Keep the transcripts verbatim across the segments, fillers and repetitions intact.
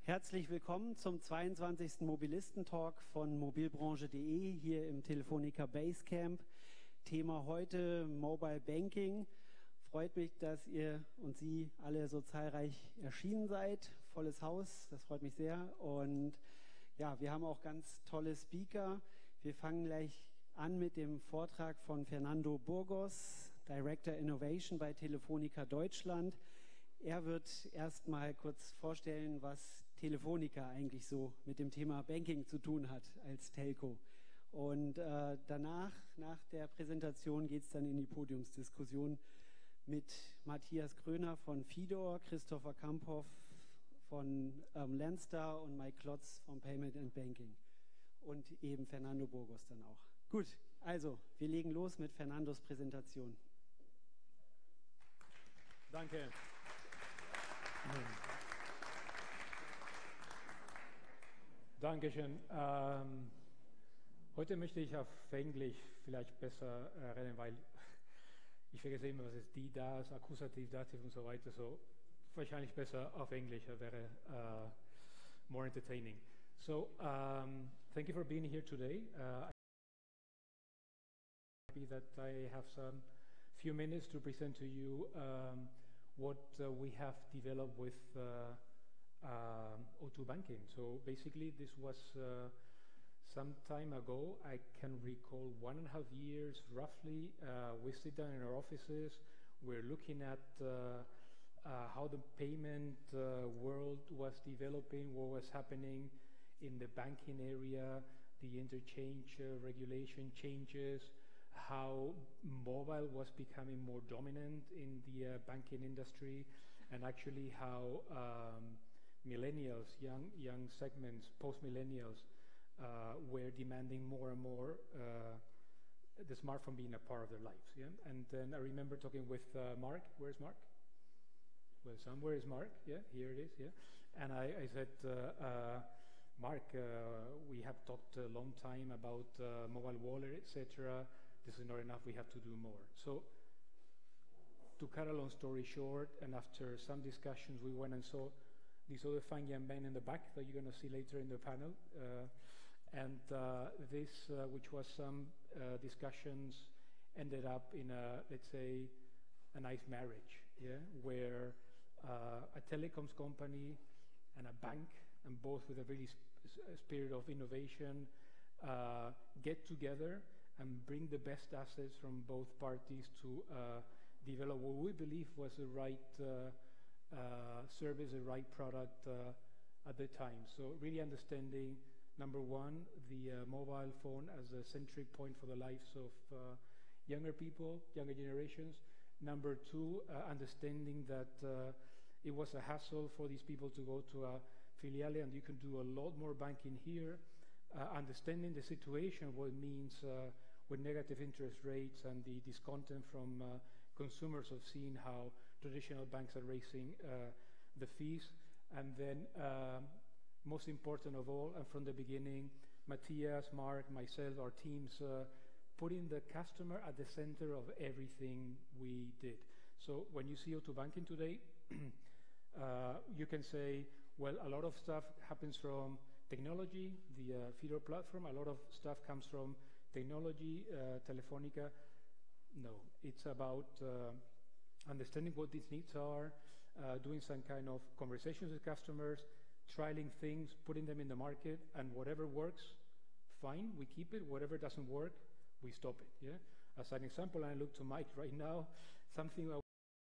Herzlich willkommen zum zweiundzwanzigsten Mobilisten-Talk von mobilbranche punkt de hier im Telefonica Basecamp. Thema heute Mobile Banking. Freut mich, dass ihr und Sie alle so zahlreich erschienen seid. Volles Haus, das freut mich sehr. Und ja, wir haben auch ganz tolle Speaker. Wir fangen gleich an mit dem Vortrag von Fernando Burgos, Director Innovation bei Telefonica Deutschland. Er wird erst mal kurz vorstellen, was Telefonica eigentlich so mit dem Thema Banking zu tun hat als Telco. Und äh, danach, nach der Präsentation, geht es dann in die Podiumsdiskussion mit Matthias Kröner von Fidor, Christopher Kamphoff von ähm, Landstar und Mike Klotz von Payment and Banking. Und eben Fernando Burgos dann auch. Gut, also wir legen los mit Fernandos Präsentation. Danke. Dankeschön. Ähm, heute möchte ich auf Englisch vielleicht besser äh, reden, weil ich vergesse immer, was ist die, das, Akkusativ, Dativ und so weiter. So wahrscheinlich besser auf Englisch wäre uh, more entertaining. So um, thank you for being here today. Uh, I'm happy that I have some few minutes to present to you um, what uh, we have developed with uh, uh, O two Banking. So basically this was uh, some time ago. I can recall one and a half years roughly. Uh, we sit down in our offices. We're looking at uh, uh, how the payment uh, world was developing, what was happening in the banking area, the interchange uh, regulation changes, how mobile was becoming more dominant in the uh, banking industry, and actually how um, millennials, young young segments, post-millennials, uh, were demanding more and more uh, the smartphone being a part of their lives. Yeah? And then I remember talking with uh, Mark. Where's Mark? Well, somewhere is Mark. Yeah, here it is. Yeah, and I, I said, uh, uh, Mark, uh, we have talked a long time about uh, mobile wallet, et cetera. This is not enough, we have to do more. So, to cut a long story short, and after some discussions, we went and saw this other fine young man in the back that you're going to see later in the panel. Uh, and uh, this, uh, which was some uh, discussions, ended up in a, let's say, a nice marriage, yeah, where uh, a telecoms company and a bank, and both with a really sp spirit of innovation, uh, get together and bring the best assets from both parties to uh, develop what we believe was the right uh, uh, service, the right product uh, at the time. So really understanding, number one, the uh, mobile phone as a centric point for the lives of uh, younger people, younger generations. Number two, uh, understanding that uh, it was a hassle for these people to go to a filiale, and you can do a lot more banking here. Uh, understanding the situation, what it means uh, with negative interest rates and the discontent from uh, consumers of seeing how traditional banks are raising uh, the fees. And then, um, most important of all, and from the beginning, Matthias, Mark, myself, our teams, uh, putting the customer at the center of everything we did. So when you see O two Banking today, uh, you can say, well, a lot of stuff happens from technology, the uh, Fidor platform, a lot of stuff comes from technology, uh, Telefonica. No, it's about uh, understanding what these needs are, uh, doing some kind of conversations with customers, trialing things, putting them in the market, and whatever works, fine, we keep it. Whatever doesn't work, we stop it. Yeah. As an example, I look to Mike right now, something I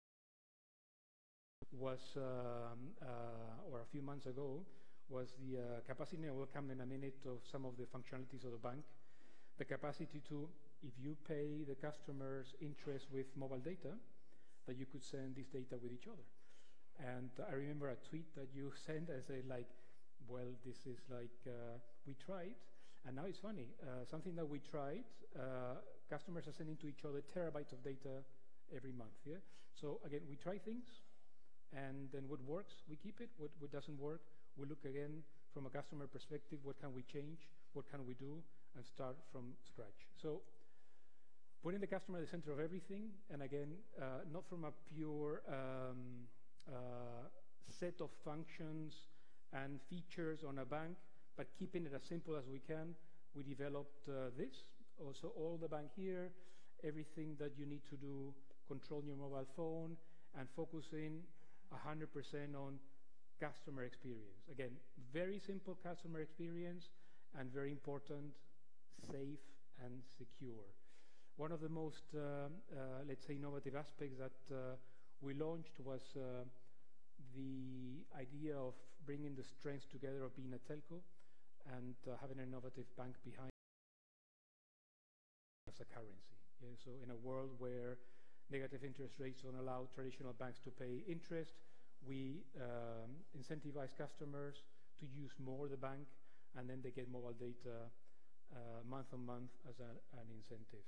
was, um, uh, or a few months ago, was the uh, capacity, I will come in a minute, of some of the functionalities of the bank. The capacity to, if you pay the customer's interest with mobile data, that you could send this data with each other. And uh, I remember a tweet that you sent, I said, like, well, this is like, uh, we tried, and now it's funny. Uh, something that we tried, uh, customers are sending to each other terabytes of data every month, yeah? So again, we try things, and then what works, we keep it. What, what doesn't work, we look again from a customer perspective, what can we change, what can we do, and start from scratch. So putting the customer at the center of everything, and again, uh, not from a pure um, uh, set of functions and features on a bank, but keeping it as simple as we can. We developed uh, this. Also, all the bank here, everything that you need to do, control your mobile phone, and focusing one hundred percent on customer experience. Again, very simple customer experience, and very important, safe and secure. One of the most, uh, uh, let's say, innovative aspects that uh, we launched was uh, the idea of bringing the strengths together of being a telco and uh, having an innovative bank behind as a currency. Yeah? So in a world where negative interest rates don't allow traditional banks to pay interest, we um, incentivize customers to use more the bank, and then they get mobile data uh, month on month as a, an incentive.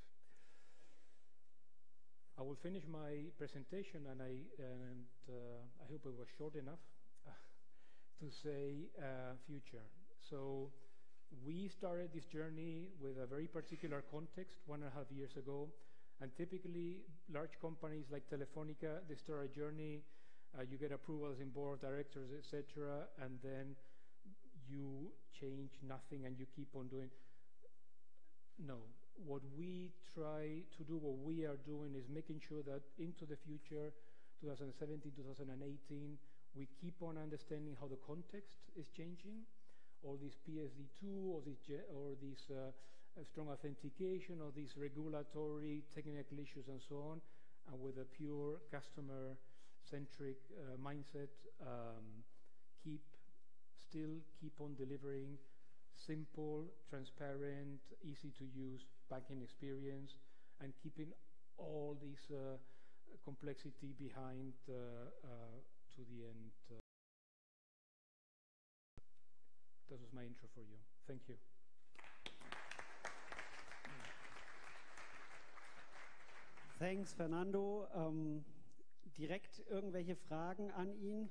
I will finish my presentation, and I and uh, I hope it was short enough uh, to say uh, future. So we started this journey with a very particular context one and a half years ago, and typically large companies like Telefonica, they start a journey, uh, you get approvals in board of directors, et cetera, and then you change nothing and you keep on doing. No. What we try to do, what we are doing, is making sure that into the future, twenty seventeen, twenty eighteen, we keep on understanding how the context is changing. All these P S D two, or these, or these uh, uh, strong authentication, or these regulatory technical issues and so on, and with a pure customer-centric uh, mindset, um, keep, still keep on delivering simple, transparent, easy to use banking experience, and keeping all this uh, complexity behind uh, uh, to the end. Uh. That was my intro for you. Thank you. Thanks, Fernando. Ähm, direkt irgendwelche Fragen an ihn?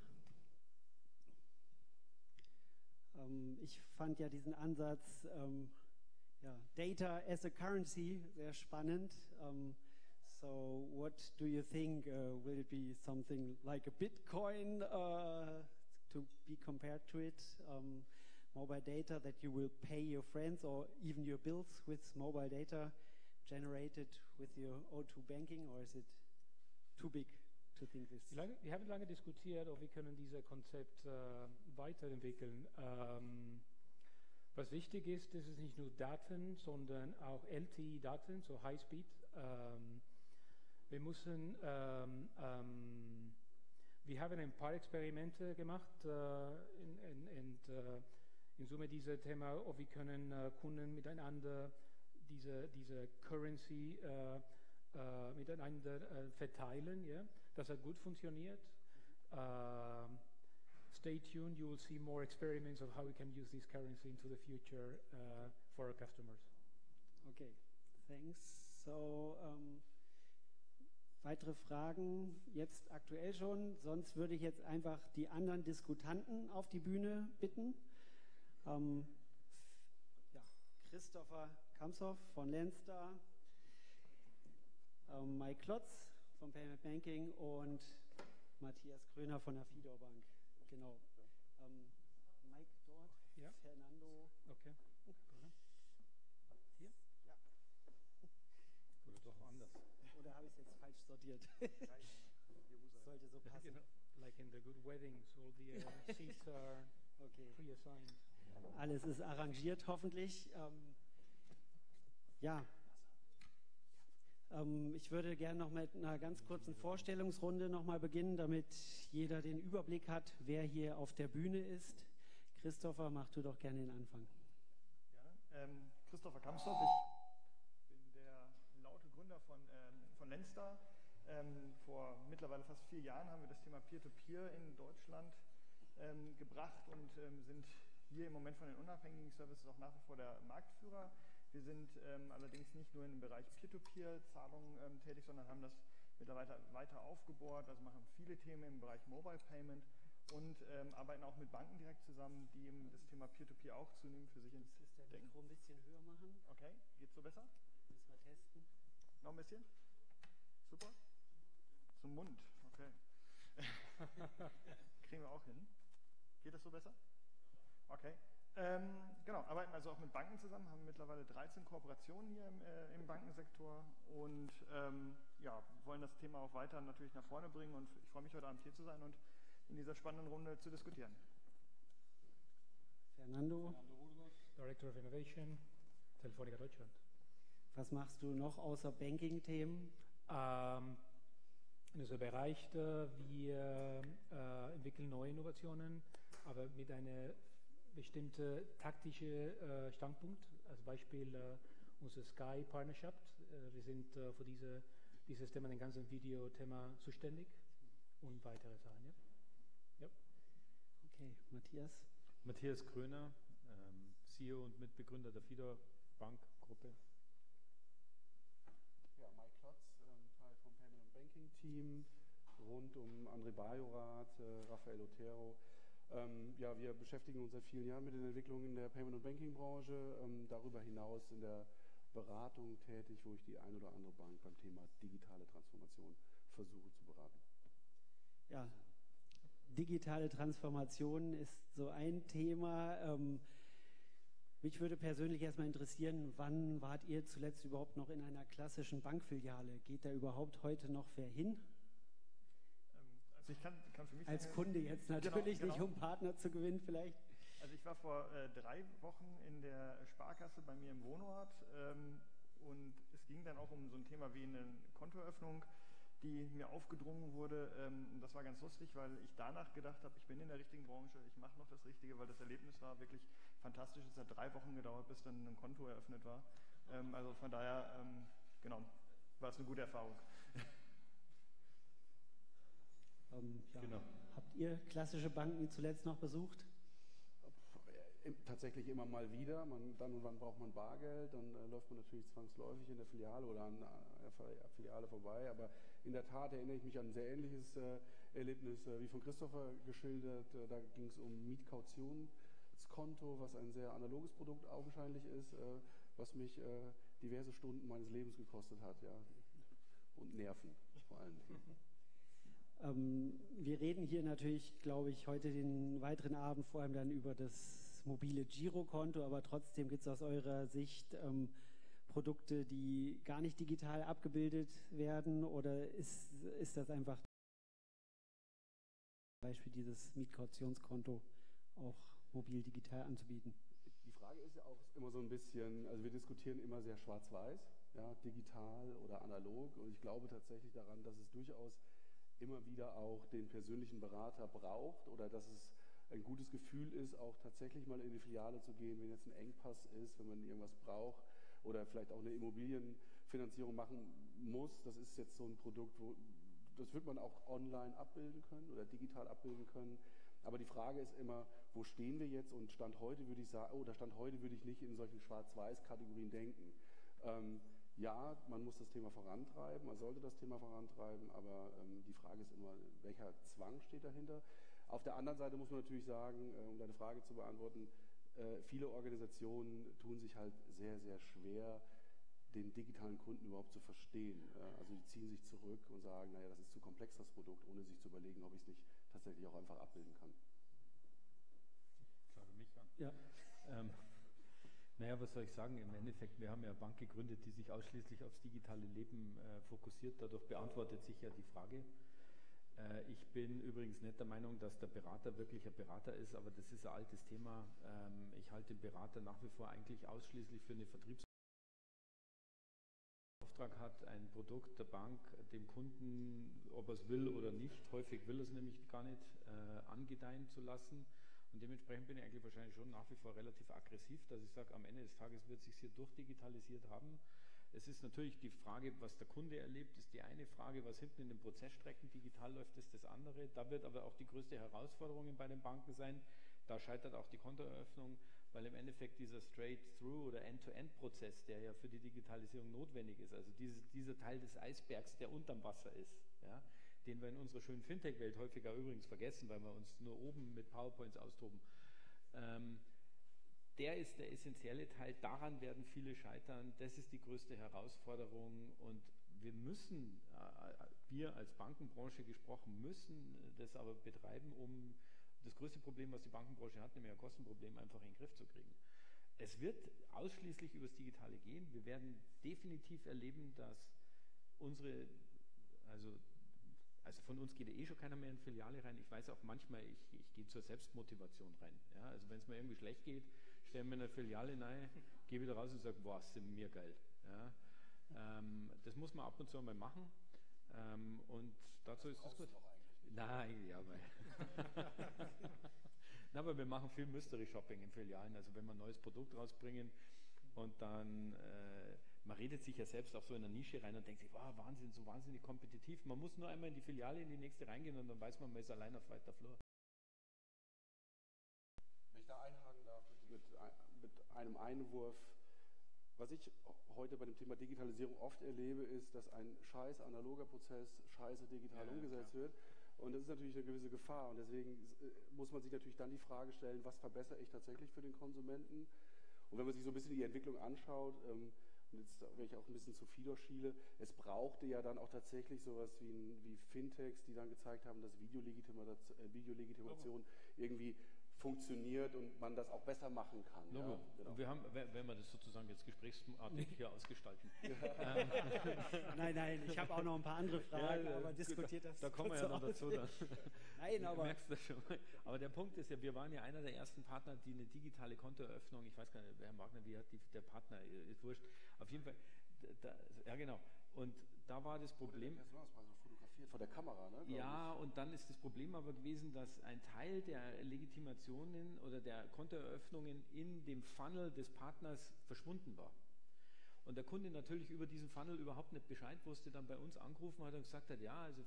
Ähm, ich fand ja diesen Ansatz, ähm, ja, Data as a Currency, sehr spannend. Um, so what do you think? Uh, will it be something like a Bitcoin uh, to be compared to it? Um, mobile data that you will pay your friends or even your bills with mobile data generated with your O two banking, or is it too big to think this? Lange, wir haben lange diskutiert, ob wir können dieses Konzept äh, weiterentwickeln. Ähm, was wichtig ist, das ist nicht nur Daten, sondern auch L T E-Daten, so High-Speed. Ähm, wir müssen, ähm, ähm, wir haben ein paar Experimente gemacht äh, in, in, in, uh, in Summe dieses Thema, ob wir können uh, Kunden miteinander diese, diese Currency uh, uh, miteinander uh, verteilen. Yeah? Das hat gut funktioniert. Uh, stay tuned, you will see more experiments of how we can use this currency into the future uh, for our customers. Okay, thanks. So, um, weitere Fragen jetzt aktuell schon? Sonst würde ich jetzt einfach die anderen Diskutanten auf die Bühne bitten. Um, ja, Christopher Kamshoff von Landstar, um, Mike Klotz von Payment Banking und Matthias Kröner von der Fidor Bank. Genau. Um, Mike dort, ja. Fernando. Okay. Hier? Ja. Oder doch anders. Oder habe ich es jetzt falsch sortiert? Sollte so passen. Genau. Like in the good weddings, all the uh, seats are okay. pre-assigned. Alles ist arrangiert, hoffentlich. Ähm, ja. Ähm, ich würde gerne noch mit einer ganz kurzen Vorstellungsrunde noch mal beginnen, damit jeder den Überblick hat, wer hier auf der Bühne ist. Christopher, mach du doch gerne den Anfang. Gerne. Ähm, Christopher Kamshoff, ich bin der laute Gründer von, ähm, von Landstar. Ähm, vor mittlerweile fast vier Jahren haben wir das Thema Peer-to-Peer in Deutschland ähm, gebracht und ähm, sind hier im Moment von den unabhängigen Services auch nach wie vor der Marktführer. Wir sind ähm, allerdings nicht nur im Bereich Peer-to-Peer-Zahlungen ähm, tätig, sondern haben das mittlerweile weiter aufgebohrt, also machen viele Themen im Bereich Mobile Payment und ähm, arbeiten auch mit Banken direkt zusammen, die eben das Thema Peer-to-Peer auch zunehmend für sich entdecken. Ist der Mikro ein bisschen höher machen? Okay, geht's so besser? Müssen wir testen. Noch ein bisschen? Super. Zum Mund, okay. Kriegen wir auch hin. Geht das so besser? Okay. Ähm, genau, arbeiten also auch mit Banken zusammen, haben mittlerweile dreizehn Kooperationen hier im, äh, im Bankensektor und ähm, ja, wollen das Thema auch weiter natürlich nach vorne bringen und ich freue mich heute Abend hier zu sein und in dieser spannenden Runde zu diskutieren. Fernando. Fernando Burgos, Director of Innovation, Telefónica Deutschland. Was machst du noch außer Banking-Themen? Ähm, in unserem Bereich, äh, wir äh, entwickeln neue Innovationen, aber mit einer bestimmten taktischen äh, Standpunkt. Als Beispiel äh, unsere Sky Partnership. Äh, wir sind äh, für diese, dieses Thema, den ganzen Video-Thema zuständig und weitere Sachen. Ja? Ja. Okay, Matthias. Matthias Kröner, ähm, C E O und Mitbegründer der Fidor Bank Gruppe. Ja, Mike Klotz, ähm, Teil vom Payment and Banking Team, rund um André Bajorath, äh, Rafael Otero. Ähm, ja, wir beschäftigen uns seit vielen Jahren mit den Entwicklungen in der Payment- und Banking-Branche, ähm, darüber hinaus in der Beratung tätig, wo ich die ein oder andere Bank beim Thema digitale Transformation versuche zu beraten. Ja, digitale Transformation ist so ein Thema. Ähm, mich würde persönlich erstmal interessieren, wann wart ihr zuletzt überhaupt noch in einer klassischen Bankfiliale? Geht da überhaupt heute noch wer hin? Also ich kann, kann für mich Als sagen, Kunde jetzt natürlich, genau, genau. nicht um Partner zu gewinnen vielleicht. Also ich war vor äh, drei Wochen in der Sparkasse bei mir im Wohnort ähm, und es ging dann auch um so ein Thema wie eine Kontoeröffnung, die mir aufgedrungen wurde. Ähm, und das war ganz lustig, weil ich danach gedacht habe, ich bin in der richtigen Branche, ich mache noch das Richtige, weil das Erlebnis war wirklich fantastisch. Es hat drei Wochen gedauert, bis dann ein Konto eröffnet war. Ähm, also von daher, ähm, genau, war es eine gute Erfahrung. Ähm, ja. Genau. Habt ihr klassische Banken zuletzt noch besucht? Tatsächlich immer mal wieder. Man, dann und wann braucht man Bargeld, dann äh, läuft man natürlich zwangsläufig in der Filiale oder an der Filiale vorbei. Aber in der Tat erinnere ich mich an ein sehr ähnliches äh, Erlebnis äh, wie von Christopher geschildert. Äh, da ging es um Mietkautionskonto, was ein sehr analoges Produkt augenscheinlich ist, äh, was mich äh, diverse Stunden meines Lebens gekostet hat. Ja. Und Nerven vor allen Dingen. Ähm, wir reden hier natürlich, glaube ich, heute den weiteren Abend vor allem dann über das mobile Girokonto, aber trotzdem gibt es aus eurer Sicht ähm, Produkte, die gar nicht digital abgebildet werden, oder ist, ist das einfach zum Beispiel dieses Mietkautionskonto auch mobil digital anzubieten? Die Frage ist ja auch immer so ein bisschen, also wir diskutieren immer sehr schwarz-weiß, ja, digital oder analog, und ich glaube tatsächlich daran, dass es durchaus immer wieder auch den persönlichen Berater braucht oder dass es ein gutes Gefühl ist, auch tatsächlich mal in die Filiale zu gehen, wenn jetzt ein Engpass ist, wenn man irgendwas braucht oder vielleicht auch eine Immobilienfinanzierung machen muss. Das ist jetzt so ein Produkt, wo das wird man auch online abbilden können oder digital abbilden können. Aber die Frage ist immer, wo stehen wir jetzt? Und Stand heute würde ich sagen, oder Stand heute würde ich nicht in solchen Schwarz-Weiß-Kategorien denken. Ähm, Ja, man muss das Thema vorantreiben, man sollte das Thema vorantreiben, aber ähm, die Frage ist immer, welcher Zwang steht dahinter? Auf der anderen Seite muss man natürlich sagen, äh, um deine Frage zu beantworten, äh, viele Organisationen tun sich halt sehr, sehr schwer, den digitalen Kunden überhaupt zu verstehen. Äh, also die ziehen sich zurück und sagen, naja, das ist zu komplex, das Produkt, ohne sich zu überlegen, ob ich es nicht tatsächlich auch einfach abbilden kann. Frage mich an. Ja. Ähm, Naja, was soll ich sagen? Im Endeffekt, wir haben ja eine Bank gegründet, die sich ausschließlich aufs digitale Leben äh, fokussiert. Dadurch beantwortet sich ja die Frage. Äh, ich bin übrigens nicht der Meinung, dass der Berater wirklich ein Berater ist, aber das ist ein altes Thema. Ähm, ich halte den Berater nach wie vor eigentlich ausschließlich für eine Vertriebs- Auftrag hat, ein Produkt der Bank dem Kunden, ob er es will oder nicht, häufig will er es nämlich gar nicht, äh, angedeihen zu lassen. Und dementsprechend bin ich eigentlich wahrscheinlich schon nach wie vor relativ aggressiv, dass ich sage, am Ende des Tages wird es sich hier durchdigitalisiert haben. Es ist natürlich die Frage, was der Kunde erlebt, ist die eine Frage, was hinten in den Prozessstrecken digital läuft, ist das andere. Da wird aber auch die größte Herausforderung bei den Banken sein. Da scheitert auch die Kontoeröffnung, weil im Endeffekt dieser Straight-Through- oder End-to-End-Prozess, der ja für die Digitalisierung notwendig ist, also dieses, dieser Teil des Eisbergs, der unterm Wasser ist, ja, den wir in unserer schönen Fintech-Welt häufiger übrigens vergessen, weil wir uns nur oben mit PowerPoints austoben. Ähm, der ist der essentielle Teil, daran werden viele scheitern, das ist die größte Herausforderung und wir müssen, äh, wir als Bankenbranche gesprochen, müssen das aber betreiben, um das größte Problem, was die Bankenbranche hat, nämlich ein Kostenproblem, einfach in den Griff zu kriegen. Es wird ausschließlich übers Digitale gehen. Wir werden definitiv erleben, dass unsere, also, also von uns geht ja eh schon keiner mehr in Filiale rein. Ich weiß auch manchmal, ich, ich gehe zur Selbstmotivation rein. Ja? Also wenn es mir irgendwie schlecht geht, stellen wir in eine Filiale rein, gehe wieder raus und sage, boah, sind mir geil. Ja? Ähm, das muss man ab und zu mal machen. Ähm, und dazu ist es gut. Nein, ja, weil. Na, aber wir machen viel Mystery Shopping in Filialen. Also wenn wir ein neues Produkt rausbringen und dann, äh, man redet sich ja selbst auch so in eine Nische rein und denkt sich, wow, Wahnsinn, so wahnsinnig kompetitiv. Man muss nur einmal in die Filiale, in die nächste reingehen und dann weiß man, man ist allein auf weiter Flur. Wenn ich da einhaken darf mit, mit einem Einwurf, was ich heute bei dem Thema Digitalisierung oft erlebe, ist, dass ein scheiß analoger Prozess scheiße digital ja, umgesetzt klar. wird. Und das ist natürlich eine gewisse Gefahr. Und deswegen muss man sich natürlich dann die Frage stellen, was verbessere ich tatsächlich für den Konsumenten? Und wenn man sich so ein bisschen die Entwicklung anschaut, ähm, und jetzt wenn ich auch ein bisschen zu Fidor schiele, es brauchte ja dann auch tatsächlich sowas wie, ein, wie Fintechs, die dann gezeigt haben, dass Videolegitimation, äh, Videolegitimation oh. irgendwie funktioniert und man das auch besser machen kann. No, ja, genau. Und wir haben, wenn wir das sozusagen jetzt gesprächsartig hier ausgestalten. ähm. Nein, nein, ich habe auch noch ein paar andere Fragen, ja, aber diskutiert das. Da kommen wir ja noch dazu. Dann. Nein, aber. Merkst du schon mal. Aber der Punkt ist ja, wir waren ja einer der ersten Partner, die eine digitale Kontoeröffnung, ich weiß gar nicht, Herr Wagner, wie hat die, der Partner, ist wurscht, auf jeden Fall, da, ja genau. Und da war das Problem. Vor der Kamera, ne? Ja, und dann ist das Problem aber gewesen, dass ein Teil der Legitimationen oder der Kontoeröffnungen in dem Funnel des Partners verschwunden war. Und der Kunde natürlich über diesen Funnel überhaupt nicht Bescheid wusste, dann bei uns angerufen hat und gesagt hat, ja, also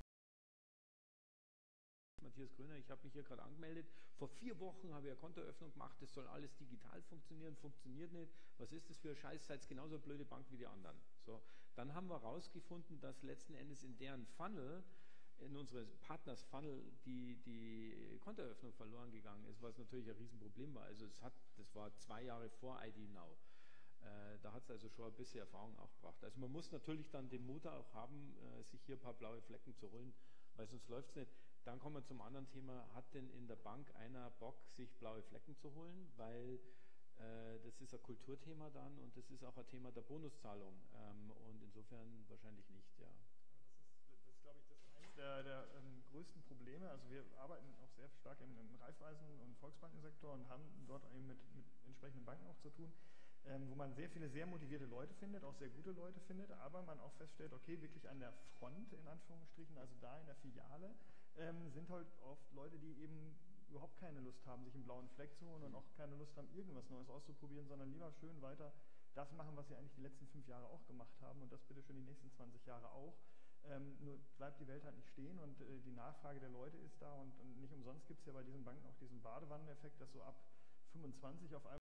Matthias Gröner, ich habe mich hier gerade angemeldet, vor vier Wochen habe ich eine Kontoeröffnung gemacht, das soll alles digital funktionieren, funktioniert nicht, was ist das für ein Scheiß, seid ihr genauso eine blöde Bank wie die anderen. So, dann haben wir herausgefunden, dass letzten Endes in deren Funnel, in unseres Partners Funnel, die, die Kontoeröffnung verloren gegangen ist, was natürlich ein Riesenproblem war. Also es hat, das war zwei Jahre vor I D Now. Äh, da hat es also schon ein bisschen Erfahrung auch gebracht. Also man muss natürlich dann den Mut auch haben, äh, sich hier ein paar blaue Flecken zu holen, weil sonst läuft es nicht. Dann kommen wir zum anderen Thema, hat denn in der Bank einer Bock, sich blaue Flecken zu holen? Weil äh, das ist ein Kulturthema dann und das ist auch ein Thema der Bonuszahlung. Ähm, und insofern wahrscheinlich nicht, ja. Das ist, das ist glaube ich, das eines der, der ähm, größten Probleme. Also wir arbeiten auch sehr stark im, im Raiffeisen- und Volksbankensektor und haben dort eben mit, mit entsprechenden Banken auch zu tun, ähm, wo man sehr viele sehr motivierte Leute findet, auch sehr gute Leute findet, aber man auch feststellt, okay, wirklich an der Front, in Anführungsstrichen, also da in der Filiale, ähm, sind halt oft Leute, die eben überhaupt keine Lust haben, sich einen blauen Fleck zu holen und auch keine Lust haben, irgendwas Neues auszuprobieren, sondern lieber schön weiter das machen, was sie eigentlich die letzten fünf Jahre auch gemacht haben und das bitte schön die nächsten zwanzig Jahre auch. Ähm, nur bleibt die Welt halt nicht stehen und äh, die Nachfrage der Leute ist da und, und nicht umsonst gibt es ja bei diesen Banken auch diesen Badewanneneffekt, dass so ab fünfundzwanzig auf einmal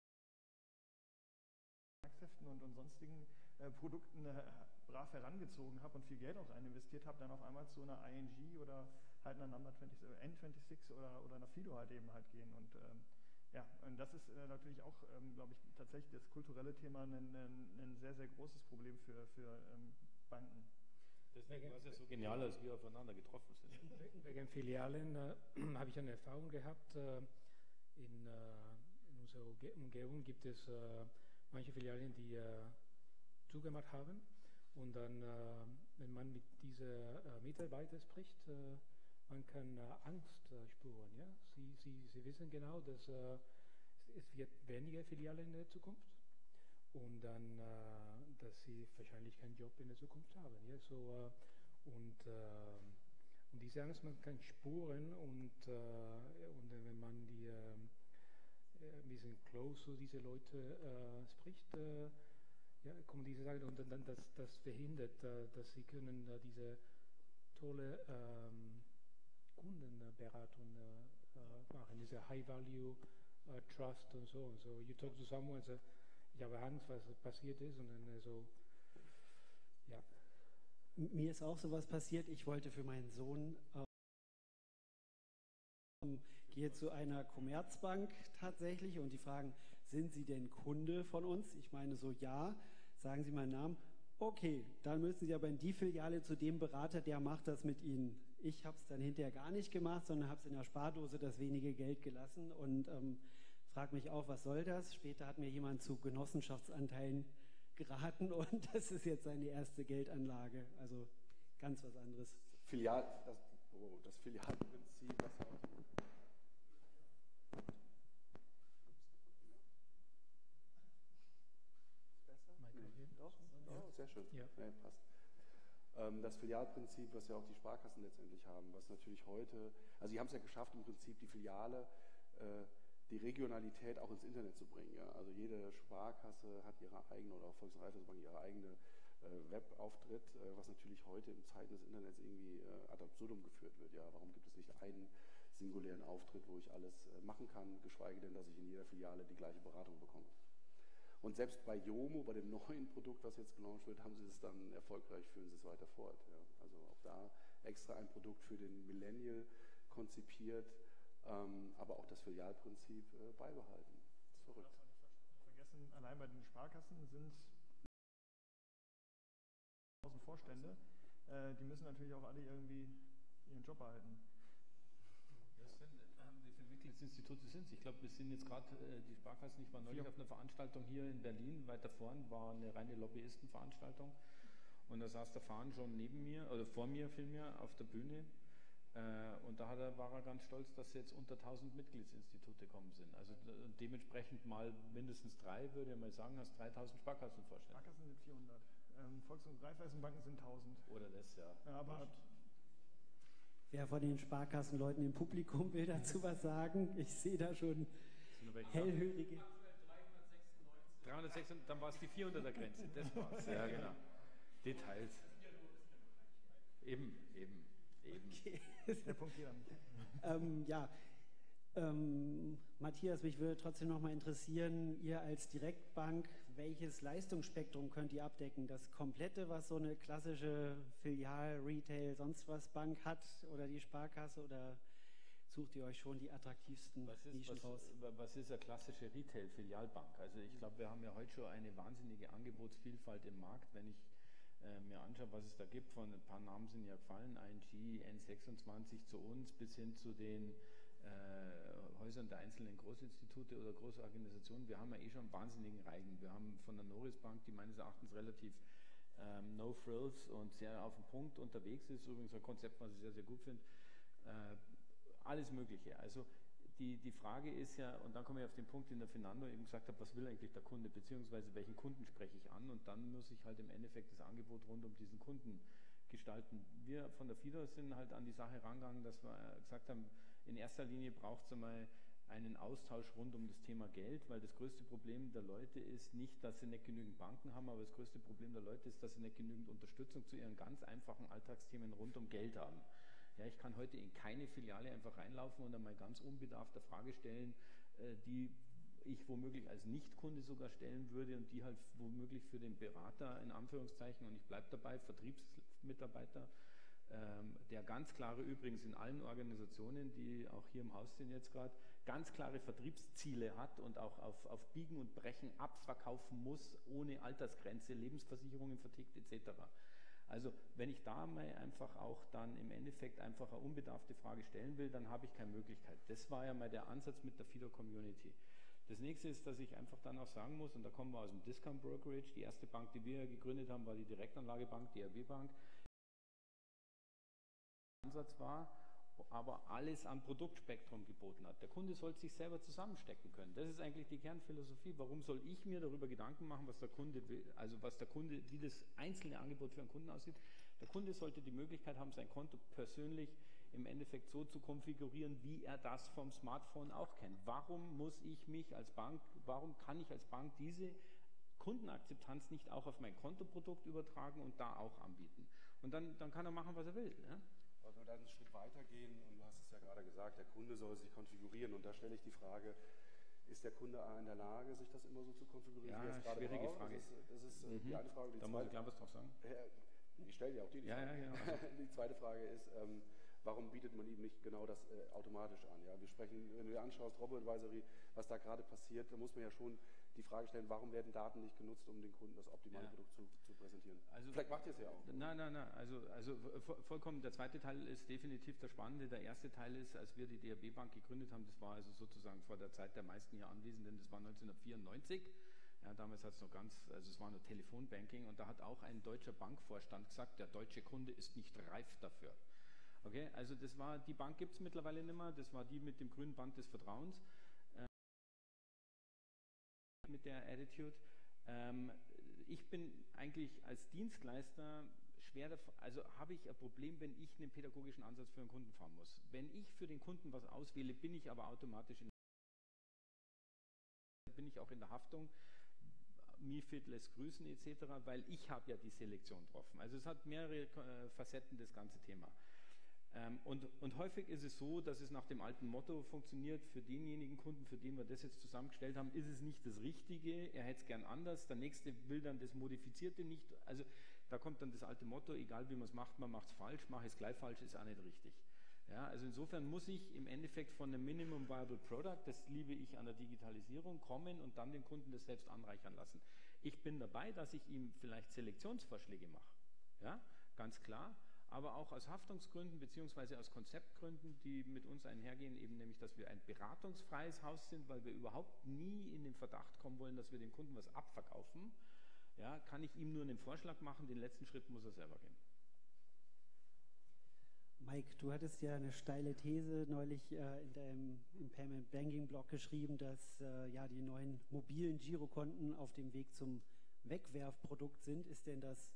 und, und sonstigen äh, Produkten äh, brav herangezogen habe und viel Geld auch rein investiert habe, dann auf einmal zu einer I N G oder halt einer Number zwanzig, äh, N sechsundzwanzig oder, oder einer Fido halt eben halt gehen und ähm, ja, und das ist äh, natürlich auch, ähm, glaube ich, tatsächlich das kulturelle Thema ein, ein, ein sehr, sehr großes Problem für, für ähm, Banken. Deswegen war es ja so genial, als wir aufeinander getroffen sind. Wegen Filialen äh, habe ich eine Erfahrung gehabt. Äh, in, äh, in unserer Umgebung gibt es äh, manche Filialen, die äh, zugemacht haben. Und dann, äh, wenn man mit diesen äh, Mitarbeitern spricht, äh, man kann äh, Angst äh, spüren. Ja? Sie, sie, sie wissen genau, dass äh, es wird weniger Filialen in der Zukunft und dann, äh, dass sie wahrscheinlich keinen Job in der Zukunft haben. Ja? So, äh, und, äh, und diese Angst man kann spüren und, äh, und wenn man die äh, ein bisschen close zu diese Leute äh, spricht, äh, ja, kommen diese Sachen und dann das, das verhindert, äh, dass sie können äh, diese tolle ähm, Kundenberatung äh, äh, machen, diese High Value uh, Trust und so und so. You talk to someone, so, ich habe Angst, was passiert ist und dann äh, so, ja. Mir ist auch sowas passiert. Ich wollte für meinen Sohn äh, gehe zu einer Commerzbank tatsächlich und die fragen, sind Sie denn Kunde von uns? Ich meine so, ja. Sagen Sie meinen Namen. Okay, dann müssen Sie aber in die Filiale zu dem Berater, der macht das mit Ihnen. Ich habe es dann hinterher gar nicht gemacht, sondern habe es in der Spardose das wenige Geld gelassen und ähm, frage mich auch, was soll das? Später hat mir jemand zu Genossenschaftsanteilen geraten und das ist jetzt seine erste Geldanlage. Also ganz was anderes. Filial, das, oh, das Filialprinzip, was auch sehr schön. Ja. Ja, passt. Ähm, das Filialprinzip, was ja auch die Sparkassen letztendlich haben, was natürlich heute, also sie haben es ja geschafft, im Prinzip die Filiale, äh, die Regionalität auch ins Internet zu bringen. Ja? Also jede Sparkasse hat ihre eigene, oder auch Volksraiffeisenbank ihre eigene äh, Webauftritt, äh, was natürlich heute in Zeiten des Internets irgendwie äh, ad absurdum geführt wird. Ja? Warum gibt es nicht einen singulären Auftritt, wo ich alles äh, machen kann, geschweige denn, dass ich in jeder Filiale die gleiche Beratung bekomme? Und selbst bei Yomo, bei dem neuen Produkt, was jetzt gelauncht wird, haben sie es dann erfolgreich, führen sie es weiter fort. Ja. Also auch da extra ein Produkt für den Millennial konzipiert, ähm, aber auch das Filialprinzip äh, beibehalten. Das ist verrückt. Vergessen, allein bei den Sparkassen sind tausend Vorstände, äh, die müssen natürlich auch alle irgendwie ihren Job behalten. Institute sind. Ich glaube, wir sind jetzt gerade, äh, die Sparkassen, ich war neulich ja. auf einer Veranstaltung hier in Berlin, weiter vorn war eine reine Lobbyistenveranstaltung und da saß der Fahnen schon neben mir, oder vor mir vielmehr, auf der Bühne äh, und da hat er, war er ganz stolz, dass jetzt unter tausend Mitgliedsinstitute kommen sind. Also äh, dementsprechend mal mindestens drei, würde ich mal sagen, hast dreitausend Sparkassen vorstellen. Sparkassen sind vierhundert, ähm, Volks- und Raiffeisenbanken sind tausend. Oder das, ja. ja aber Wer von den Sparkassenleuten im Publikum will dazu was sagen? Ich sehe da schon hellhörige. dreihundertsechsundneunzig, dann war es die vierhunderter Grenze, das war's. Ja, genau. Details. Eben, eben, eben. Okay. Der Punkt hier. ähm, ja, ähm, Matthias, mich würde trotzdem noch mal interessieren, ihr als Direktbank, welches Leistungsspektrum könnt ihr abdecken? Das komplette, was so eine klassische Filial, Retail, sonst was Bank hat oder die Sparkasse, oder sucht ihr euch schon die attraktivsten was ist, Nischen was, raus? Was ist eine klassische Retail-Filialbank? Also ich glaube, wir haben ja heute schon eine wahnsinnige Angebotsvielfalt im Markt. Wenn ich äh, mir anschaue, was es da gibt, von ein paar Namen sind ja gefallen, I N G, N sechsundzwanzig zu uns, bis hin zu den Äh, Häusern der einzelnen Großinstitute oder Großorganisationen, wir haben ja eh schon einen wahnsinnigen Reigen. Wir haben von der Noris Bank, die meines Erachtens relativ ähm, no frills und sehr auf den Punkt unterwegs ist, übrigens ein Konzept, was ich sehr, sehr gut finde, äh, alles Mögliche. Also die, die Frage ist ja, und dann komme ich auf den Punkt, den der Fernando eben gesagt hat, was will eigentlich der Kunde, beziehungsweise welchen Kunden spreche ich an, und dann muss ich halt im Endeffekt das Angebot rund um diesen Kunden gestalten. Wir von der FIDO sind halt an die Sache rangegangen, dass wir gesagt haben, in erster Linie braucht es einmal einen Austausch rund um das Thema Geld, weil das größte Problem der Leute ist nicht, dass sie nicht genügend Banken haben, aber das größte Problem der Leute ist, dass sie nicht genügend Unterstützung zu ihren ganz einfachen Alltagsthemen rund um Geld haben. Ja, ich kann heute in keine Filiale einfach reinlaufen und einmal ganz unbedarfte Frage stellen, äh, die ich womöglich als Nichtkunde sogar stellen würde und die halt womöglich für den Berater in Anführungszeichen, und ich bleibe dabei, Vertriebsmitarbeiter, ähm, der ganz klare, übrigens in allen Organisationen, die auch hier im Haus sind jetzt gerade, ganz klare Vertriebsziele hat und auch auf, auf Biegen und Brechen abverkaufen muss, ohne Altersgrenze, Lebensversicherungen vertickt et cetera. Also wenn ich da mal einfach auch dann im Endeffekt einfach eine unbedarfte Frage stellen will, dann habe ich keine Möglichkeit. Das war ja mal der Ansatz mit der FIDO Community. Das nächste ist, dass ich einfach dann auch sagen muss, und da kommen wir aus dem Discount Brokerage, die erste Bank, die wir gegründet haben, war die Direktanlagebank, die R B Bank. Ansatz war, aber alles am Produktspektrum geboten hat. Der Kunde soll sich selber zusammenstecken können. Das ist eigentlich die Kernphilosophie. Warum soll ich mir darüber Gedanken machen, was der Kunde will, also was der Kunde, wie das einzelne Angebot für einen Kunden aussieht? Der Kunde sollte die Möglichkeit haben, sein Konto persönlich im Endeffekt so zu konfigurieren, wie er das vom Smartphone auch kennt. Warum muss ich mich als Bank, warum kann ich als Bank diese Kundenakzeptanz nicht auch auf mein Kontoprodukt übertragen und da auch anbieten? Und dann, dann kann er machen, was er will. Ne? Also wir dann einen Schritt weitergehen, und du hast es ja gerade gesagt, der Kunde soll sich konfigurieren, und da stelle ich die Frage, ist der Kunde in der Lage, sich das immer so zu konfigurieren, ja, wie er es gerade braucht? schwierige Frage. Das ist, das ist mhm. die eine Frage. Die da zweite, muss ich klar was drauf sagen. Ich stelle dir auch die, die ja, Frage. Ja, genau. Die zweite Frage ist, ähm, warum bietet man ihm nicht genau das äh, automatisch an? Ja? Wir sprechen, wenn du dir anschaust, Robo-Advisory, was da gerade passiert, da muss man ja schon die Frage stellen, warum werden Daten nicht genutzt, um den Kunden das optimale Ja. Produkt zu, zu präsentieren. Also, Vielleicht macht ihr es ja auch. Nein, nein, nein. Also, also vollkommen, der zweite Teil ist definitiv der spannende. Der erste Teil ist, als wir die D A B-Bank gegründet haben, das war also sozusagen vor der Zeit der meisten hier Anwesenden, das war neunzehnhundertvierundneunzig. Ja, damals hat es noch ganz, also es war nur Telefonbanking und da hat auch ein deutscher Bankvorstand gesagt, der deutsche Kunde ist nicht reif dafür. Okay, also das war, die Bank gibt es mittlerweile nicht mehr, das war die mit dem grünen Band des Vertrauens, äh, mit der Attitude. Ähm, ich bin eigentlich als Dienstleister schwer, davon, also habe ich ein Problem, wenn ich einen pädagogischen Ansatz für einen Kunden fahren muss. Wenn ich für den Kunden was auswähle, bin ich aber automatisch in bin ich auch in der Haftung, MiFID lässt grüßen et cetera, weil ich habe ja die Selektion getroffen. Also es hat mehrere äh, Facetten, das ganze Thema. Ähm, und, und häufig ist es so, dass es nach dem alten Motto funktioniert, für denjenigen Kunden, für den wir das jetzt zusammengestellt haben, ist es nicht das Richtige, er hätte es gern anders, der Nächste will dann das Modifizierte nicht. Also da kommt dann das alte Motto, egal wie man es macht, man macht es falsch, mache es gleich falsch, ist auch nicht richtig. Ja, also insofern muss ich im Endeffekt von einem Minimum Viable Product, das liebe ich an der Digitalisierung, kommen und dann den Kunden das selbst anreichern lassen. Ich bin dabei, dass ich ihm vielleicht Selektionsvorschläge mache, ja, ganz klar, aber auch aus Haftungsgründen beziehungsweise aus Konzeptgründen, die mit uns einhergehen, eben nämlich, dass wir ein beratungsfreies Haus sind, weil wir überhaupt nie in den Verdacht kommen wollen, dass wir dem Kunden was abverkaufen, ja, kann ich ihm nur einen Vorschlag machen, den letzten Schritt muss er selber gehen. Mike, du hattest ja eine steile These neulich äh, in deinem Payment Banking Blog geschrieben, dass äh, ja die neuen mobilen Girokonten auf dem Weg zum Wegwerfprodukt sind. Ist denn das?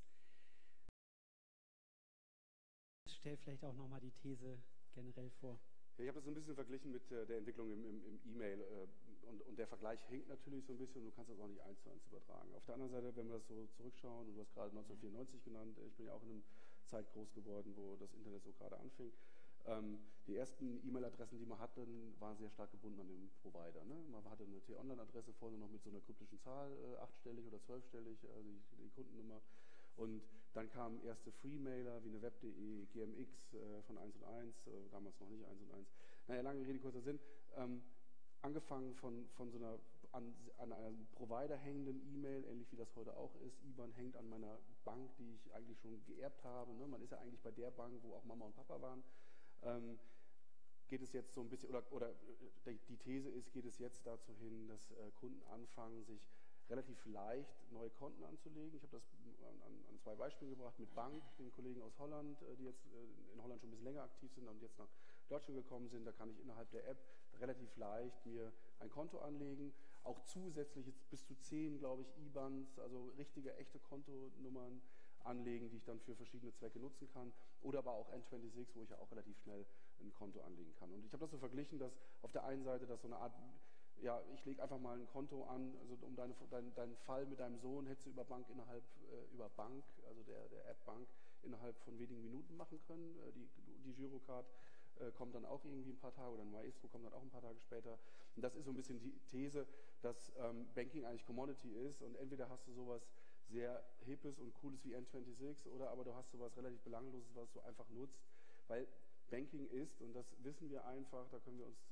Stell vielleicht auch nochmal die These generell vor. Ja, ich habe das so ein bisschen verglichen mit äh, der Entwicklung im, im, im E-Mail äh, und, und der Vergleich hinkt natürlich so ein bisschen und du kannst das auch nicht eins zu eins übertragen. Auf der anderen Seite, wenn wir das so zurückschauen, und du hast gerade neunzehnhundertvierundneunzig genannt, ich bin ja auch in einem Zeit groß geworden, wo das Internet so gerade anfing. Ähm, die ersten E-Mail-Adressen, die man hatte, waren sehr stark gebunden an den Provider. Ne? Man hatte eine T-Online-Adresse vorne noch mit so einer kryptischen Zahl, äh, achtstellig oder zwölfstellig, also die, die Kundennummer. Und dann kamen erste Free-Mailer wie eine web punkt de, G M X äh, von eins und eins, äh, damals noch nicht eins und eins. Naja, lange Rede, kurzer Sinn. Ähm, angefangen von, von so einer an, an einem Provider hängenden E-Mail, ähnlich wie das heute auch ist. I B A N hängt an meiner Bank, die ich eigentlich schon geerbt habe. Ne? Man ist ja eigentlich bei der Bank, wo auch Mama und Papa waren. Ähm, geht es jetzt so ein bisschen, oder, oder die These ist, geht es jetzt dazu hin, dass äh, Kunden anfangen, sich relativ leicht neue Konten anzulegen. Ich habe das an, an zwei Beispielen gebracht, mit Bank, den Kollegen aus Holland, die jetzt in Holland schon ein bisschen länger aktiv sind und jetzt nach Deutschland gekommen sind. Da kann ich innerhalb der App relativ leicht mir ein Konto anlegen. Auch zusätzlich jetzt bis zu zehn, glaube ich, I B A Ns, also richtige, echte Kontonummern anlegen, die ich dann für verschiedene Zwecke nutzen kann. Oder aber auch N sechsundzwanzig, wo ich ja auch relativ schnell ein Konto anlegen kann. Und ich habe das so verglichen, dass auf der einen Seite das so eine Art, ja, ich lege einfach mal ein Konto an, also um deine, dein, deinen Fall mit deinem Sohn hättest du über Bank innerhalb, äh, über Bank, also der, der App Bank, innerhalb von wenigen Minuten machen können. Äh, die, die Girocard äh, kommt dann auch irgendwie ein paar Tage, oder ein Maestro kommt dann auch ein paar Tage später. Und das ist so ein bisschen die These, dass ähm, Banking eigentlich Commodity ist und entweder hast du sowas sehr Hippes und Cooles wie N sechsundzwanzig oder aber du hast sowas relativ Belangloses, was du einfach nutzt, weil Banking ist, und das wissen wir einfach, da können wir uns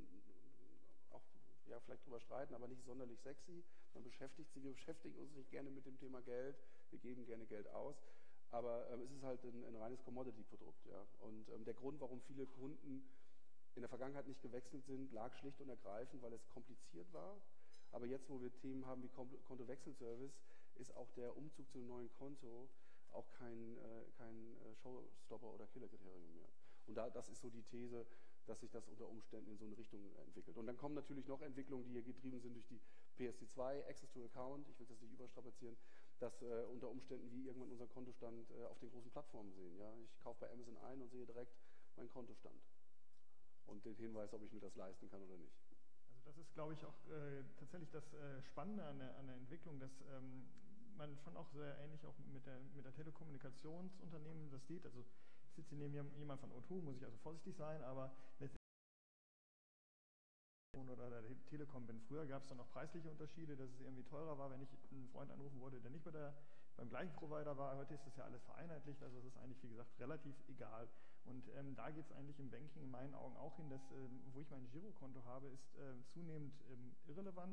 äh, auch ja, vielleicht drüber streiten, aber nicht sonderlich sexy. Man beschäftigt sich, wir beschäftigen uns nicht gerne mit dem Thema Geld, wir geben gerne Geld aus, aber ähm, es ist halt ein, ein reines Commodity-Produkt. Ja? Und ähm, der Grund, warum viele Kunden in der Vergangenheit nicht gewechselt sind, lag schlicht und ergreifend, weil es kompliziert war. Aber jetzt, wo wir Themen haben wie Kontowechselservice, ist auch der Umzug zu einem neuen Konto auch kein, äh, kein äh, Showstopper oder Killerkriterium mehr. Und da, das ist so die These, dass sich das unter Umständen in so eine Richtung entwickelt. Und dann kommen natürlich noch Entwicklungen, die hier getrieben sind durch die P S C zwei, Access to Account, ich will das nicht überstrapazieren, dass äh, unter Umständen wir irgendwann unseren Kontostand äh, auf den großen Plattformen sehen. Ja? Ich kaufe bei Amazon ein und sehe direkt meinen Kontostand und den Hinweis, ob ich mir das leisten kann oder nicht. Also das ist, glaube ich, auch äh, tatsächlich das äh, Spannende an der, an der Entwicklung, dass ähm, man schon auch sehr ähnlich auch mit der, mit der Telekommunikationsunternehmen das sieht. Also ich sitze neben jemand von O zwei, muss ich also vorsichtig sein, aber oder der Telekom bin. Früher gab es dann noch preisliche Unterschiede, dass es irgendwie teurer war, wenn ich einen Freund anrufen wollte, der nicht bei der, beim gleichen Provider war. Heute ist das ja alles vereinheitlicht, also es ist eigentlich, wie gesagt, relativ egal. Und ähm, da geht es eigentlich im Banking in meinen Augen auch hin, dass, ähm, wo ich mein Girokonto habe, ist äh, zunehmend ähm, irrelevant.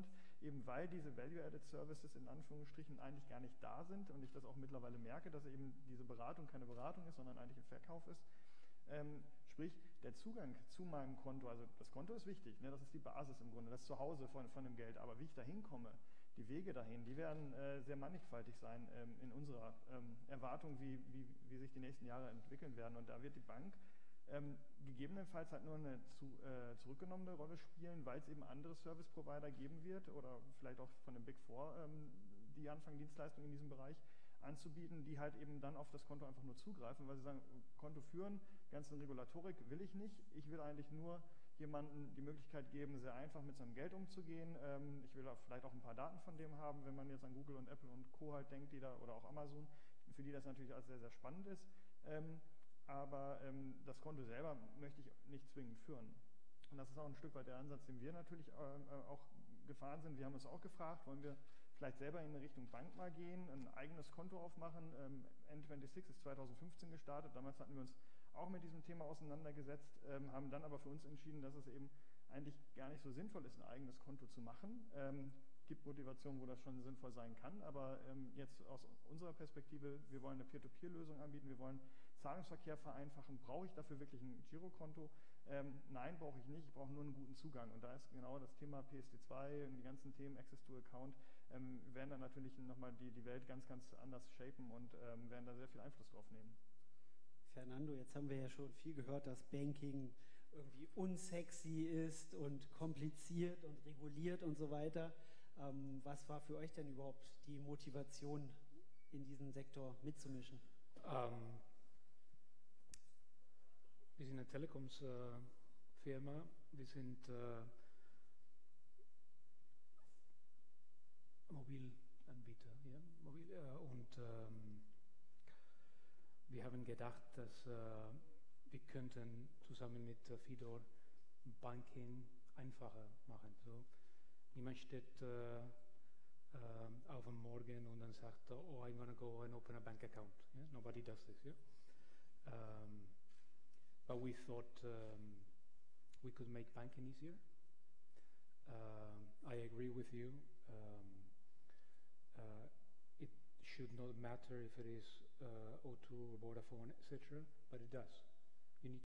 eben weil diese Value-Added Services in Anführungsstrichen eigentlich gar nicht da sind und ich das auch mittlerweile merke, dass eben diese Beratung keine Beratung ist, sondern eigentlich ein Verkauf ist. Ähm, sprich, der Zugang zu meinem Konto, also das Konto ist wichtig, ne, das ist die Basis im Grunde, das Zuhause von, von dem Geld, aber wie ich da hinkomme, die Wege dahin, die werden äh, sehr mannigfaltig sein ähm, in unserer ähm, Erwartung, wie, wie, wie sich die nächsten Jahre entwickeln werden. Und da wird die Bank ähm, gegebenenfalls halt nur eine zu, äh, zurückgenommene Rolle spielen, weil es eben andere Service-Provider geben wird oder vielleicht auch von den Big Four, ähm, die anfangen, Dienstleistungen in diesem Bereich anzubieten, die halt eben dann auf das Konto einfach nur zugreifen, weil sie sagen, Konto führen, ganze Regulatorik will ich nicht, ich will eigentlich nur jemandem die Möglichkeit geben, sehr einfach mit seinem Geld umzugehen. Ähm, ich will auch vielleicht auch ein paar Daten von dem haben, wenn man jetzt an Google und Apple und Co. halt denkt, die da, oder auch Amazon, für die das natürlich alles sehr, sehr spannend ist. Ähm, aber ähm, das Konto selber möchte ich nicht zwingend führen. Und das ist auch ein Stück weit der Ansatz, den wir natürlich äh, auch gefahren sind. Wir haben uns auch gefragt, wollen wir vielleicht selber in Richtung Bank mal gehen, ein eigenes Konto aufmachen. Ähm, N sechsundzwanzig ist zweitausendfünfzehn gestartet, damals hatten wir uns auch mit diesem Thema auseinandergesetzt, ähm, haben dann aber für uns entschieden, dass es eben eigentlich gar nicht so sinnvoll ist, ein eigenes Konto zu machen. Ähm, gibt Motivationen, wo das schon sinnvoll sein kann, aber ähm, jetzt aus unserer Perspektive, wir wollen eine Peer-to-Peer-Lösung anbieten, wir wollen Zahlungsverkehr vereinfachen. Brauche ich dafür wirklich ein Girokonto? Ähm, nein, brauche ich nicht, ich brauche nur einen guten Zugang. Und da ist genau das Thema P S D zwei und die ganzen Themen Access to Account, ähm, werden dann natürlich nochmal die, die Welt ganz, ganz anders shapen und ähm, werden da sehr viel Einfluss drauf nehmen. Fernando, jetzt haben wir ja schon viel gehört, dass Banking irgendwie unsexy ist und kompliziert und reguliert und so weiter. Ähm, was war für euch denn überhaupt die Motivation, in diesem Sektor mitzumischen? Ähm, wir sind eine Telekoms-Firma, äh, wir sind äh, Mobilanbieter, ja? Mobil, äh, und ähm, wir haben gedacht, dass äh, wir könnten zusammen mit äh, Fidor Banking einfacher machen. So, niemand steht äh, äh, auf am Morgen und dann sagt, oh, I'm gonna go and open a bank account. Yeah? Nobody does this. Yeah? Um, but we thought um, we could make banking easier. Um, I agree with you. Um, uh, it should not matter if it is uh, O two or Vodafone, et cetera, but it does. You need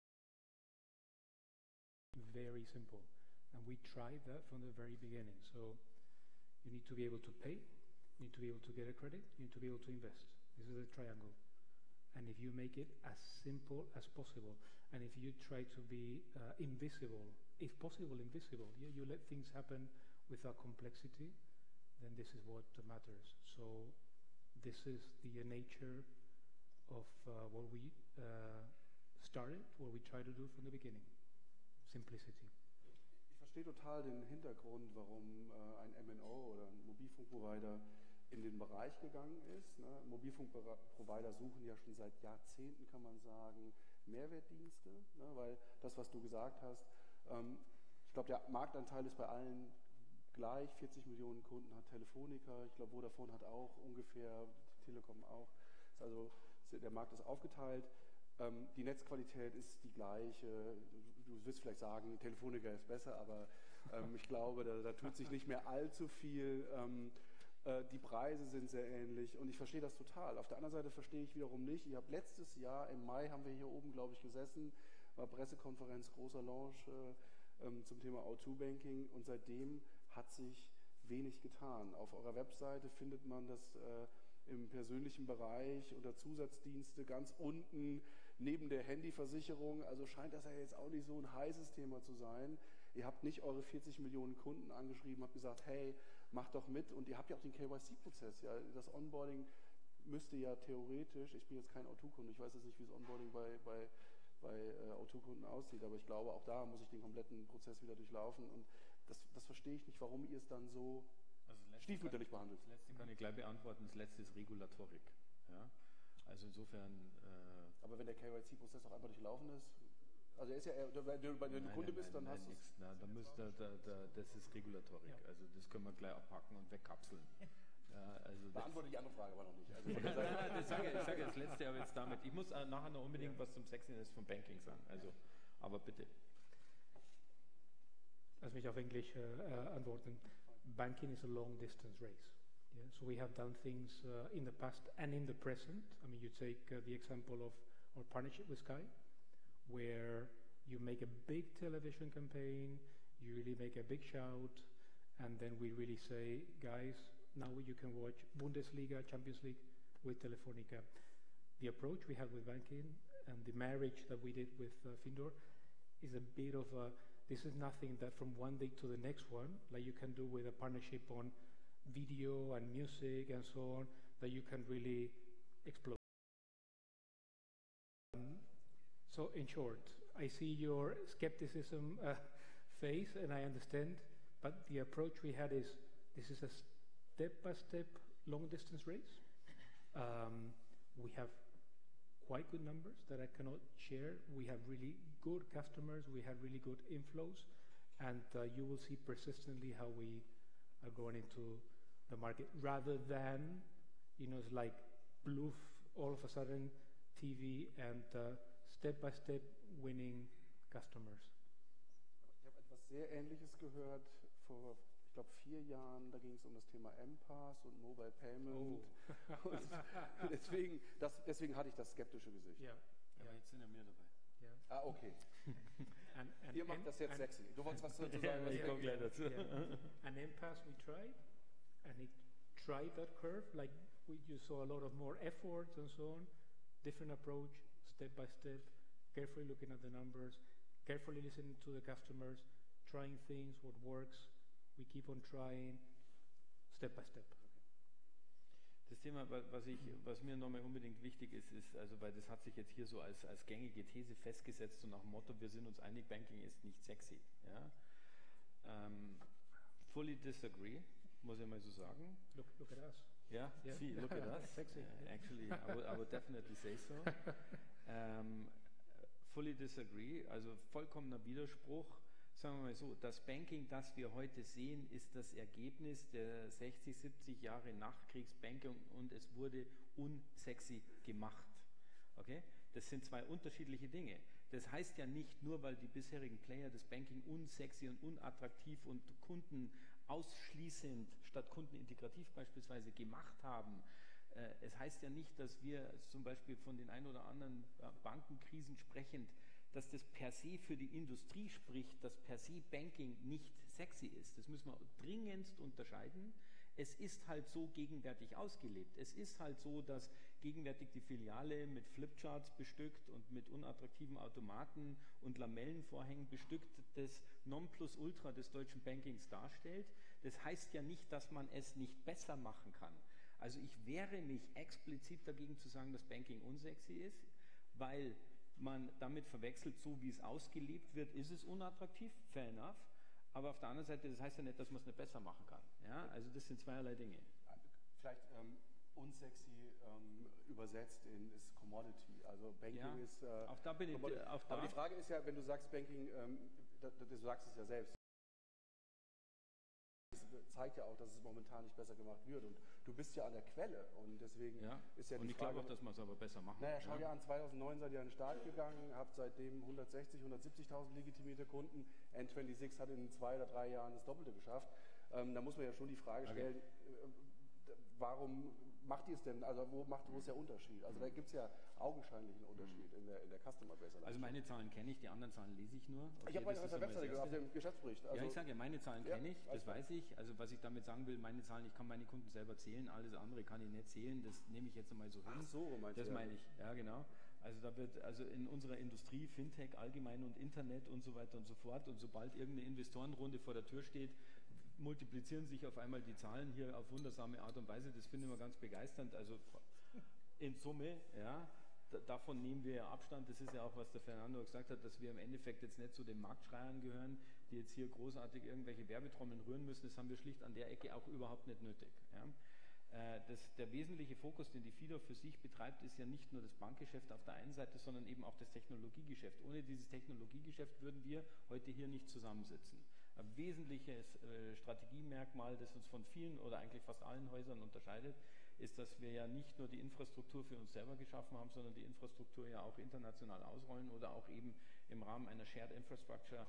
very simple, and we tried that from the very beginning. So you need to be able to pay, you need to be able to get a credit, you need to be able to invest. This is a triangle. And if you make it as simple as possible, and if you try to be uh, invisible, if possible invisible, yeah, you let things happen without complexity, then this is what matters. So this is the nature of uh, what we uh, started, what we try to do from the beginning. Simplicity. Ich verstehe total den Hintergrund, warum äh, ein M N O oder ein Mobilfunkprovider in den Bereich gegangen ist. Ne? Mobilfunkprovider suchen ja schon seit Jahrzehnten, kann man sagen, Mehrwertdienste, ne? Weil das, was du gesagt hast, ähm, ich glaube, der Marktanteil ist bei allen gleich, vierzig Millionen Kunden hat Telefonica, ich glaube, Vodafone hat auch ungefähr, Telekom auch, also der Markt ist aufgeteilt. Ähm, die Netzqualität ist die gleiche. Du wirst vielleicht sagen, Telefonica ist besser, aber ähm, ich glaube, da, da tut sich nicht mehr allzu viel. Ähm, äh, die Preise sind sehr ähnlich und ich verstehe das total. Auf der anderen Seite verstehe ich wiederum nicht. Ich habe letztes Jahr im Mai haben wir hier oben, glaube ich, gesessen, war Pressekonferenz, großer Launch äh, ähm, zum Thema O zwei Banking und seitdem hat sich wenig getan. Auf eurer Webseite findet man das äh, im persönlichen Bereich unter Zusatzdienste ganz unten neben der Handyversicherung. Also scheint das ja jetzt auch nicht so ein heißes Thema zu sein. Ihr habt nicht eure vierzig Millionen Kunden angeschrieben, habt gesagt, hey, macht doch mit. Und ihr habt ja auch den K Y C-Prozess. Ja. Das Onboarding müsste ja theoretisch, ich bin jetzt kein O zwei Kunde, ich weiß jetzt nicht, wie das Onboarding bei, bei, bei äh, O zwei Kunden aussieht, aber ich glaube, auch da muss ich den kompletten Prozess wieder durchlaufen. Und das, das verstehe ich nicht, warum ihr es dann so also stiefmütterlich behandelt. Das letzte kann ich gleich beantworten, das letzte ist Regulatorik. Ja? Also insofern... Äh aber wenn der K Y C-Prozess auch einfach durchlaufen ist, also er ist ja eher, wenn du, wenn du nein, Kunde nein, bist, dann nein, hast du es. Da, da, da, da, das ist Regulatorik, ja. Also das können wir gleich abpacken und wegkapseln. Ja, also beantworte die andere Frage aber noch nicht. Also ich sage ich sage das letzte aber jetzt damit. Ich muss nachher noch unbedingt ja. was zum Sexiness von Banking sagen. Also, aber bitte. Lass mich auf Englisch äh, antworten. banking is a long distance race. Yeah? So we have done things uh, in the past and in the present. I mean, you take uh, the example of our partnership with Sky, where you make a big television campaign, you really make a big shout, and then we really say, guys, now you can watch Bundesliga, Champions League with Telefonica. The approach we have with banking and the marriage that we did with uh, Findor is a bit of a, this is nothing that from one day to the next one, like you can do with a partnership on video and music and so on, that you can really explode. Um, so in short, I see your skepticism uh, face, and I understand, but the approach we had is, this is a step-by-step long-distance race. Um, we have quite good numbers that I cannot share. We have really good customers, we have really good inflows, and uh, you will see persistently how we are going into the market, rather than, you know, it's like bloof, all of a sudden, T V and uh, step-by-step winning customers. Ich habe etwas sehr Ähnliches gehört vor, ich glaube, vier Jahren. Da ging es um das Thema M-Pass und Mobile Payment. Oh. Und deswegen, das, deswegen hatte ich das skeptische Gesicht. Yeah. Aber jetzt sind ja mehr dabei. Yeah. Ah, okay. And, and, Ihr macht and, das jetzt and, sexy. Du wolltest was dazu Ja, sagen? ich komme gleich dazu. Yeah. And M-Pass we tried, and it tried that curve, like we, you saw a lot of more effort and so on, different approach, step by step, carefully looking at the numbers, carefully listening to the customers, trying things, what works, we keep on trying, step by step. Das Thema, was, ich, was mir nochmal unbedingt wichtig ist, ist, also weil das hat sich jetzt hier so als, als gängige These festgesetzt, so nach dem Motto, wir sind uns einig, Banking ist nicht sexy. Ja? Um, fully disagree, muss ich mal so sagen. Look, look at us. Yeah, Yeah. see, look at us. Sexy. Uh, actually, I would, I would definitely say so. Um, fully disagree, also vollkommener Widerspruch. Sagen wir mal so, das Banking, das wir heute sehen, ist das Ergebnis der sechzig, siebzig Jahre Nachkriegsbanking und es wurde unsexy gemacht. Okay? Das sind zwei unterschiedliche Dinge. Das heißt ja nicht nur, weil die bisherigen Player das Banking unsexy und unattraktiv und Kunden ausschließend statt kundenintegrativ beispielsweise gemacht haben. Äh, es heißt ja nicht, dass wir zum Beispiel von den ein oder anderen Bankenkrisen sprechend, dass das per se für die Industrie spricht, dass per se Banking nicht sexy ist. Das müssen wir dringendst unterscheiden. Es ist halt so gegenwärtig ausgelebt. Es ist halt so, dass gegenwärtig die Filiale mit Flipcharts bestückt und mit unattraktiven Automaten und Lamellenvorhängen bestückt das Nonplusultra des deutschen Bankings darstellt. Das heißt ja nicht, dass man es nicht besser machen kann. Also ich wehre mich explizit dagegen zu sagen, dass Banking unsexy ist, weil man damit verwechselt, so wie es ausgelebt wird, ist es unattraktiv, fair enough. Aber auf der anderen Seite, das heißt ja nicht, dass man es nicht besser machen kann. Ja? Also das sind zweierlei Dinge. Vielleicht ähm, unsexy ähm, übersetzt in ist Commodity. Also Banking Ja, ist äh, auch da bin ich, Commodity. auch da. Aber die Frage ist ja, wenn du sagst Banking, ähm, da, da, du sagst es ja selbst, das zeigt ja auch, dass es momentan nicht besser gemacht wird. Und du bist ja an der Quelle und deswegen Ja. ist ja Und die ich Frage... glaube auch, dass man es aber besser machen. Naja, schau ja. dir an, zweitausendneun seid ihr an den Start gegangen, habt seitdem hundertsechzig, hundertsiebzigtausend legitimierte Kunden. N sechsundzwanzig hat in zwei oder drei Jahren das Doppelte geschafft. Ähm, da muss man ja schon die Frage stellen, okay. äh, warum macht ihr es denn, also wo, macht, wo ist der Unterschied? Also da gibt es ja augenscheinlich einen Unterschied in der, in der Customer Base. Also meine Zahlen kenne ich, die anderen Zahlen lese ich nur. Okay, ich habe das auf ist der einmal Webseite, das auf Erste. dem Geschäftsbericht. Also Ja, ich sage ja, meine Zahlen Ja, kenne ich, alles das klar. weiß ich. Also was ich damit sagen will, meine Zahlen, ich kann meine Kunden selber zählen, alles andere kann ich nicht zählen, das nehme ich jetzt einmal so hin. Ach so, meinst Das du? meine ich, ja genau. Also da wird, also in unserer Industrie, Fintech allgemein und Internet und so weiter und so fort, und sobald irgendeine Investorenrunde vor der Tür steht, multiplizieren sich auf einmal die Zahlen hier auf wundersame Art und Weise. Das finden wir ganz begeisternd. Also in Summe, ja, d- davon nehmen wir ja Abstand. Das ist ja auch, was der Fernando gesagt hat, dass wir im Endeffekt jetzt nicht zu den Marktschreiern gehören, die jetzt hier großartig irgendwelche Werbetrommeln rühren müssen. Das haben wir schlicht an der Ecke auch überhaupt nicht nötig. Ja. Äh, Das, der wesentliche Fokus, den die Fidor für sich betreibt, ist ja nicht nur das Bankgeschäft auf der einen Seite, sondern eben auch das Technologiegeschäft. Ohne dieses Technologiegeschäft würden wir heute hier nicht zusammensitzen. Ein wesentliches äh, Strategiemerkmal, das uns von vielen oder eigentlich fast allen Häusern unterscheidet, ist, dass wir ja nicht nur die Infrastruktur für uns selber geschaffen haben, sondern die Infrastruktur ja auch international ausrollen oder auch eben im Rahmen einer Shared Infrastructure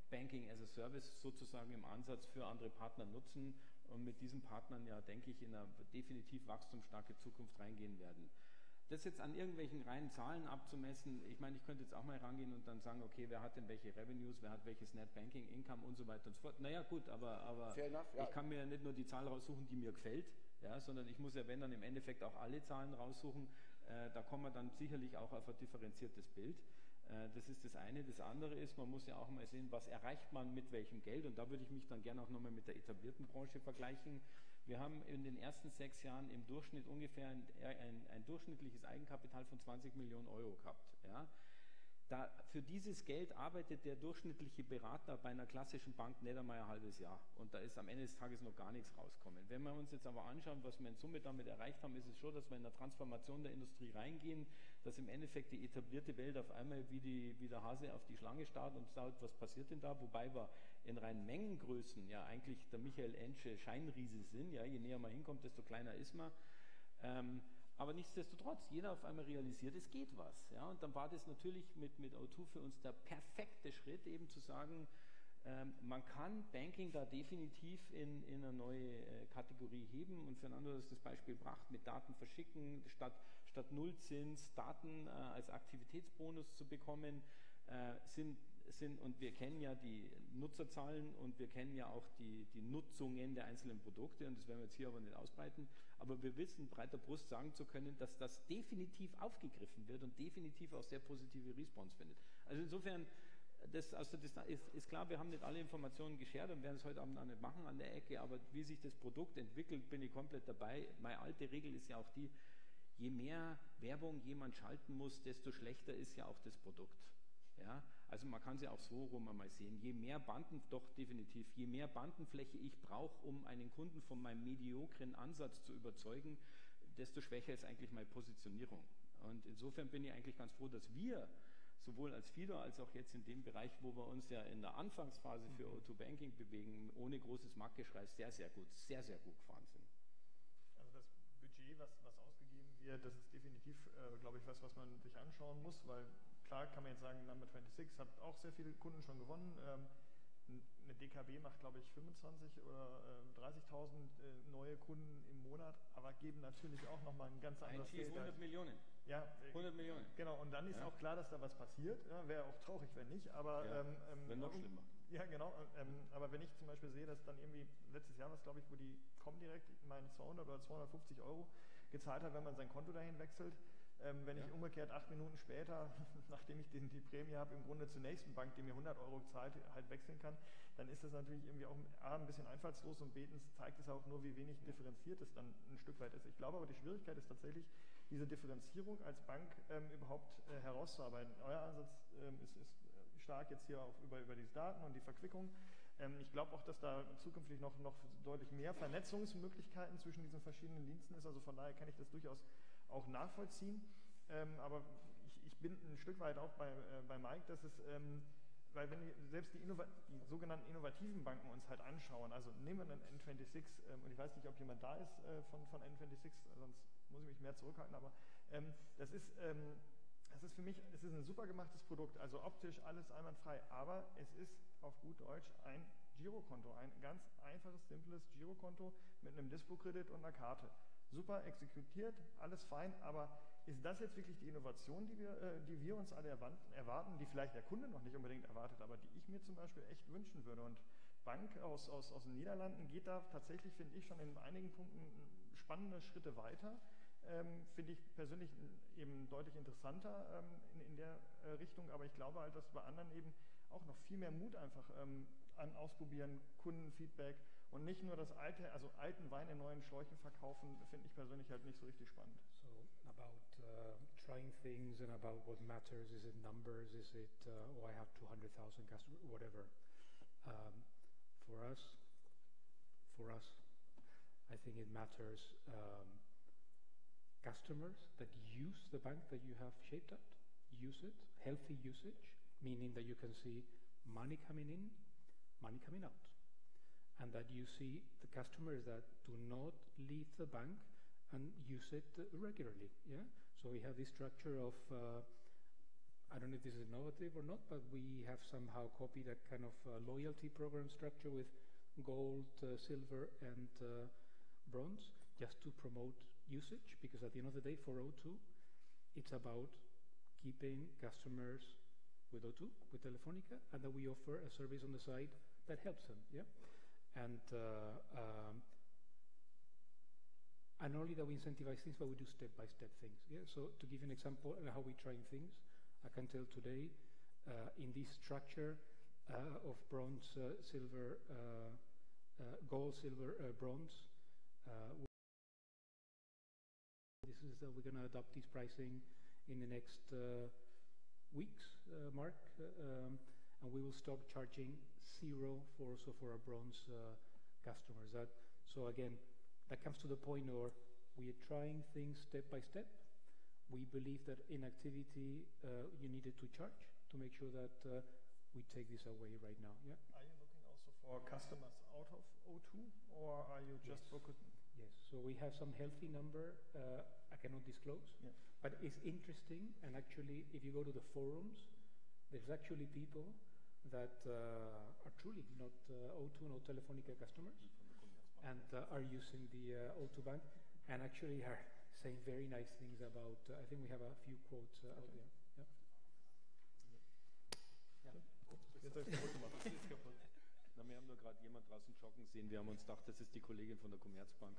Banking as a Service sozusagen im Ansatz für andere Partner nutzen und mit diesen Partnern ja, denke ich, in eine definitiv wachstumsstarke Zukunft reingehen werden. Das jetzt an irgendwelchen reinen Zahlen abzumessen, ich meine, ich könnte jetzt auch mal rangehen und dann sagen, okay, wer hat denn welche Revenues, wer hat welches Net Banking Income und so weiter und so fort. Naja gut, aber, aber Fair enough, ja. Ich kann mir ja nicht nur die Zahl raussuchen, die mir gefällt, ja, sondern ich muss ja, wenn dann im Endeffekt auch alle Zahlen raussuchen, äh, da kommen wir dann sicherlich auch auf ein differenziertes Bild. Äh, das ist das eine. Das andere ist, man muss ja auch mal sehen, was erreicht man mit welchem Geld, und da würde ich mich dann gerne auch nochmal mit der etablierten Branche vergleichen. Wir haben in den ersten sechs Jahren im Durchschnitt ungefähr ein, ein, ein durchschnittliches Eigenkapital von zwanzig Millionen Euro gehabt. Ja. Da, für dieses Geld arbeitet der durchschnittliche Berater bei einer klassischen Bank nicht einmal ein halbes Jahr. Und da ist am Ende des Tages noch gar nichts rauskommen. Wenn wir uns jetzt aber anschauen, was wir in Summe damit erreicht haben, ist es schon, dass wir in der Transformation der Industrie reingehen, dass im Endeffekt die etablierte Welt auf einmal wie, die, wie der Hase auf die Schlange starrt und sagt, was passiert denn da? Wobei wir in reinen Mengengrößen ja eigentlich der Michael Ensche Scheinriese sind. Ja, je näher man hinkommt, desto kleiner ist man. Ähm, Aber nichtsdestotrotz, jeder auf einmal realisiert, es geht was. Ja? Und dann war das natürlich mit, mit O zwei für uns der perfekte Schritt, eben zu sagen, ähm, man kann Banking da definitiv in, in eine neue äh, Kategorie heben. Und Fernando hat das Beispiel gebracht, mit Daten verschicken, statt, statt Nullzins Daten äh, als Aktivitätsbonus zu bekommen, äh, sind sind, und wir kennen ja die Nutzerzahlen und wir kennen ja auch die, die Nutzungen der einzelnen Produkte, und das werden wir jetzt hier aber nicht ausbreiten, aber wir wissen breiter Brust sagen zu können, dass das definitiv aufgegriffen wird und definitiv auch sehr positive Response findet. Also insofern, das, also das ist, ist klar, wir haben nicht alle Informationen geshared und werden es heute Abend auch nicht machen an der Ecke, aber wie sich das Produkt entwickelt, bin ich komplett dabei. Meine alte Regel ist ja auch die, je mehr Werbung jemand schalten muss, desto schlechter ist ja auch das Produkt. Ja, also man kann es ja auch so rum einmal sehen, je mehr Banden, doch definitiv, je mehr Bandenfläche ich brauche, um einen Kunden von meinem mediokren Ansatz zu überzeugen, desto schwächer ist eigentlich meine Positionierung. Und insofern bin ich eigentlich ganz froh, dass wir sowohl als Fido als auch jetzt in dem Bereich, wo wir uns ja in der Anfangsphase für O zwei Banking bewegen, ohne großes Marktgeschrei sehr, sehr gut, sehr, sehr gut gefahren sind. Also das Budget, was, was ausgegeben wird, das ist definitiv, äh, glaube ich, was, was man sich anschauen muss, weil klar kann man jetzt sagen, Number sechsundzwanzig hat auch sehr viele Kunden schon gewonnen. Ähm, eine D K B macht, glaube ich, fünfundzwanzig oder äh, dreißigtausend äh, neue Kunden im Monat, aber geben natürlich auch nochmal ein ganz anderes Geld. hundert Millionen. Ja, hundert Millionen. Genau, und dann ist ja. auch klar, dass da was passiert. Ja, wäre auch traurig, wenn nicht, aber... Ja, ähm, wäre noch schlimmer. Ja, genau, ähm, aber wenn ich zum Beispiel sehe, dass dann irgendwie, letztes Jahr war es, glaube ich, wo die Comdirect meine zweihundert oder zweihundertfünfzig Euro gezahlt hat, wenn man sein Konto dahin wechselt, Ähm, wenn ja. ich umgekehrt acht Minuten später, nachdem ich den, die Prämie habe, im Grunde zur nächsten Bank, die mir hundert Euro zahlt, halt wechseln kann, dann ist das natürlich irgendwie auch A, ein bisschen einfallslos, und B, zeigt es auch nur, wie wenig differenziert es dann ein Stück weit ist. Ich glaube aber, die Schwierigkeit ist tatsächlich, diese Differenzierung als Bank ähm, überhaupt äh, herauszuarbeiten. Euer Ansatz ähm, ist, ist stark jetzt hier auch über, über diese Daten und die Verquickung. Ähm, ich glaube auch, dass da zukünftig noch, noch deutlich mehr Vernetzungsmöglichkeiten zwischen diesen verschiedenen Diensten ist. Also von daher kann ich das durchaus auch nachvollziehen, ähm, aber ich, ich bin ein Stück weit auch bei, äh, bei Mike, dass es, ähm, weil wenn wir selbst die, Innova die sogenannten innovativen Banken uns halt anschauen, also nehmen wir einen N sechsundzwanzig, ähm, und ich weiß nicht, ob jemand da ist äh, von, von N sechsundzwanzig, sonst muss ich mich mehr zurückhalten, aber ähm, das ist, ähm, das ist für mich, es ist ein super gemachtes Produkt, also optisch alles einwandfrei, aber es ist auf gut Deutsch ein Girokonto, ein ganz einfaches, simples Girokonto mit einem Dispo-Kredit und einer Karte. Super exekutiert, alles fein, aber ist das jetzt wirklich die Innovation, die wir, äh, die wir uns alle erwarten, die vielleicht der Kunde noch nicht unbedingt erwartet, aber die ich mir zum Beispiel echt wünschen würde? Und Bank aus, aus, aus den Niederlanden geht da tatsächlich, finde ich, schon in einigen Punkten spannende Schritte weiter. Ähm, finde ich persönlich eben deutlich interessanter ähm, in, in der äh, Richtung, aber ich glaube halt, dass bei anderen eben auch noch viel mehr Mut einfach ähm, an Ausprobieren, Kundenfeedback, und nicht nur das alte, also alten Wein in neuen Schläuchen verkaufen, finde ich persönlich halt nicht so richtig spannend. So about uh, trying things and about what matters, is it numbers, is it, uh, oh I have two hundred thousand customers, whatever. Um, for us, for us, I think it matters um, customers that use the bank that you have shaped up, use it, healthy usage, meaning that you can see money coming in, money coming out. And that you see the customers that do not leave the bank and use it uh, regularly. Yeah. So we have this structure of uh, I don't know if this is innovative or not, but we have somehow copied a kind of uh, loyalty program structure with gold, uh, silver, and uh, bronze, just to promote usage, because at the end of the day, for O two, it's about keeping customers with O two, with Telefonica, and that we offer a service on the side that helps them, yeah? And uh, um, and not only that we incentivize things, but we do step-by-step things, yeah? So to give you an example of how we try things, I can tell today, uh, in this structure uh, of bronze, uh, silver, uh, uh, gold, silver, uh, bronze, uh, this is uh, we're going to adopt this pricing in the next uh, weeks, uh, Mark, uh, um, and we will stop charging zero for also for our bronze uh, customers. That so again, that comes to the point where we are trying things step by step. We believe that in activity uh, you needed to charge to make sure that uh, we take this away right now. Yeah. Are you looking also for customers out of O two, or are you just Yes. focusing? Yes. So we have some healthy number. Uh, I cannot disclose, Yeah. but it's interesting. And actually, if you go to the forums, there's actually people that uh, are truly not uh, O two, no Telefonica customers, and uh, are using the uh, O two Bank, and actually are saying very nice things about, uh, I think we have a few quotes uh, out there. Yeah. Jetzt habe ich kaputt gemacht. Das ist kaputt. Na, wir haben nur gerade jemand draußen joggen sehen. Wir haben uns gedacht, das ist die Kollegin von der Commerzbank.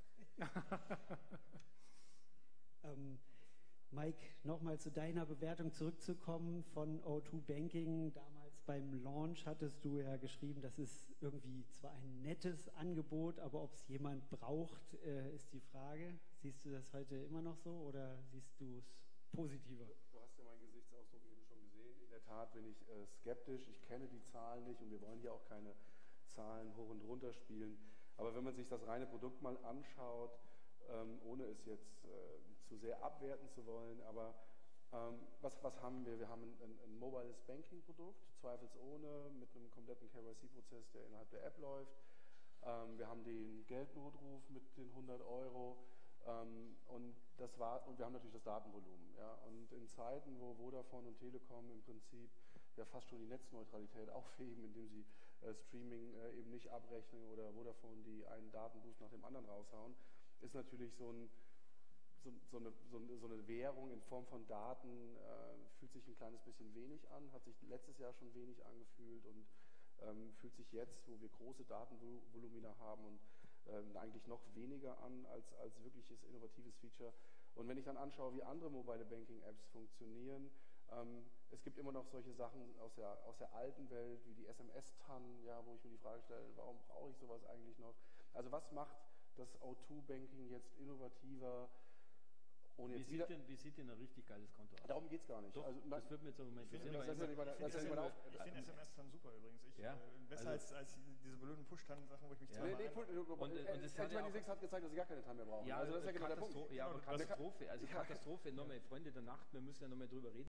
Ähm, Mike, nochmal zu deiner Bewertung zurückzukommen von O zwei Banking. Damals beim Launch hattest du ja geschrieben, das ist irgendwie zwar ein nettes Angebot, aber ob es jemand braucht, äh, ist die Frage. Siehst du das heute immer noch so oder siehst du es positiver? Du hast ja meinen Gesichtsausdruck eben schon gesehen. In der Tat bin ich äh, skeptisch. Ich kenne die Zahlen nicht und wir wollen hier auch keine Zahlen hoch und runter spielen. Aber wenn man sich das reine Produkt mal anschaut, ähm, ohne es jetzt äh, zu sehr abwerten zu wollen, aber ähm, was, was haben wir? Wir haben ein, ein, ein mobiles Banking-Produkt, zweifelsohne, mit einem kompletten K Y C-Prozess, der innerhalb der App läuft. Ähm, wir haben den Geldnotruf mit den hundert Euro. Ähm, und das war, und wir haben natürlich das Datenvolumen. Ja? Und in Zeiten, wo Vodafone und Telekom im Prinzip ja fast schon die Netzneutralität aufheben, indem sie äh, Streaming äh, eben nicht abrechnen oder Vodafone die einen Datenboost nach dem anderen raushauen, ist natürlich so, ein, so, so, eine, so, eine, so eine Währung in Form von Daten, äh, fühlt sich ein kleines bisschen wenig an, hat sich letztes Jahr schon wenig angefühlt und ähm, fühlt sich jetzt, wo wir große Datenvolumina haben und ähm, eigentlich noch weniger an als, als wirkliches innovatives Feature. Und wenn ich dann anschaue, wie andere Mobile Banking Apps funktionieren, ähm, es gibt immer noch solche Sachen aus der, aus der alten Welt, wie die S M S-T A N, ja, wo ich mir die Frage stelle, warum brauche ich sowas eigentlich noch? Also was macht das O zwei Banking jetzt innovativer? Und Wie jetzt sieht, wieder, denn, wie sieht denn ein richtig geiles Konto aus? darum geht es gar nicht. Doch, Also, das würde mir jetzt aber mal Ich finde interessieren. das ist ja nicht mal- ich das ist ja finde nicht mal S auf- M S dann super übrigens. Ich, Ja, äh, besser also- als, als diese blöden Push-Sachen, wo ich mich Ja. Nee, zweimal nee, ein- und, Und- und das hat ja auch- hat gezeigt, dass sie gar keine Time mehr brauchen. Ja, also das ist ja genau der Punkt. Katastro- ja, aber Genau, das- Katastrophe, also Ja. Katastrophe, nochmal, Freunde der Nacht, wir müssen ja nochmal drüber reden.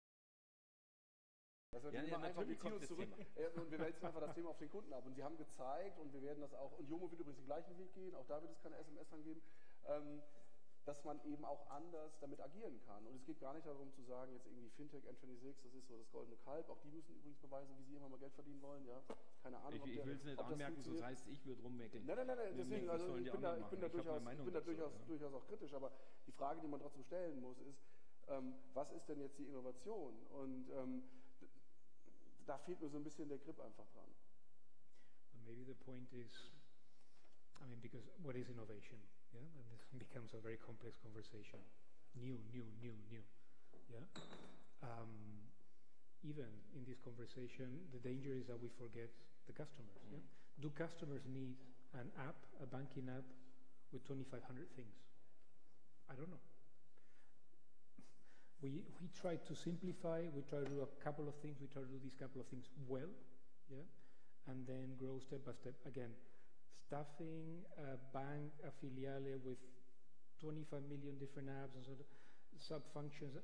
Das ist Ja, natürlich ja, immer einfach, wir natürlich ziehen kommt uns das zurück äh, und wir wälzen einfach das Thema auf den Kunden ab. Und sie haben gezeigt, und wir werden das auch, und Jomo wird übrigens den gleichen Weg gehen, auch da wird es keine S M S angeben, ähm, dass man eben auch anders damit agieren kann. Und es geht gar nicht darum zu sagen, jetzt irgendwie Fintech N sechsundzwanzig, das ist so das goldene Kalb, auch die müssen übrigens beweisen, wie sie irgendwann mal Geld verdienen wollen. Ja, keine Ahnung, Ich, ob ich der- will es nicht ob das anmerken, so funktioniert. heißt ich würde rumweckeln. Nein, nein, nein, nein, Nee, deswegen, nee, also das sollen ich die bin da, anderen ich bin da, machen. Ich hab durchaus, meine Meinung ich bin da dazu, durchaus, ja. durchaus auch kritisch, aber die Frage, die man trotzdem stellen muss, ist, ähm, was ist denn jetzt die Innovation? Und ähm, d- da fehlt mir so ein bisschen der Grip einfach dran. But maybe the point is, I mean, because what is innovation? Yeah, and this becomes a very complex conversation. New, new, new, new. Yeah. Um, even in this conversation, the danger is that we forget the customers. Yeah? Do customers need an app, a banking app, with twenty-five hundred things? I don't know. We we try to simplify. We try to do a couple of things. We try to do these couple of things well. Yeah. And then grow step by step. Again, staffing a bank, a filiale with twenty-five million different apps and sort of sub-functions.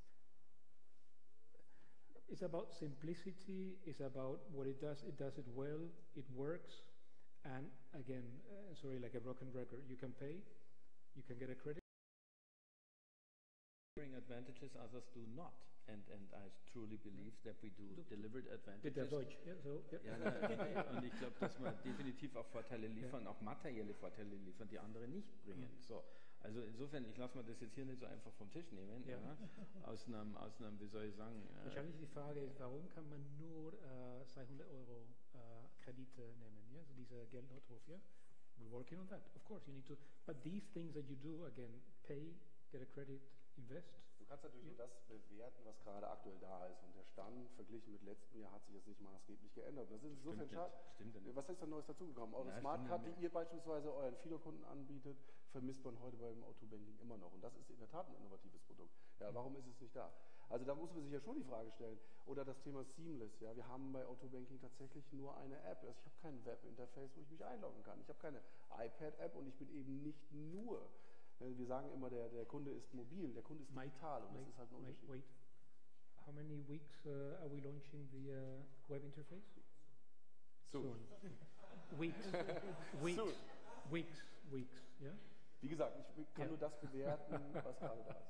It's about simplicity, it's about what it does, it does it well, it works, and again, uh, sorry, like a broken record, you can pay, you can get a credit. Advantages others do not. And, and I truly believe that we do delivered advantages. Der Deutsch, ja, so. Ja. Ja, na, und ich glaube, dass wir definitiv auch Vorteile liefern, ja. auch materielle Vorteile liefern, die andere nicht bringen. Mhm. So, also insofern, ich lasse mir das jetzt hier nicht so einfach vom Tisch nehmen. Ja. Ja, aus, einem, aus einem, wie soll ich sagen... Äh, Wahrscheinlich die Frage ist, warum kann man nur äh, zweihundert Euro äh, Kredite nehmen? Ja? So dieser Geldnotruf, ja? We're working on that, of course. You need to, but these things that you do, again, pay, get a credit, invest. Du kannst natürlich nur das bewerten, was gerade aktuell da ist. Und der Stand verglichen mit letztem Jahr hat sich jetzt nicht maßgeblich geändert. Das ist insofern schade. Was ist da Neues dazugekommen? Eure ja, Smartcard, die ihr beispielsweise euren Fido-Kunden anbietet, vermisst man heute beim O zwei Banking immer noch. Und das ist in der Tat ein innovatives Produkt. Ja, warum ist es nicht da? Also da muss man sich ja schon die Frage stellen. Oder das Thema Seamless. Ja, wir haben bei O zwei Banking tatsächlich nur eine App. Also ich habe kein Webinterface, wo ich mich einloggen kann. Ich habe keine iPad-App und ich bin eben nicht nur... Wir sagen immer, der, der Kunde ist mobil, der Kunde ist digital und das ist halt ein Unterschied. Wait, how many weeks uh, are we launching the uh, web interface? Soon. Soon. Weeks. Weeks. Soon. Weeks. Weeks. Yeah? Wie gesagt, ich kann yeah. nur das bewerten, was gerade da ist.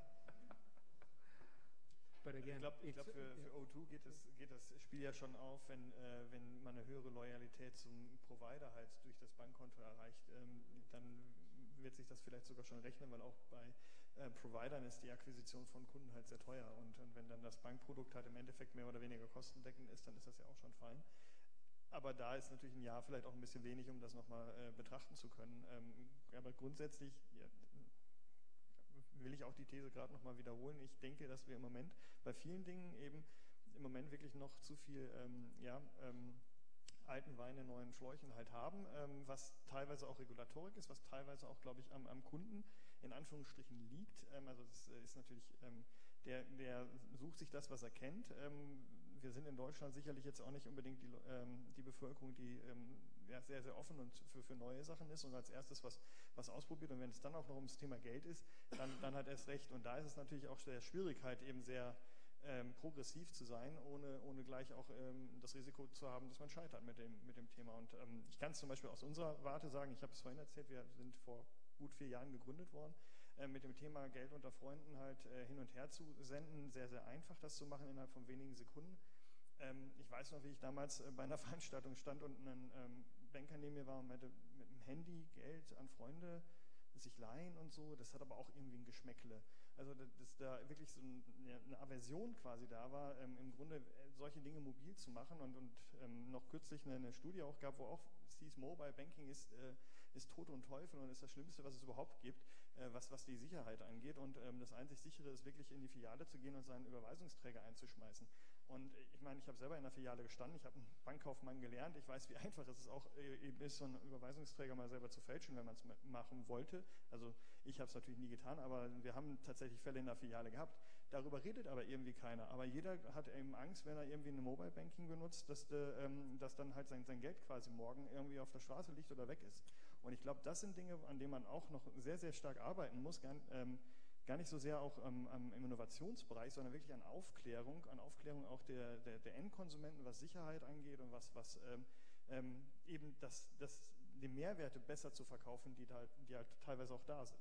But again, ich glaube, glaub, für, für O zwei geht, es, geht das Spiel ja schon auf, wenn, äh, wenn man eine höhere Loyalität zum Provider halt durch das Bankkonto erreicht, ähm, dann wird sich das vielleicht sogar schon rechnen, weil auch bei äh, Providern ist die Akquisition von Kunden halt sehr teuer und, und wenn dann das Bankprodukt halt im Endeffekt mehr oder weniger kostendeckend ist, dann ist das ja auch schon fein. Aber da ist natürlich ein Jahr vielleicht auch ein bisschen wenig, um das nochmal äh, betrachten zu können. Ähm, aber grundsätzlich ja, will ich auch die These gerade nochmal wiederholen. Ich denke, dass wir im Moment bei vielen Dingen eben im Moment wirklich noch zu viel ähm, ja, ähm, alten Wein in neuen Schläuchen halt haben, ähm, was teilweise auch Regulatorik ist, was teilweise auch, glaube ich, am, am Kunden in Anführungsstrichen liegt. Ähm, also das ist natürlich, ähm, der, der sucht sich das, was er kennt. Ähm, wir sind in Deutschland sicherlich jetzt auch nicht unbedingt die, ähm, die Bevölkerung, die ähm, ja, sehr, sehr offen und für, für neue Sachen ist und als erstes was, was ausprobiert. Und wenn es dann auch noch ums Thema Geld ist, dann, dann hat er es recht. Und da ist es natürlich auch sehr schwierig, halt eben sehr Ähm, progressiv zu sein, ohne, ohne gleich auch ähm, das Risiko zu haben, dass man scheitert mit dem, mit dem Thema. Und ähm, ich kann es zum Beispiel aus unserer Warte sagen, ich habe es vorhin erzählt, wir sind vor gut vier Jahren gegründet worden, äh, mit dem Thema Geld unter Freunden halt äh, hin und her zu senden, sehr, sehr einfach das zu machen innerhalb von wenigen Sekunden. Ähm, ich weiß noch, wie ich damals äh, bei einer Veranstaltung stand und ein ähm, Banker neben mir war und meinte, mit dem Handy Geld an Freunde sich leihen und so, das hat aber auch irgendwie ein Geschmäckle. Also dass da wirklich so eine Aversion quasi da war, ähm, im Grunde solche Dinge mobil zu machen und, und ähm, noch kürzlich eine, eine Studie auch gab, wo auch es hieß, Mobile Banking ist, äh, ist Tod und Teufel und ist das Schlimmste, was es überhaupt gibt, äh, was, was die Sicherheit angeht und ähm, das einzig sichere ist wirklich in die Filiale zu gehen und seinen Überweisungsträger einzuschmeißen. Und ich meine, ich habe selber in der Filiale gestanden, ich habe einen Bankkaufmann gelernt, ich weiß, wie einfach es ist, auch eben ist, so einen Überweisungsträger mal selber zu fälschen, wenn man es machen wollte. Also ich habe es natürlich nie getan, aber wir haben tatsächlich Fälle in der Filiale gehabt. Darüber redet aber irgendwie keiner. Aber jeder hat eben Angst, wenn er irgendwie eine Mobile Banking benutzt, dass, de, ähm, dass dann halt sein, sein Geld quasi morgen irgendwie auf der Straße liegt oder weg ist. Und ich glaube, das sind Dinge, an denen man auch noch sehr, sehr stark arbeiten muss, gern, ähm, gar nicht so sehr auch ähm, im Innovationsbereich, sondern wirklich an Aufklärung, an Aufklärung auch der, der, der Endkonsumenten, was Sicherheit angeht und was, was ähm, ähm, eben das, das, die Mehrwerte besser zu verkaufen, die, da, die halt teilweise auch da sind.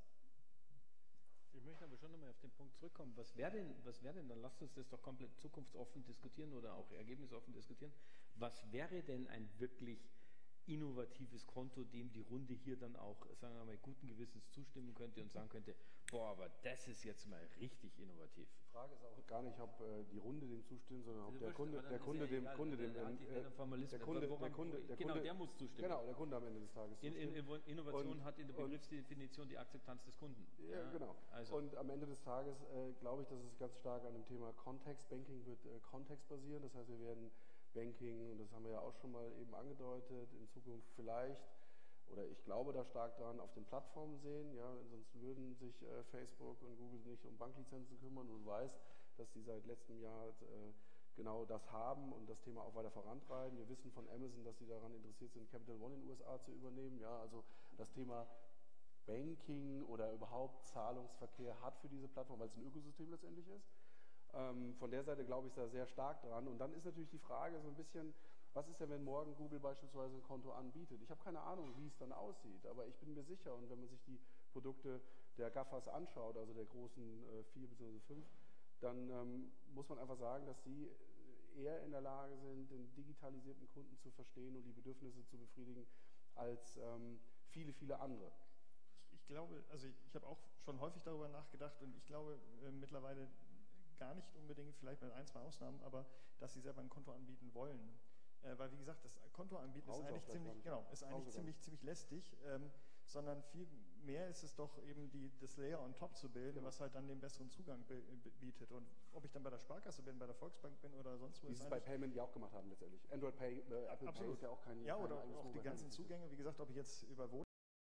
Ich möchte aber schon nochmal auf den Punkt zurückkommen. Was wäre denn, was wäre denn, dann lasst uns das doch komplett zukunftsoffen diskutieren oder auch ergebnisoffen diskutieren. Was wäre denn ein wirklich innovatives Konto, dem die Runde hier dann auch, sagen wir mal, guten Gewissens zustimmen könnte und sagen könnte, boah, aber das ist jetzt mal richtig innovativ. Die Frage ist auch gar nicht, ob äh, die Runde dem zustimmt, sondern ob der Kunde, der Kunde dem Kunde dem der Kunde, der Kunde, der genau, der muss zustimmen. Genau, der Kunde am Ende des Tages zustimmt. In, in, Innovation und, hat in der Begriffsdefinition die Akzeptanz des Kunden. Ja, ja genau. Also. Und am Ende des Tages äh, glaube ich, dass es ganz stark an dem Thema Kontext, Banking wird äh, Kontext basieren. Das heißt, wir werden Banking, und das haben wir ja auch schon mal eben angedeutet, in Zukunft vielleicht, oder ich glaube da stark dran, auf den Plattformen sehen, ja, sonst würden sich äh, Facebook und Google nicht um Banklizenzen kümmern und du weißt, dass die seit letztem Jahr äh, genau das haben und das Thema auch weiter vorantreiben. Wir wissen von Amazon, dass sie daran interessiert sind, Capital One in den U S A zu übernehmen, ja, also das Thema Banking oder überhaupt Zahlungsverkehr hat für diese Plattform, weil es ein Ökosystem letztendlich ist. Ähm, von der Seite glaube ich da sehr stark dran. Und dann ist natürlich die Frage so ein bisschen, was ist denn, wenn morgen Google beispielsweise ein Konto anbietet? Ich habe keine Ahnung, wie es dann aussieht, aber ich bin mir sicher, und wenn man sich die Produkte der GAFAs anschaut, also der großen äh, vier bzw. fünf, dann ähm, muss man einfach sagen, dass sie eher in der Lage sind, den digitalisierten Kunden zu verstehen und die Bedürfnisse zu befriedigen, als ähm, viele, viele andere. Ich glaube, also ich, ich habe auch schon häufig darüber nachgedacht und ich glaube äh, mittlerweile gar nicht unbedingt, vielleicht mit ein, zwei Ausnahmen, aber dass sie selber ein Konto anbieten wollen. Äh, weil wie gesagt, das Konto anbieten ist eigentlich ziemlich, genau, ist eigentlich ziemlich, ziemlich lästig, ähm, sondern viel mehr ist es doch eben die, das Layer on top zu bilden, genau, was halt dann den besseren Zugang bietet. Und ob ich dann bei der Sparkasse bin, bei der Volksbank bin oder sonst wo. Wie sie es bei Payment ja auch gemacht haben letztendlich. Android Pay, äh, Apple Absolut. Pay ist ja auch kein Ja, oder kein auch die ganzen Zugänge, wie gesagt, ob ich jetzt über Vodafone,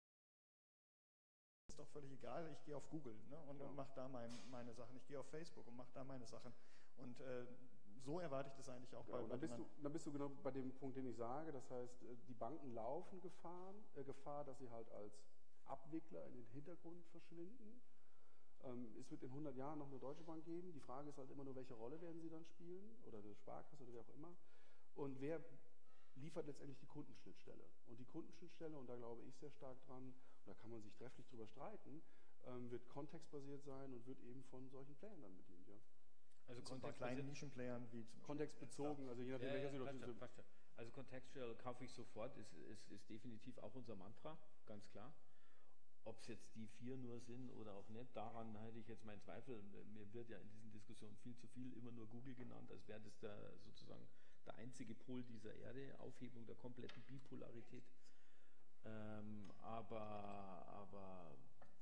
ist doch völlig egal, ich gehe auf Google, ne, und, genau, und mache da mein, meine Sachen. Ich gehe auf Facebook und mache da meine Sachen. Und äh, so erwarte ich das eigentlich auch. Genau, bei dann bist, du, dann bist du genau bei dem Punkt, den ich sage. Das heißt, die Banken laufen Gefahr, äh, Gefahr, dass sie halt als Abwickler in den Hintergrund verschwinden. Ähm, es wird in hundert Jahren noch eine Deutsche Bank geben. Die Frage ist halt immer nur, welche Rolle werden sie dann spielen? Oder eine Sparkasse oder wer auch immer. Und wer liefert letztendlich die Kundenschnittstelle? Und die Kundenschnittstelle, und da glaube ich sehr stark dran, und da kann man sich trefflich drüber streiten, ähm, wird kontextbasiert sein und wird eben von solchen Playern dann bedient. Ja? Also so bei kleinen Nischenplayern wie zum kontextbezogen, also je nachdem, ja, welcher ja, Situation. passt ja, passt ja. Also contextual kaufe ich sofort, ist, ist, ist definitiv auch unser Mantra, ganz klar. Ob es jetzt die vier nur sind oder auch nicht, daran hätte ich jetzt meinen Zweifel. Mir wird ja in diesen Diskussionen viel zu viel immer nur Google genannt, als wäre das der, sozusagen der einzige Pol dieser Erde, Aufhebung der kompletten Bipolarität. Ähm, aber, aber,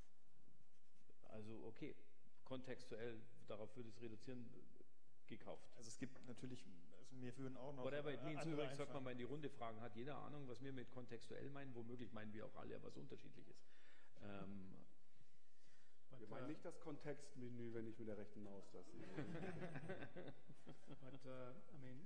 also okay, kontextuell, darauf würde es reduzieren, gekauft. Also es gibt natürlich, also mir würden auch noch Whatever it means, übrigens sollte man einfallen. mal in die Runde fragen, hat jeder Ahnung, was wir mit kontextuell meinen? Womöglich meinen wir auch alle was Unterschiedliches. Ähm, wir meinen uh, nicht das Kontextmenü, wenn ich mit der rechten Maus das sehe. But uh, I mean,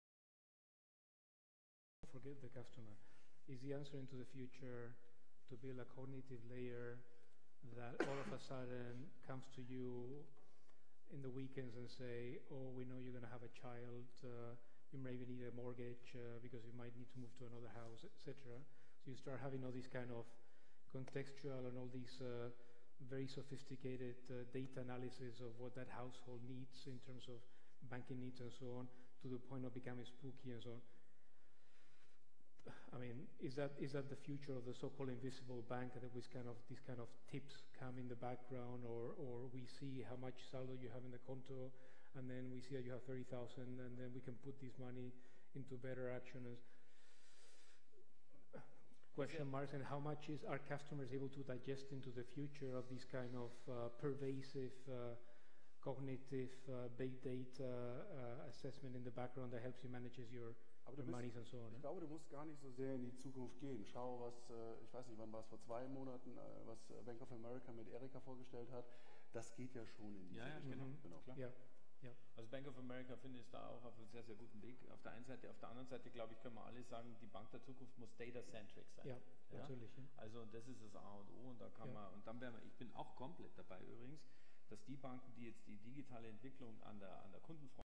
forget the customer. Is the answer into the future to build a cognitive layer that all of a sudden comes to you in the weekends and say, oh, we know you're going to have a child, uh, you maybe need a mortgage uh, because you might need to move to another house, et cetera. So you start having all these kind of contextual and all these uh, very sophisticated uh, data analysis of what that household needs in terms of banking needs and so on, to the point of becoming spooky and so on. I mean, is that is that the future of the so-called invisible bank, that with kind of these kind of tips come in the background, or or we see how much saldo you have in the konto, and then we see that you have thirty thousand, and then we can put this money into better actions. Question marks, and how much is our customers able to digest into the future of this kind of uh, pervasive uh, cognitive uh, big data uh, assessment in the background that helps you manage your Aber du bist, and so on, ich ne? glaube, du musst gar nicht so sehr in die Zukunft gehen. Schau, was, äh, ich weiß nicht, wann war es, vor zwei Monaten, äh, was Bank of America mit Erika vorgestellt hat. Das geht ja schon in diese ja, ja, Richtung. genau. Mhm. genau. Klar. Ja. Ja. Also Bank of America finde ich da auch auf einem sehr, sehr guten Weg. Auf der einen Seite, auf der anderen Seite, glaube ich, können wir alle sagen, die Bank der Zukunft muss data-centric sein. Ja, ja? natürlich. Ja. Also das ist das A und O, und da kann ja. man, und dann werden wir, ich bin auch komplett dabei übrigens, dass die Banken, die jetzt die digitale Entwicklung an der, an der Kundenfront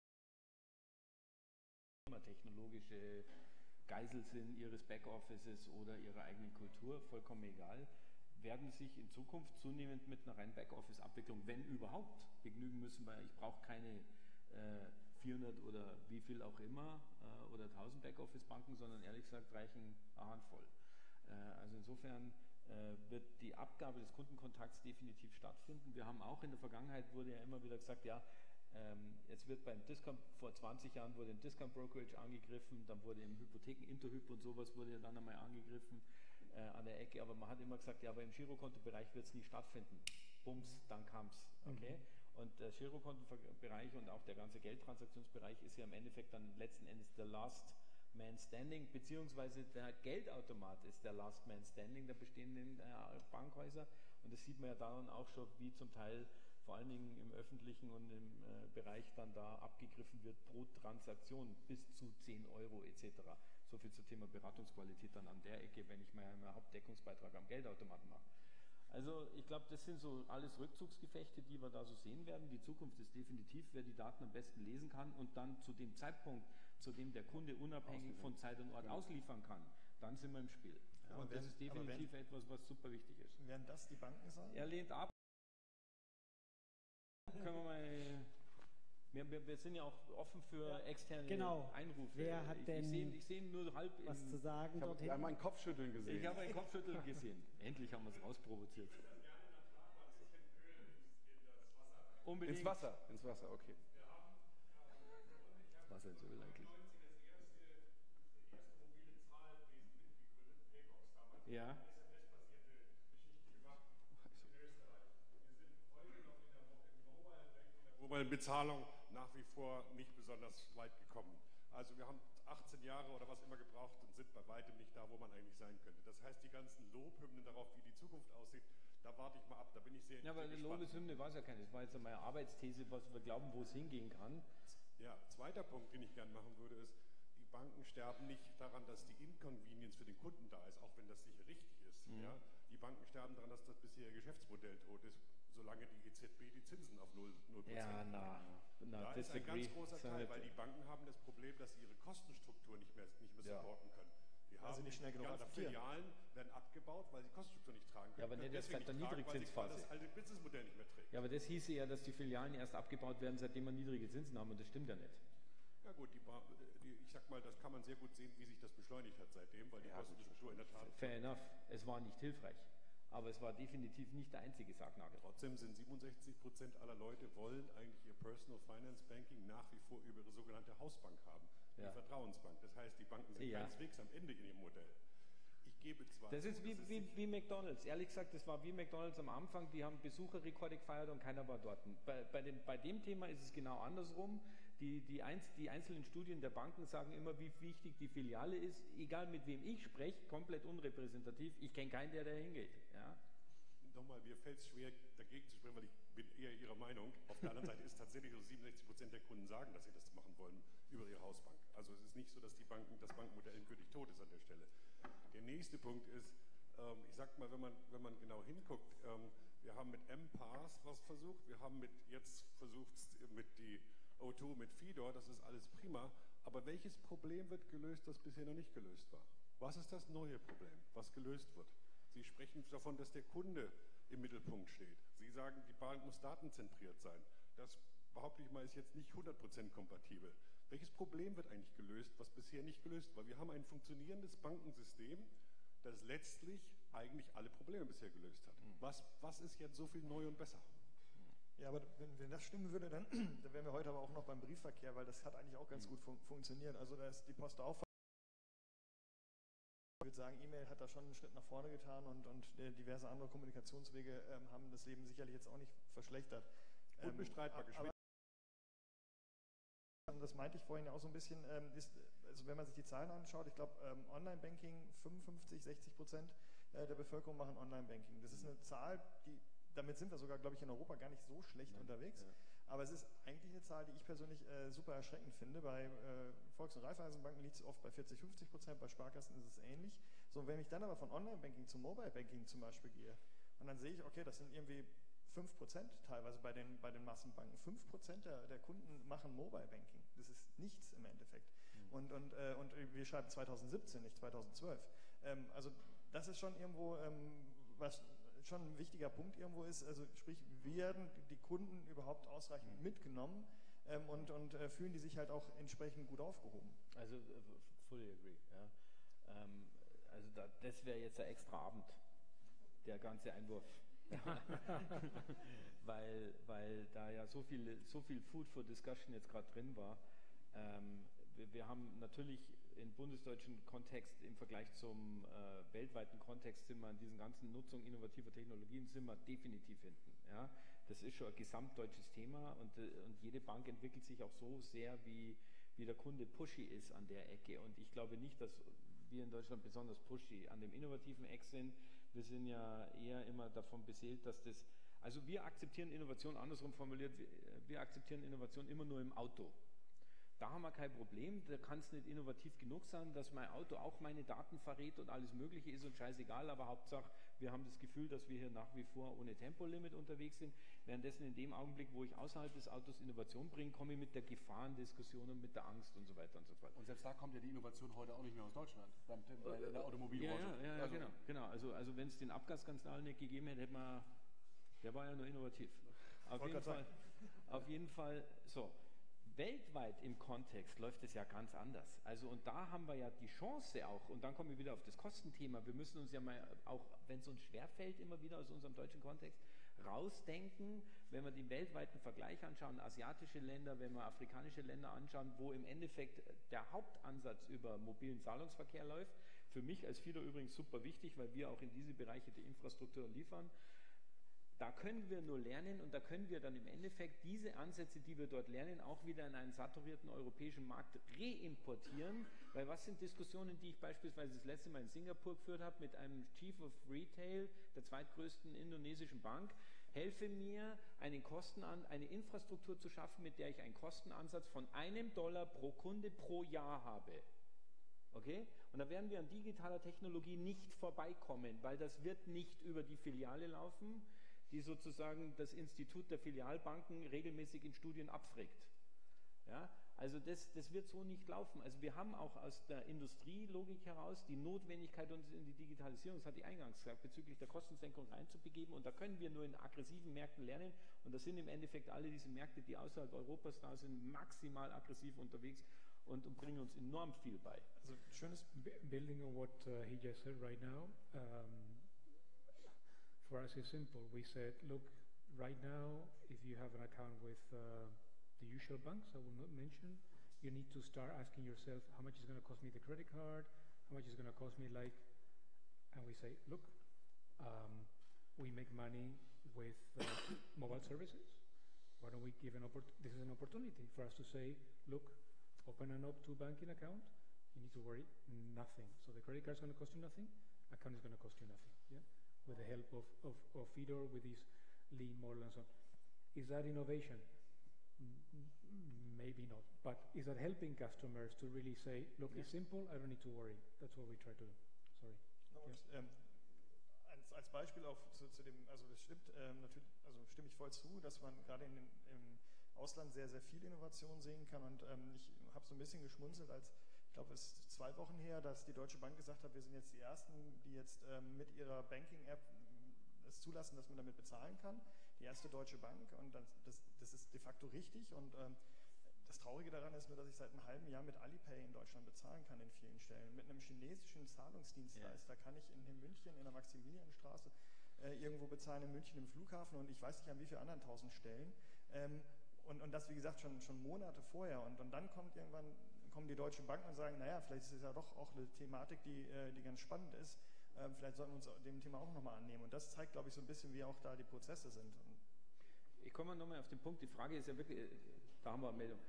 technologische Geisel sind ihres Backoffices oder ihrer eigenen Kultur, vollkommen egal, werden sich in Zukunft zunehmend mit einer reinen Backoffice-Abwicklung, wenn überhaupt, begnügen müssen, weil ich brauche keine äh, vierhundert oder wie viel auch immer äh, oder tausend Backoffice-Banken, sondern ehrlich gesagt reichen eine Handvoll. Äh, also insofern äh, wird die Abgabe des Kundenkontakts definitiv stattfinden. Wir haben auch in der Vergangenheit, wurde ja immer wieder gesagt, ja, ähm, jetzt wird beim Discount, vor zwanzig Jahren wurde im Discount Brokerage angegriffen, dann wurde im Hypotheken Interhyp und sowas wurde ja dann einmal angegriffen äh, an der Ecke, aber man hat immer gesagt, ja, aber im Girokontobereich wird es nie stattfinden. Bums, dann kam es. Okay? Mhm. Und der Girokontobereich und auch der ganze Geldtransaktionsbereich ist ja im Endeffekt dann letzten Endes der Last Man Standing, beziehungsweise der Geldautomat ist der Last Man Standing der bestehenden äh, Bankhäuser, und das sieht man ja dann auch schon, wie zum Teil vor allen Dingen im öffentlichen und im äh, Bereich dann da abgegriffen wird pro Transaktion bis zu zehn Euro et cetera. So viel zum Thema Beratungsqualität dann an der Ecke, wenn ich mal einen Hauptdeckungsbeitrag am Geldautomaten mache. Also ich glaube, das sind so alles Rückzugsgefechte, die wir da so sehen werden. Die Zukunft ist definitiv, wer die Daten am besten lesen kann und dann zu dem Zeitpunkt, zu dem der Kunde unabhängig von Zeit und Ort genau. ausliefern kann, dann sind wir im Spiel. Ja, und werden, das ist definitiv werden, etwas, was super wichtig ist. Werden das die Banken sein? Er lehnt ab. Können wir mal Wir, wir, wir sind ja auch offen für Ja, externe genau. Einrufe. Wer hat ich, denn ich sehe ich seh nur halb was im, zu sagen Ich dort habe hinten? einmal einen Kopfschütteln gesehen. Ich habe ein Kopfschütteln gesehen. Endlich haben wir es rausprovoziert. Unbedingt. Ins Wasser, ins Wasser, okay. Das Wasser ins Öl eigentlich. Ja. Mobile Bezahlung nach wie vor nicht besonders weit gekommen. Also wir haben achtzehn Jahre oder was immer gebraucht und sind bei weitem nicht da, wo man eigentlich sein könnte. Das heißt, die ganzen Lobhymnen darauf, wie die Zukunft aussieht, da warte ich mal ab, da bin ich sehr Ja, aber sehr gespannt. Lobeshymne war es ja keine. Das war jetzt meine Arbeitsthese, was wir glauben, wo es hingehen kann. Ja, zweiter Punkt, den ich gerne machen würde, ist, die Banken sterben nicht daran, dass die Inconvenience für den Kunden da ist, auch wenn das sicher richtig ist. Mhm. Ja? Die Banken sterben daran, dass das bisherige Geschäftsmodell tot ist, solange die E Z B die Zinsen auf null Prozent Ja, na, na, Da ist ein disagree. ganz großer So Teil, nicht- weil die Banken haben das Problem, dass sie ihre Kostenstruktur nicht mehr, nicht mehr Ja. supporten können. Die Weil sie haben nicht schnell die genug ganzen adaptieren. Filialen werden abgebaut, weil sie Kostenstruktur nicht tragen können. Ja, aber Können nicht erst deswegen seit der nicht tragen, weil sie Niedrigzinsphase. das alte Businessmodell nicht mehr trägt. Ja, aber das hieße ja, dass die Filialen erst abgebaut werden, seitdem wir niedrige Zinsen haben, und das stimmt ja nicht. Ja gut, die, Ba- die, ich sag mal, das kann man sehr gut sehen, wie sich das beschleunigt hat seitdem, weil die Ja, gut, Kostenstruktur in der Tat. Fair enough, es war nicht hilfreich, aber es war definitiv nicht der einzige Sargnagel. Trotzdem sind siebenundsechzig Prozent aller Leute wollen eigentlich ihr Personal Finance Banking nach wie vor über ihre sogenannte Hausbank haben, Ja. die Vertrauensbank. Das heißt, die Banken sind Ja. keineswegs am Ende in ihrem Modell. Ich gebe zwar Das zu, ist wie, dass es wie, sich- wie McDonalds. Ehrlich gesagt, das war wie McDonalds am Anfang. Die haben Besucherrekorde gefeiert und keiner war dort. Bei, bei, dem, bei dem Thema ist es genau andersrum. Die, die, einz, die einzelnen Studien der Banken sagen immer, wie wichtig die Filiale ist. Egal mit wem ich spreche, komplett unrepräsentativ. Ich kenne keinen, der da hingeht. Ja? Nochmal, mir fällt es schwer, dagegen zu sprechen, weil ich bin eher Ihrer Meinung. Auf der anderen Seite ist tatsächlich so, siebenundsechzig Prozent der Kunden sagen, dass sie das machen wollen über ihre Hausbank. Also es ist nicht so, dass die Banken, das Bankenmodell endgültig tot ist an der Stelle. Der nächste Punkt ist, ähm, ich sag mal, wenn man, wenn man genau hinguckt, ähm, wir haben mit M-Pass was versucht, wir haben mit jetzt versucht mit die O zwei, mit Fidor, das ist alles prima, aber welches Problem wird gelöst, das bisher noch nicht gelöst war? Was ist das neue Problem, was gelöst wird? Sie sprechen davon, dass der Kunde im Mittelpunkt steht. Sie sagen, die Bank muss datenzentriert sein. Das, behaupte ich mal, ist jetzt nicht hundert Prozent kompatibel. Welches Problem wird eigentlich gelöst, was bisher nicht gelöst war? Wir haben ein funktionierendes Bankensystem, das letztlich eigentlich alle Probleme bisher gelöst hat. Was, was ist jetzt so viel neu und besser? Ja, aber wenn, wenn das stimmen würde, dann, dann wären wir heute aber auch noch beim Briefverkehr, weil das hat eigentlich auch ganz gut fun funktioniert. Also da ist die Post auch. Ich würde sagen, E-Mail hat da schon einen Schritt nach vorne getan und, und äh, diverse andere Kommunikationswege ähm, haben das Leben sicherlich jetzt auch nicht verschlechtert. Ähm, Unbestreitbar aber, aber das meinte ich vorhin ja auch so ein bisschen, ähm, ist, also wenn man sich die Zahlen anschaut, ich glaube ähm, Online-Banking, fünfundfünfzig, sechzig Prozent äh, der Bevölkerung machen Online-Banking. Das ist eine Zahl, die, damit sind wir sogar, glaube ich, in Europa gar nicht so schlecht Nein, unterwegs. ja. Aber es ist eigentlich eine Zahl, die ich persönlich äh, super erschreckend finde. Bei äh, Volks- und Raiffeisenbanken liegt es oft bei vierzig, fünfzig Prozent, bei Sparkassen ist es ähnlich. So, wenn ich dann aber von Online-Banking zu Mobile-Banking zum Beispiel gehe und dann sehe ich, okay, das sind irgendwie fünf Prozent teilweise bei den, bei den Massenbanken. fünf Prozent der, der Kunden machen Mobile-Banking. Das ist nichts im Endeffekt. Mhm. Und, und, äh, und wir schreiben zweitausendsiebzehn, nicht zweitausendzwölf. Ähm, also das ist schon irgendwo, ähm, was schon ein wichtiger Punkt irgendwo ist, also sprich, werden die Kunden überhaupt ausreichend mhm. mitgenommen ähm, und, und äh, fühlen die sich halt auch entsprechend gut aufgehoben. Also uh, fully agree. Ja. Ähm, also da, das wäre jetzt ein extra Abend, der ganze Einwurf. weil, weil da ja so viel, so viel Food for Discussion jetzt gerade drin war. Ähm, wir, wir haben natürlich im bundesdeutschen Kontext im Vergleich zum äh, weltweiten Kontext sind wir in diesen ganzen Nutzung innovativer Technologien sind wir definitiv hinten. Ja? Das ist schon ein gesamtdeutsches Thema und, äh, und jede Bank entwickelt sich auch so sehr, wie, wie der Kunde pushy ist an der Ecke. Und ich glaube nicht, dass wir in Deutschland besonders pushy an dem innovativen Eck sind. Wir sind ja eher immer davon beseelt, dass das, also wir akzeptieren Innovation, andersrum formuliert, wir, wir akzeptieren Innovation immer nur im Auto. Da haben wir kein Problem, da kann es nicht innovativ genug sein, dass mein Auto auch meine Daten verrät und alles Mögliche ist und scheißegal, aber Hauptsache, wir haben das Gefühl, dass wir hier nach wie vor ohne Tempolimit unterwegs sind. Währenddessen in dem Augenblick, wo ich außerhalb des Autos Innovation bringe, komme ich mit der Gefahrendiskussion und mit der Angst und so weiter und so fort. Und selbst da kommt ja die Innovation heute auch nicht mehr aus Deutschland, beim, bei in der Automobilbranche. Ja, ja, ja, also, genau, genau. Also, also wenn es den Abgasskandal nicht gegeben hätte, hätte man, der war ja nur innovativ. Auf jeden Fall, auf jeden Fall, so. weltweit im Kontext läuft es ja ganz anders. Also und da haben wir ja die Chance auch, und dann kommen wir wieder auf das Kostenthema, wir müssen uns ja mal, auch wenn es uns schwerfällt, immer wieder aus unserem deutschen Kontext, rausdenken, wenn wir den weltweiten Vergleich anschauen, asiatische Länder, wenn wir afrikanische Länder anschauen, wo im Endeffekt der Hauptansatz über mobilen Zahlungsverkehr läuft. Für mich als Fido übrigens super wichtig, weil wir auch in diese Bereiche die Infrastruktur liefern. Da können wir nur lernen und da können wir dann im Endeffekt diese Ansätze, die wir dort lernen, auch wieder in einen saturierten europäischen Markt reimportieren. Weil was sind Diskussionen, die ich beispielsweise das letzte Mal in Singapur geführt habe mit einem Chief of Retail, der zweitgrößten indonesischen Bank, helfe mir, einen Kostenan eine Infrastruktur zu schaffen, mit der ich einen Kostenansatz von einem Dollar pro Kunde pro Jahr habe. Okay? Und da werden wir an digitaler Technologie nicht vorbeikommen, weil das wird nicht über die Filiale laufen, die sozusagen das Institut der Filialbanken regelmäßig in Studien abfragt. Ja, also das, das wird so nicht laufen. Also wir haben auch aus der Industrielogik heraus die Notwendigkeit, uns in die Digitalisierung, das hatte ich eingangs gesagt, bezüglich der Kostensenkung reinzubegeben, und da können wir nur in aggressiven Märkten lernen, und das sind im Endeffekt alle diese Märkte, die außerhalb Europas da sind, maximal aggressiv unterwegs und, und bringen uns enorm viel bei. Also schönes building on what uh, he just said right now. Um, For us, it's simple. We said, look, right now, if you have an account with uh, the usual banks, I will not mention, you need to start asking yourself, how much is going to cost me the credit card? How much is going to cost me like, and we say, look, um, we make money with uh, mobile services. Why don't we give an opportunity? This is an opportunity for us to say, look, open an up to banking account. You need to worry nothing. So the credit card is going to cost you nothing. Account is going to cost you nothing. Yeah. With the help of, of, of Fidor, with this lean model and so on. Is that innovation? Maybe not. But is that helping customers to really say, look, yeah. It's simple, I don't need to worry. That's what we try to do. Sorry. No, yeah. ähm, als, als Beispiel auch zu, zu dem, also das stimmt, ähm, natürlich, also stimme ich voll zu, dass man gerade in den, im Ausland sehr, sehr viel Innovation sehen kann, und ähm, ich habe so ein bisschen geschmunzelt, als ich glaube, es ist zwei Wochen her, dass die Deutsche Bank gesagt hat, wir sind jetzt die Ersten, die jetzt ähm, mit ihrer Banking-App es zulassen, dass man damit bezahlen kann. Die erste Deutsche Bank, und das, das, das ist de facto richtig, und ähm, das Traurige daran ist nur, dass ich seit einem halben Jahr mit Alipay in Deutschland bezahlen kann in vielen Stellen. Mit einem chinesischen Zahlungsdienstleister yeah. kann ich in, in München in der Maximilianstraße äh, irgendwo bezahlen, in München im Flughafen, und ich weiß nicht an wie vielen anderen tausend Stellen. Ähm, und, und das, wie gesagt, schon, schon Monate vorher. Und, und dann kommt irgendwann kommen die deutschen Banken und sagen, naja, vielleicht ist es ja doch auch eine Thematik, die, die ganz spannend ist. Ähm, vielleicht sollten wir uns dem Thema auch nochmal annehmen. Und das zeigt, glaube ich, so ein bisschen, wie auch da die Prozesse sind. Ich komme nochmal auf den Punkt. Die Frage ist ja wirklich, da haben wir eine Meldung.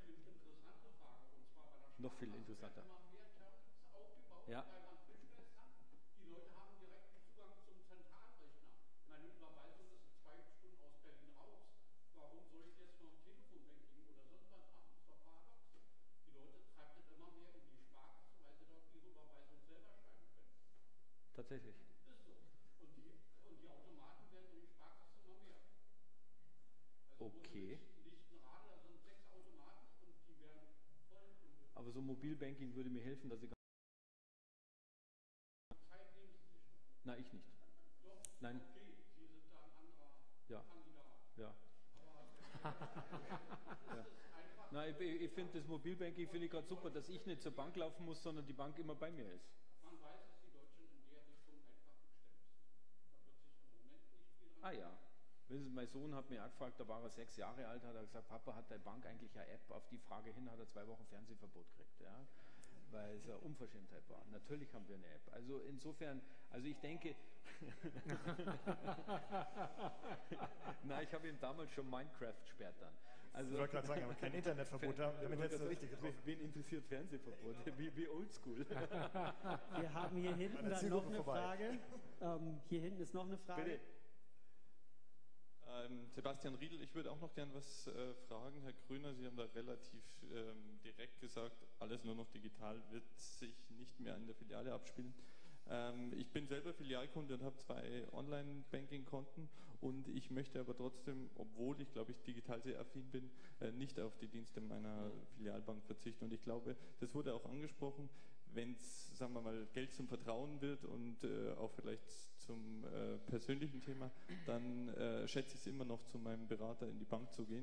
Noch viel interessanter. Ja. Tatsächlich. Und die, und die Automaten werden durch die Sparkasse immer mehr. Also okay. Nicht ein Radler, sondern sechs Automaten, und die werden voll. Aber so Mobilbanking würde mir helfen, dass ich. Zeit nehmen Sie sich. Nein, ich nicht. Doch. Nein. Okay, Sie sind da ein anderer ja. Kandidat. Ja. Aber ja. Nein, ich, ich finde das Mobilbanking finde ich gerade super, dass ich nicht zur Bank laufen muss, sondern die Bank immer bei mir ist. Ah ja, mein Sohn hat mir auch gefragt, da war er sechs Jahre alt, hat er gesagt, Papa, hat deine Bank eigentlich eine App? Auf die Frage hin hat er zwei Wochen Fernsehverbot gekriegt, ja, weil es eine Unverschämtheit war. Natürlich haben wir eine App. Also insofern, also ich denke, na, ich habe ihm damals schon Minecraft gesperrt dann. Also, ich wollte gerade sagen, aber kein Internetverbot, damit hättest du richtig getroffen. Wen interessiert Fernsehverbot? Wie, wie oldschool. Wir haben hier hinten dann noch eine vorbei. Frage. Ähm, hier hinten ist noch eine Frage. Bitte. Ähm, Sebastian Riedl, ich würde auch noch gern was äh, fragen. Herr Gröner, Sie haben da relativ ähm, direkt gesagt, alles nur noch digital wird sich nicht mehr in der Filiale abspielen. Ähm, ich bin selber Filialkunde und habe zwei Online-Banking-Konten, und ich möchte aber trotzdem, obwohl ich glaube ich digital sehr affin bin, äh, nicht auf die Dienste meiner Filialbank verzichten. Und ich glaube, das wurde auch angesprochen, wenn es, sagen wir mal, Geld zum Vertrauen wird und äh, auch vielleicht zum äh, persönlichen Thema, dann äh, schätze ich es immer noch, zu meinem Berater in die Bank zu gehen.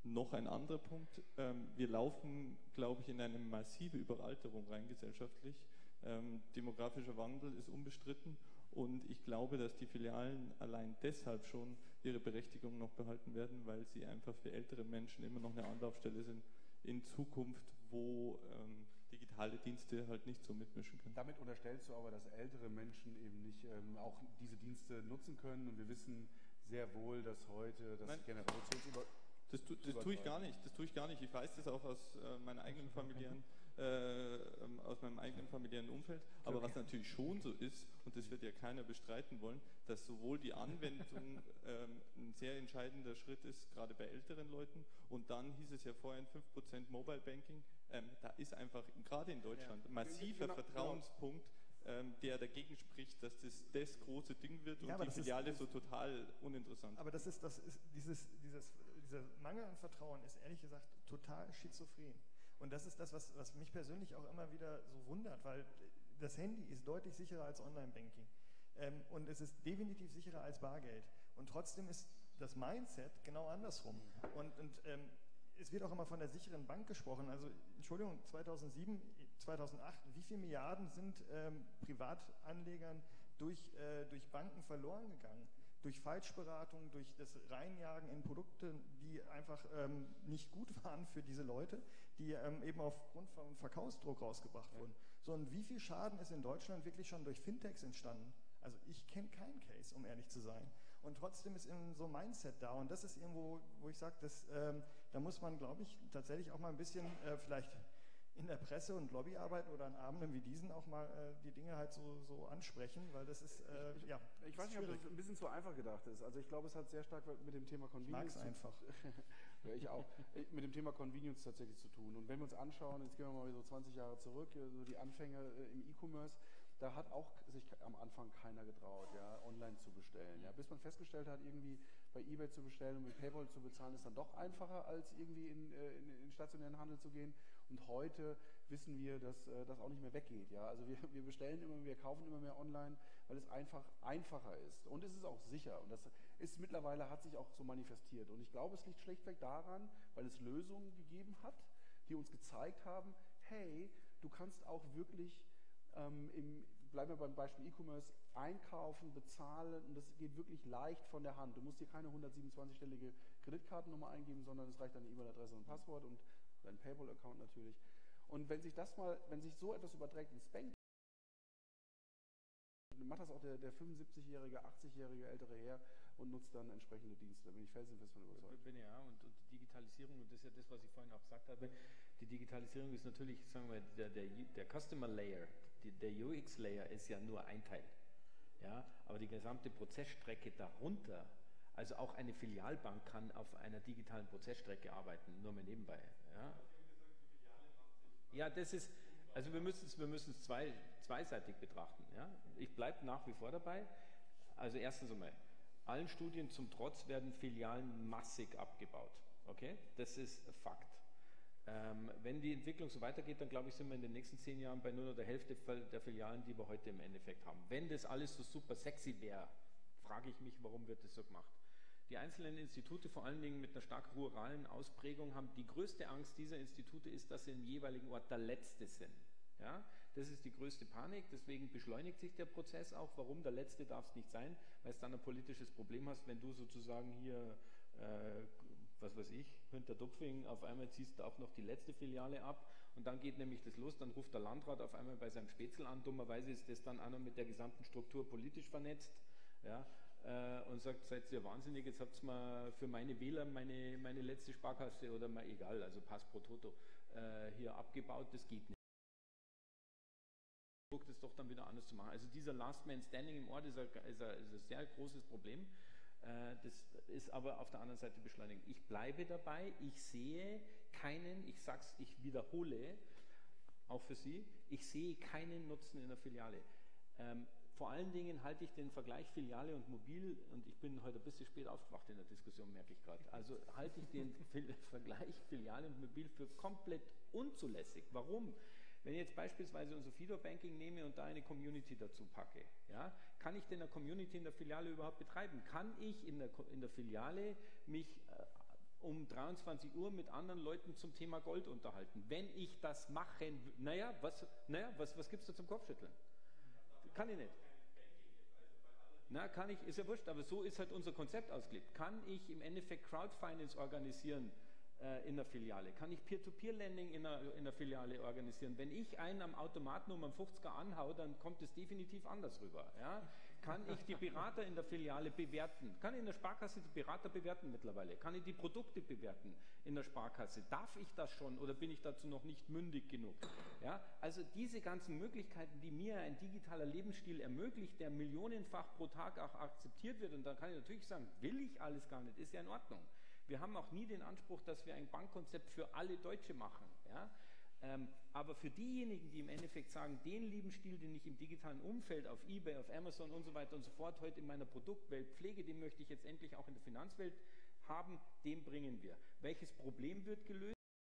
Noch ein anderer Punkt, ähm, wir laufen, glaube ich, in eine massive Überalterung rein gesellschaftlich. Ähm, demografischer Wandel ist unbestritten und ich glaube, dass die Filialen allein deshalb schon ihre Berechtigung noch behalten werden, weil sie einfach für ältere Menschen immer noch eine Anlaufstelle sind in Zukunft, wo ähm, digitale Dienste halt nicht so mitmischen können. Damit unterstellst du aber, dass ältere Menschen eben nicht ähm, auch diese Dienste nutzen können und wir wissen sehr wohl, dass heute das Generationsüber... Das, tu, das tue ich gar nicht, das tue ich gar nicht. Ich weiß das auch aus äh, meiner eigenen familiären, äh, ähm, aus meinem eigenen familiären Umfeld. Aber okay. Was natürlich schon so ist, und das wird ja keiner bestreiten wollen, dass sowohl die Anwendung ähm, ein sehr entscheidender Schritt ist, gerade bei älteren Leuten. Und dann hieß es ja vorhin fünf Prozent Mobile Banking. Ähm, da ist einfach, gerade in Deutschland, ein massiver genau, Vertrauenspunkt, ähm, der dagegen spricht, dass das das große Ding wird und ja, die Filiale ist, so total uninteressant. Aber das ist, das ist dieses, dieses Dieser Mangel an Vertrauen ist ehrlich gesagt total schizophren. Und das ist das, was, was mich persönlich auch immer wieder so wundert, weil das Handy ist deutlich sicherer als Online-Banking. Ähm, und es ist definitiv sicherer als Bargeld. Und trotzdem ist das Mindset genau andersrum. Und, und ähm, es wird auch immer von der sicheren Bank gesprochen. Also, Entschuldigung, zweitausendsieben, zweitausendacht, wie viele Milliarden sind ähm, Privatanlegern durch, äh, durch Banken verloren gegangen? Durch Falschberatung, durch das Reinjagen in Produkte, die einfach ähm, nicht gut waren für diese Leute, die ähm, eben aufgrund von Verkaufsdruck rausgebracht ja. wurden. So, und wie viel Schaden ist in Deutschland wirklich schon durch Fintechs entstanden? Also ich kenne keinen Case, um ehrlich zu sein. Und trotzdem ist eben so ein Mindset da. Und das ist irgendwo, wo ich sage, ähm, da muss man, glaube ich, tatsächlich auch mal ein bisschen äh, vielleicht in der Presse und Lobbyarbeit oder an Abenden wie diesen auch mal äh, die Dinge halt so, so ansprechen, weil das ist, äh, ich, ja. Ich weiß nicht, ob das ein bisschen zu einfach gedacht ist. Also ich glaube, es hat sehr stark mit dem Thema Convenience. Ich mag's einfach. Ja, ich auch. Mit dem Thema Convenience tatsächlich zu tun. Und wenn wir uns anschauen, jetzt gehen wir mal so zwanzig Jahre zurück, so die Anfänge im E-Commerce, da hat auch sich am Anfang keiner getraut, ja, online zu bestellen. Ja. Bis man festgestellt hat, irgendwie bei eBay zu bestellen und mit PayPal zu bezahlen, ist dann doch einfacher, als irgendwie in, in, in den stationären Handel zu gehen. Und heute wissen wir, dass das auch nicht mehr weggeht. Ja. Also wir, wir bestellen immer mehr, wir kaufen immer mehr online, weil es einfach einfacher ist. Und es ist auch sicher. Und das ist mittlerweile, hat sich auch so manifestiert. Und ich glaube, es liegt schlichtweg daran, weil es Lösungen gegeben hat, die uns gezeigt haben, hey, du kannst auch wirklich ähm, im, bleiben wir beim Beispiel E-Commerce, einkaufen, bezahlen und das geht wirklich leicht von der Hand. Du musst dir keine hundertsiebenundzwanzig-stellige Kreditkartennummer eingeben, sondern es reicht deine E-Mail-Adresse und Passwort und dein PayPal-Account natürlich. Und wenn sich das mal, wenn sich so etwas überträgt ins Banking, dann macht das auch der, der fünfundsiebzigjährige, achtzigjährige ältere Herr und nutzt dann entsprechende Dienste. Da bin ich felsenfest von überzeugt. Bin ja, und, und die Digitalisierung, und das ist ja das, was ich vorhin auch gesagt habe, die Digitalisierung ist natürlich, sagen wir, der, der, der Customer Layer, die, der U X Layer ist ja nur ein Teil. Ja, aber die gesamte Prozessstrecke darunter, also auch eine Filialbank kann auf einer digitalen Prozessstrecke arbeiten, nur mal nebenbei. Ja, ja das ist, also wir müssen es wir müssen es zwei, zweiseitig betrachten. Ja. Ich bleibe nach wie vor dabei. Also erstens einmal, allen Studien zum Trotz werden Filialen massig abgebaut. Okay, das ist Fakt. Ähm, wenn die Entwicklung so weitergeht, dann glaube ich, sind wir in den nächsten zehn Jahren bei nur noch der Hälfte der Filialen, die wir heute im Endeffekt haben. Wenn das alles so super sexy wäre, frage ich mich, warum wird das so gemacht? Die einzelnen Institute, vor allen Dingen mit einer stark ruralen Ausprägung, haben die größte Angst dieser Institute ist, dass sie im jeweiligen Ort der Letzte sind. Ja? Das ist die größte Panik, deswegen beschleunigt sich der Prozess auch. Warum? Der Letzte darf es nicht sein, weil es dann ein politisches Problem hast, wenn du sozusagen hier, äh, was weiß ich, hinter Dupfing, auf einmal ziehst du auch noch die letzte Filiale ab und dann geht nämlich das los, dann ruft der Landrat auf einmal bei seinem Spätzl an, dummerweise ist das dann auch noch mit der gesamten Struktur politisch vernetzt, ja, äh, und sagt, seid ihr wahnsinnig, jetzt habt ihr mal für meine Wähler meine, meine letzte Sparkasse oder mal egal, also Pass pro Toto, äh, hier abgebaut, das geht nicht. Das doch dann wieder anders zu machen. Also dieser Last Man Standing im Ort ist ein, ist ein, ist ein sehr großes Problem. Äh, das ist aber auf der anderen Seite beschleunigend. Ich bleibe dabei, ich sehe keinen, ich sag's, ich wiederhole, auch für Sie, ich sehe keinen Nutzen in der Filiale. Ähm, vor allen Dingen halte ich den Vergleich Filiale und Mobil, und ich bin heute ein bisschen spät aufgewacht in der Diskussion, merke ich gerade, also halte ich den Vergleich Filiale und Mobil für komplett unzulässig. Warum? Wenn ich jetzt beispielsweise unser Fido-Banking nehme und da eine Community dazu packe, ja, kann ich denn eine Community in der Filiale überhaupt betreiben? Kann ich in der, in der Filiale mich äh, um dreiundzwanzig Uhr mit anderen Leuten zum Thema Gold unterhalten. Wenn ich das machen, naja, was, naja, was, was gibt es da zum Kopfschütteln? Kann ich nicht. Na, kann ich, ist ja wurscht, aber so ist halt unser Konzept ausgelegt. Kann ich im Endeffekt Crowdfinance organisieren äh, in der Filiale? Kann ich Peer-to-Peer-Lending in der, in der Filiale organisieren? Wenn ich einen am Automaten um einen fünfziger anhau, dann kommt es definitiv anders rüber. Ja? Kann ich die Berater in der Filiale bewerten? Kann ich in der Sparkasse die Berater bewerten mittlerweile? Kann ich die Produkte bewerten in der Sparkasse? Darf ich das schon oder bin ich dazu noch nicht mündig genug? Ja? Also diese ganzen Möglichkeiten, die mir ein digitaler Lebensstil ermöglicht, der millionenfach pro Tag auch akzeptiert wird, und da kann ich natürlich sagen, will ich alles gar nicht, ist ja in Ordnung. Wir haben auch nie den Anspruch, dass wir ein Bankkonzept für alle Deutsche machen. Ja? Ähm, aber für diejenigen, die im Endeffekt sagen, den Lebensstil, den ich im digitalen Umfeld auf eBay, auf Amazon und so weiter und so fort heute in meiner Produktwelt pflege, den möchte ich jetzt endlich auch in der Finanzwelt haben, den bringen wir. Welches Problem wird gelöst?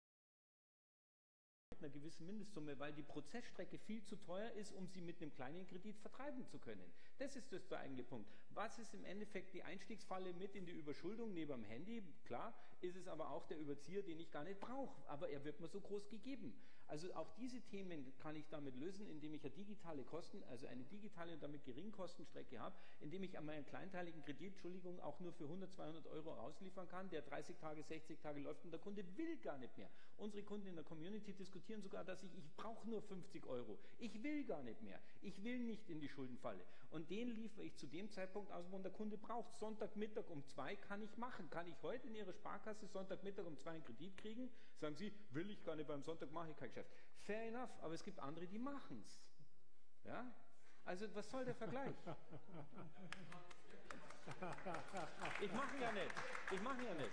Mit einer gewissen Mindestsumme, weil die Prozessstrecke viel zu teuer ist, um sie mit einem kleinen Kredit vertreiben zu können. Das ist das der eigentliche Punkt. Was ist im Endeffekt die Einstiegsfalle mit in die Überschuldung neben dem Handy? Klar, ist es aber auch der Überzieher, den ich gar nicht brauche, aber er wird mir so groß gegeben. Also auch diese Themen kann ich damit lösen, indem ich eine digitale Kosten, also eine digitale und damit Geringkostenstrecke habe, indem ich an meinen kleinteiligen Kredit, Entschuldigung, auch nur für hundert, zweihundert Euro ausliefern kann, der dreißig Tage, sechzig Tage läuft und der Kunde will gar nicht mehr. Unsere Kunden in der Community diskutieren sogar, dass ich, ich brauche nur fünfzig Euro. Ich will gar nicht mehr. Ich will nicht in die Schuldenfalle. Und den liefere ich zu dem Zeitpunkt aus, wo der Kunde braucht. Sonntagmittag um zwei kann ich machen. Kann ich heute in Ihrer Sparkasse Sonntagmittag um zwei einen Kredit kriegen? Sagen Sie, will ich gar nicht, beim Sonntag mache ich kein Geschäft. Fair enough, aber es gibt andere, die machen es. Ja? Also was soll der Vergleich? Ich mache ja nicht. Ich mache ja nicht.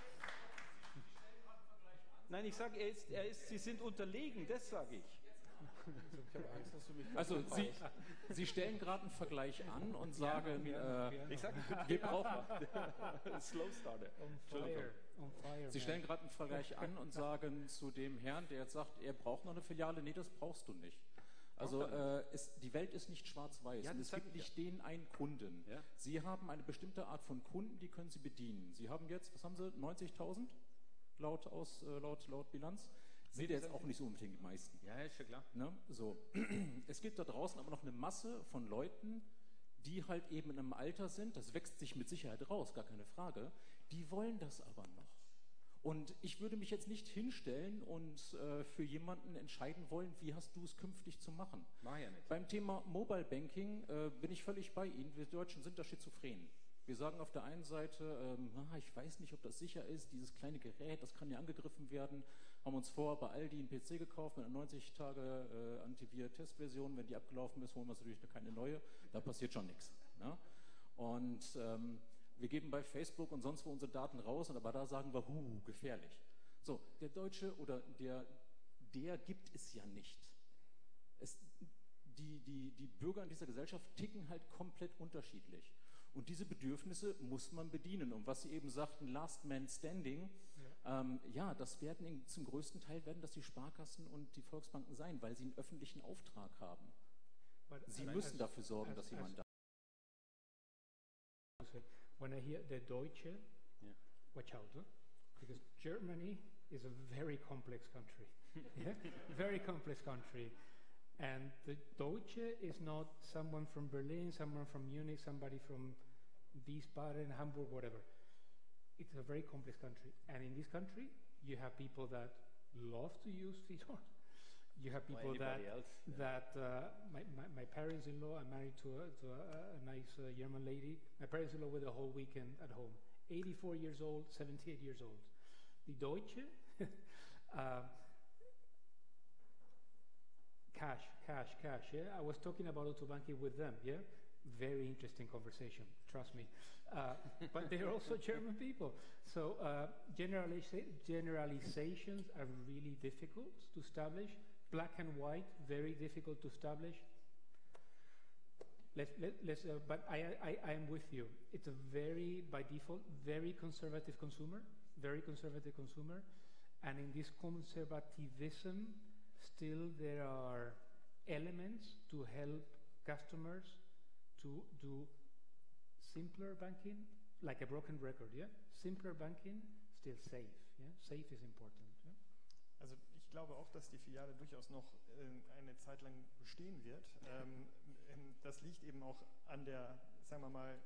Nein, ich sage, er ist, er ist, Sie sind unterlegen, das sage ich. Ich habe Angst, dass du mich Also Sie, Sie stellen gerade einen Vergleich an und sagen, äh, Ich sage, wir brauchen... Slow Starter. On fire, on fire, Sie stellen gerade einen Vergleich an und sagen zu dem Herrn, der jetzt sagt, er braucht noch eine Filiale, nee, das brauchst du nicht. Also äh, es, die Welt ist nicht schwarz-weiß. Ja, und es sag gibt ich nicht den einen Kunden. Ja. Sie haben eine bestimmte Art von Kunden, die können Sie bedienen. Sie haben jetzt, was haben Sie, neunzigtausend laut, aus, äh, laut, laut Bilanz? Sind ja jetzt auch nicht so unbedingt die meisten. Ja, ist schon klar. Ne? So. Es gibt da draußen aber noch eine Masse von Leuten, die halt eben in einem Alter sind, das wächst sich mit Sicherheit raus, gar keine Frage, die wollen das aber noch. Und ich würde mich jetzt nicht hinstellen und äh, für jemanden entscheiden wollen, wie hast du es künftig zu machen. Mach ja nicht. Beim Thema Mobile Banking äh, bin ich völlig bei Ihnen. Wir Deutschen sind da schizophren. Wir sagen auf der einen Seite, ähm, ah, ich weiß nicht, ob das sicher ist, dieses kleine Gerät, das kann ja angegriffen werden. Haben uns vor bei Aldi einen P C gekauft mit einer neunzig Tage äh, Antivir-Testversion. Wenn die abgelaufen ist, holen wir uns natürlich keine neue. Da passiert schon nichts. Ne? Und ähm, wir geben bei Facebook und sonst wo unsere Daten raus, aber da sagen wir, huh, gefährlich. So, der Deutsche oder der, der gibt es ja nicht. Es, die, die, die Bürger in dieser Gesellschaft ticken halt komplett unterschiedlich. Und diese Bedürfnisse muss man bedienen. Und was Sie eben sagten, Last Man Standing, ja, ähm, ja das werden in, zum größten Teil werden das die Sparkassen und die Volksbanken sein, weil sie einen öffentlichen Auftrag haben. But Sie as, müssen as, dafür sorgen, as, dass jemand da ist. When I hear the Deutsche, Yeah. watch out, huh? Because Germany is a very complex country. Yeah? Very complex country. And the Deutsche is not someone from Berlin, someone from Munich, somebody from Wiesbaden, Hamburg, whatever. It's a very complex country. And in this country, you have people that love to use Fedor. You have people that, else, yeah. that uh, my, my, my parents-in-law, I'm married to a, to a, a nice uh, German lady. My parents-in-law were the whole weekend at home. eighty-four years old, seventy-eight years old. Die Deutsche, uh, cash, cash, cash, yeah? I was talking about auto banking with them, yeah? Very interesting conversation, trust me. Uh, but they're also German people. So uh, generalisa generalizations are really difficult to establish. Black and white, very difficult to establish. Let's, let, let's, uh, but I, I, I am with you. It's a very, by default, very conservative consumer, very conservative consumer. And in this conservatism, still there are elements to help customers to do simpler banking, like a broken record, yeah? Simpler banking, still safe. Yeah? Safe is important. Yeah? Also ich glaube auch, dass die Filiale durchaus noch äh, eine Zeit lang bestehen wird. Ähm, das liegt eben auch an der, sagen wir mal,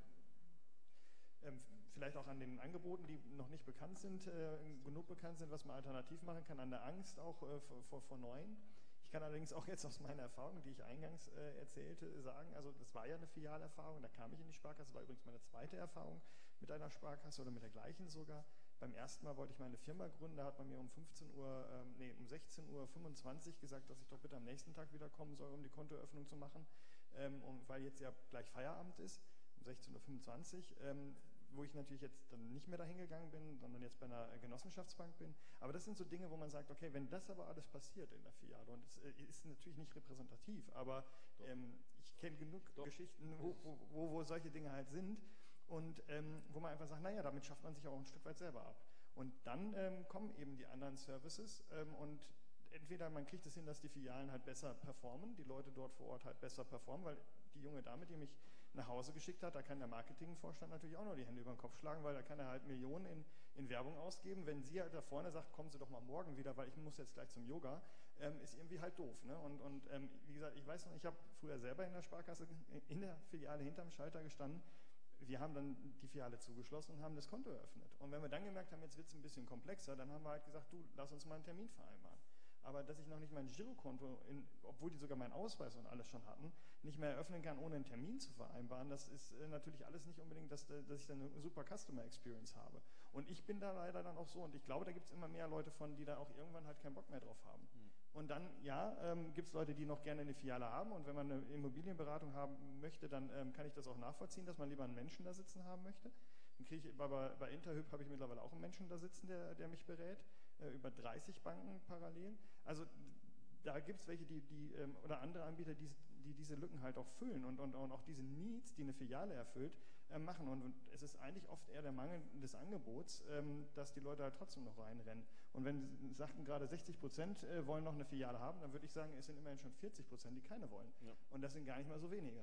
ähm, vielleicht auch an den Angeboten, die noch nicht bekannt sind, äh, genug bekannt sind, was man alternativ machen kann, an der Angst auch äh, vor, vor, vor Neuen. Ich kann allerdings auch jetzt aus meiner Erfahrung, die ich eingangs äh, erzählte, sagen, also das war ja eine Filialerfahrung, da kam ich in die Sparkasse, das war übrigens meine zweite Erfahrung mit einer Sparkasse oder mit der gleichen sogar. Beim ersten Mal wollte ich meine Firma gründen, da hat man mir um fünfzehn Uhr, ähm, nee, um sechzehn Uhr fünfundzwanzig gesagt, dass ich doch bitte am nächsten Tag wieder kommen soll, um die Kontoeröffnung zu machen, ähm, und weil jetzt ja gleich Feierabend ist, um sechzehn Uhr fünfundzwanzig, ähm, wo ich natürlich jetzt dann nicht mehr dahin gegangen bin, sondern jetzt bei einer Genossenschaftsbank bin. Aber das sind so Dinge, wo man sagt, okay, wenn das aber alles passiert in der Filiale, und es äh, ist natürlich nicht repräsentativ, aber ähm, ich kenne genug Doch. Geschichten, wo, wo, wo, wo solche Dinge halt sind, und ähm, wo man einfach sagt, naja, damit schafft man sich auch ein Stück weit selber ab. Und dann ähm, kommen eben die anderen Services, ähm, und entweder man kriegt es hin, dass die Filialen halt besser performen, die Leute dort vor Ort halt besser performen, weil die junge Dame, die mich nach Hause geschickt hat, da kann der Marketingvorstand natürlich auch nur die Hände über den Kopf schlagen, weil da kann er halt Millionen in, in Werbung ausgeben. Wenn sie halt da vorne sagt, kommen Sie doch mal morgen wieder, weil ich muss jetzt gleich zum Yoga, ähm, ist irgendwie halt doof. Ne? Und, und ähm, wie gesagt, ich weiß noch, ich habe früher selber in der Sparkasse, in der Filiale hinterm Schalter gestanden. Wir haben dann die Filiale zugeschlossen und haben das Konto eröffnet. Und wenn wir dann gemerkt haben, jetzt wird es ein bisschen komplexer, dann haben wir halt gesagt, du, lass uns mal einen Termin vereinbaren. Aber dass ich noch nicht mein Girokonto, in, obwohl die sogar meinen Ausweis und alles schon hatten, nicht mehr eröffnen kann, ohne einen Termin zu vereinbaren, das ist äh, natürlich alles nicht unbedingt, dass, dass ich dann eine super Customer Experience habe. Und ich bin da leider dann auch so, und ich glaube, da gibt es immer mehr Leute von, die da auch irgendwann halt keinen Bock mehr drauf haben. Mhm. Und dann, ja, ähm, gibt es Leute, die noch gerne eine Filiale haben, und wenn man eine Immobilienberatung haben möchte, dann ähm, kann ich das auch nachvollziehen, dass man lieber einen Menschen da sitzen haben möchte. Dann kriege ich, bei, bei Interhyp habe ich mittlerweile auch einen Menschen da sitzen, der, der mich berät, äh, über dreißig Banken parallel. Also da gibt es welche, die, die ähm, oder andere Anbieter, die, die diese Lücken halt auch füllen und, und, und auch diese Needs, die eine Filiale erfüllt, äh, machen. Und, und es ist eigentlich oft eher der Mangel des Angebots, ähm, dass die Leute halt trotzdem noch reinrennen. Und wenn Sie sagten gerade sechzig Prozent äh, wollen noch eine Filiale haben, dann würde ich sagen, es sind immerhin schon vierzig Prozent, die keine wollen. Ja. Und das sind gar nicht mal so wenige.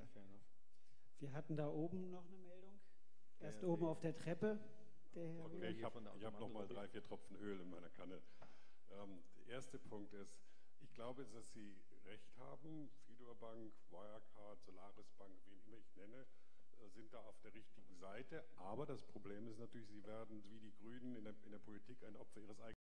Wir hatten da oben noch eine Meldung. Erst ja, oben auf der Treppe. Der Herr okay, ich habe hab noch mal drei, vier Tropfen Öl in meiner Kanne. Ähm, der erste Punkt ist, ich glaube, dass Sie recht haben. Fidobank, Wirecard, Solaris Bank, wen immer ich nenne, sind da auf der richtigen Seite. Aber das Problem ist natürlich, sie werden wie die Grünen in der, in der Politik ein Opfer ihres eigenen.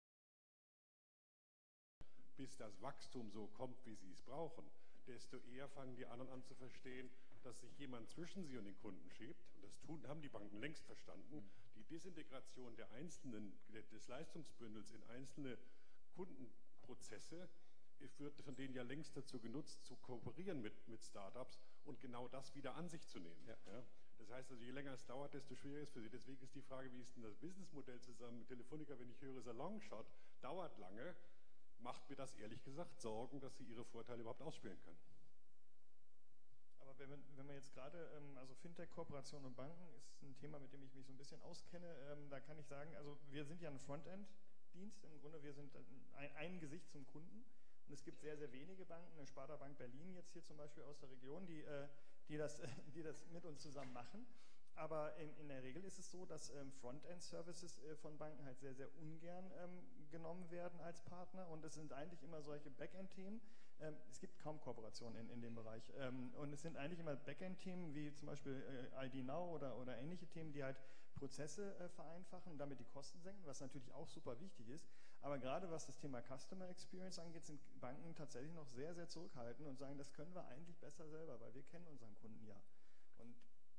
Bis das Wachstum so kommt, wie sie es brauchen, desto eher fangen die anderen an zu verstehen, dass sich jemand zwischen sie und den Kunden schiebt. Und das tun, haben die Banken längst verstanden. Die Desintegration der einzelnen, des Leistungsbündels in einzelne Kundenprozesse wird von denen ja längst dazu genutzt, zu kooperieren mit, mit Startups und genau das wieder an sich zu nehmen. Ja. Ja? Das heißt also, je länger es dauert, desto schwieriger ist es für sie. Deswegen ist die Frage, wie ist denn das Businessmodell zusammen mit Telefonica, wenn ich höre Salonshot, dauert lange, macht mir das ehrlich gesagt Sorgen, dass sie ihre Vorteile überhaupt ausspielen können. Aber wenn, wenn man jetzt gerade, ähm, also Fintech-Kooperationen und Banken ist ein Thema, mit dem ich mich so ein bisschen auskenne, ähm, da kann ich sagen, also wir sind ja ein Frontend-Dienst, im Grunde wir sind ein, ein Gesicht zum Kunden. Und es gibt sehr, sehr wenige Banken, eine Sparda Bank Berlin jetzt hier zum Beispiel aus der Region, die, äh, die, das, äh, die das mit uns zusammen machen. Aber in, in der Regel ist es so, dass ähm, Frontend-Services äh, von Banken halt sehr, sehr ungern ähm, genommen werden als Partner. Und es sind eigentlich immer solche Backend-Themen. Ähm, es gibt kaum Kooperationen in, in dem Bereich. Ähm, und es sind eigentlich immer Backend-Themen wie zum Beispiel äh, I D Now oder, oder ähnliche Themen, die halt Prozesse äh, vereinfachen und damit die Kosten senken, was natürlich auch super wichtig ist. Aber gerade was das Thema Customer Experience angeht, sind Banken tatsächlich noch sehr, sehr zurückhaltend und sagen, das können wir eigentlich besser selber, weil wir kennen unseren Kunden ja. Und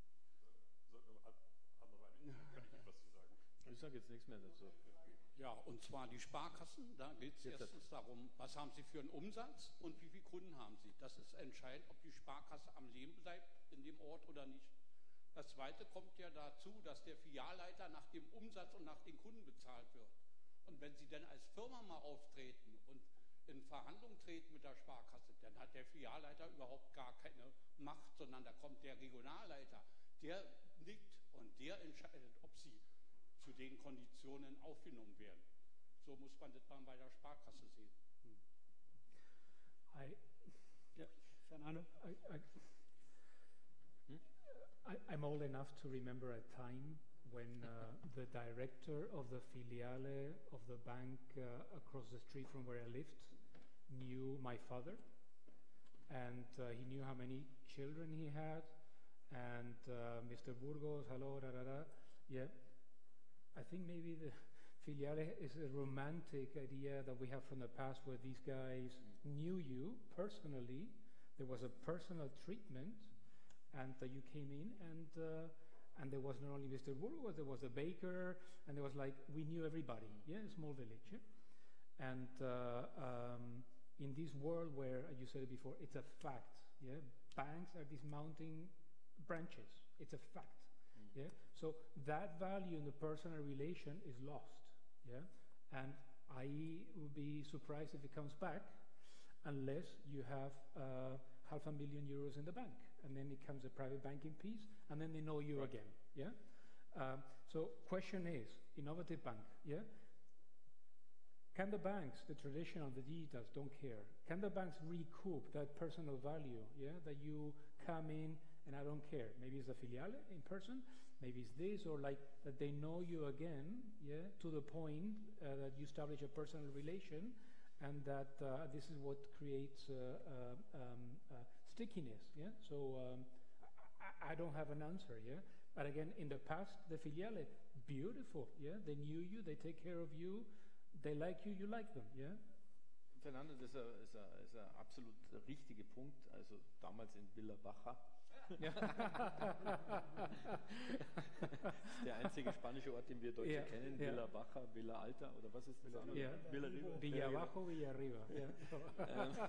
ich sage jetzt nichts mehr dazu. Ja, und zwar die Sparkassen, da geht es erstens darum, was haben Sie für einen Umsatz und wie viele Kunden haben Sie. Das ist entscheidend, ob die Sparkasse am Leben bleibt in dem Ort oder nicht. Das Zweite kommt ja dazu, dass der Filialleiter nach dem Umsatz und nach den Kunden bezahlt wird. Und wenn Sie dann als Firma mal auftreten und in Verhandlungen treten mit der Sparkasse, dann hat der Filialleiter überhaupt gar keine Macht, sondern da kommt der Regionalleiter, der nickt und der entscheidet, ob Sie zu den Konditionen aufgenommen werden. So muss man das dann bei der Sparkasse sehen. Hm. I, ja, Fernando? I, I, hm? I, I'm old enough to remember a time when uh, the director of the filiale of the bank uh, across the street from where I lived knew my father, and uh, he knew how many children he had, and uh, Mister Burgos, hello, da da da. Yeah, I think maybe the filiale is a romantic idea that we have from the past, where these guys knew you personally. There was a personal treatment, and uh, you came in, and uh, and there was not only Mister Burgos, there was the baker, and there was like, we knew everybody. Yeah, a small village. Yeah? And uh, um, in this world where, you said it before, it's a fact. Yeah, banks are these mounting branches. It's a fact. Mm. Yeah, so that value in the personal relation is lost. Yeah, and I would be surprised if it comes back, unless you have uh, half a million euros in the bank, and then it comes a private banking piece, and then they know you right. again. Yeah. Uh, so question is, innovative bank. Yeah. Can the banks, the traditional, the digitals, don't care? Can the banks recoup that personal value? Yeah, that you come in and I don't care. Maybe it's a filiale in person. Maybe it's this, or like that they know you again. Yeah, to the point uh, that you establish a personal relation. And that uh, this is what creates uh, uh, um, uh, stickiness. Yeah. So um, I, I don't have an answer. Yeah. But again, in the past, the filiale, beautiful. Yeah. They knew you. They take care of you. They like you. You like them. Yeah. Fernando, das ist ein, ist, ein, ist ein absolut richtiger Punkt. Also damals in Villa Baja. Der einzige spanische Ort, den wir Deutsche yeah, kennen, yeah. Villa Baja, Villa Alta, oder was ist das andere? Yeah. Villa Riva. Villa Abajo, Villa Arriba. Yeah.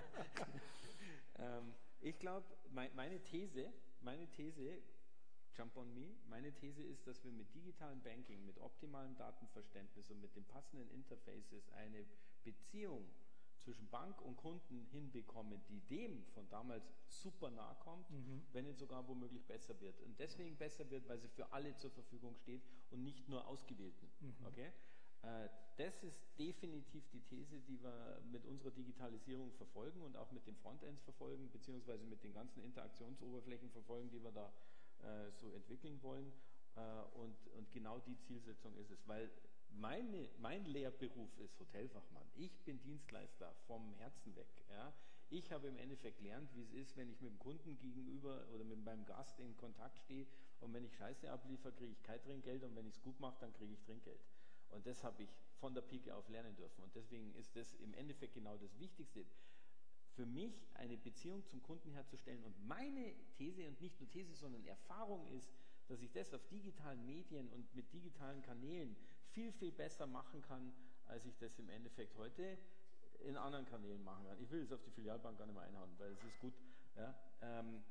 ähm, ich glaube, mein, meine These, meine These, jump on me, meine These ist, dass wir mit digitalem Banking, mit optimalem Datenverständnis und mit den passenden Interfaces eine Beziehung zwischen Bank und Kunden hinbekommen, die dem von damals super nahe kommt, mhm. wenn nicht sogar womöglich besser wird. Und deswegen besser wird, weil sie für alle zur Verfügung steht und nicht nur Ausgewählten. Mhm. Okay? Äh, das ist definitiv die These, die wir mit unserer Digitalisierung verfolgen und auch mit den Frontends verfolgen, beziehungsweise mit den ganzen Interaktionsoberflächen verfolgen, die wir da äh, so entwickeln wollen. Äh, und, und genau die Zielsetzung ist es, weil Meine, mein Lehrberuf ist Hotelfachmann. Ich bin Dienstleister vom Herzen weg. Ja. Ich habe im Endeffekt gelernt, wie es ist, wenn ich mit dem Kunden gegenüber oder mit meinem Gast in Kontakt stehe, und wenn ich Scheiße abliefere, kriege ich kein Trinkgeld, und wenn ich es gut mache, dann kriege ich Trinkgeld. Und das habe ich von der Pike auf lernen dürfen. Und deswegen ist das im Endeffekt genau das Wichtigste. Für mich eine Beziehung zum Kunden herzustellen. Und meine These, und nicht nur These, sondern Erfahrung ist, dass ich das auf digitalen Medien und mit digitalen Kanälen viel, viel besser machen kann, als ich das im Endeffekt heute in anderen Kanälen machen kann. Ich will jetzt auf die Filialbank gar nicht mehr einhauen, weil es ist gut. Ja, ähm,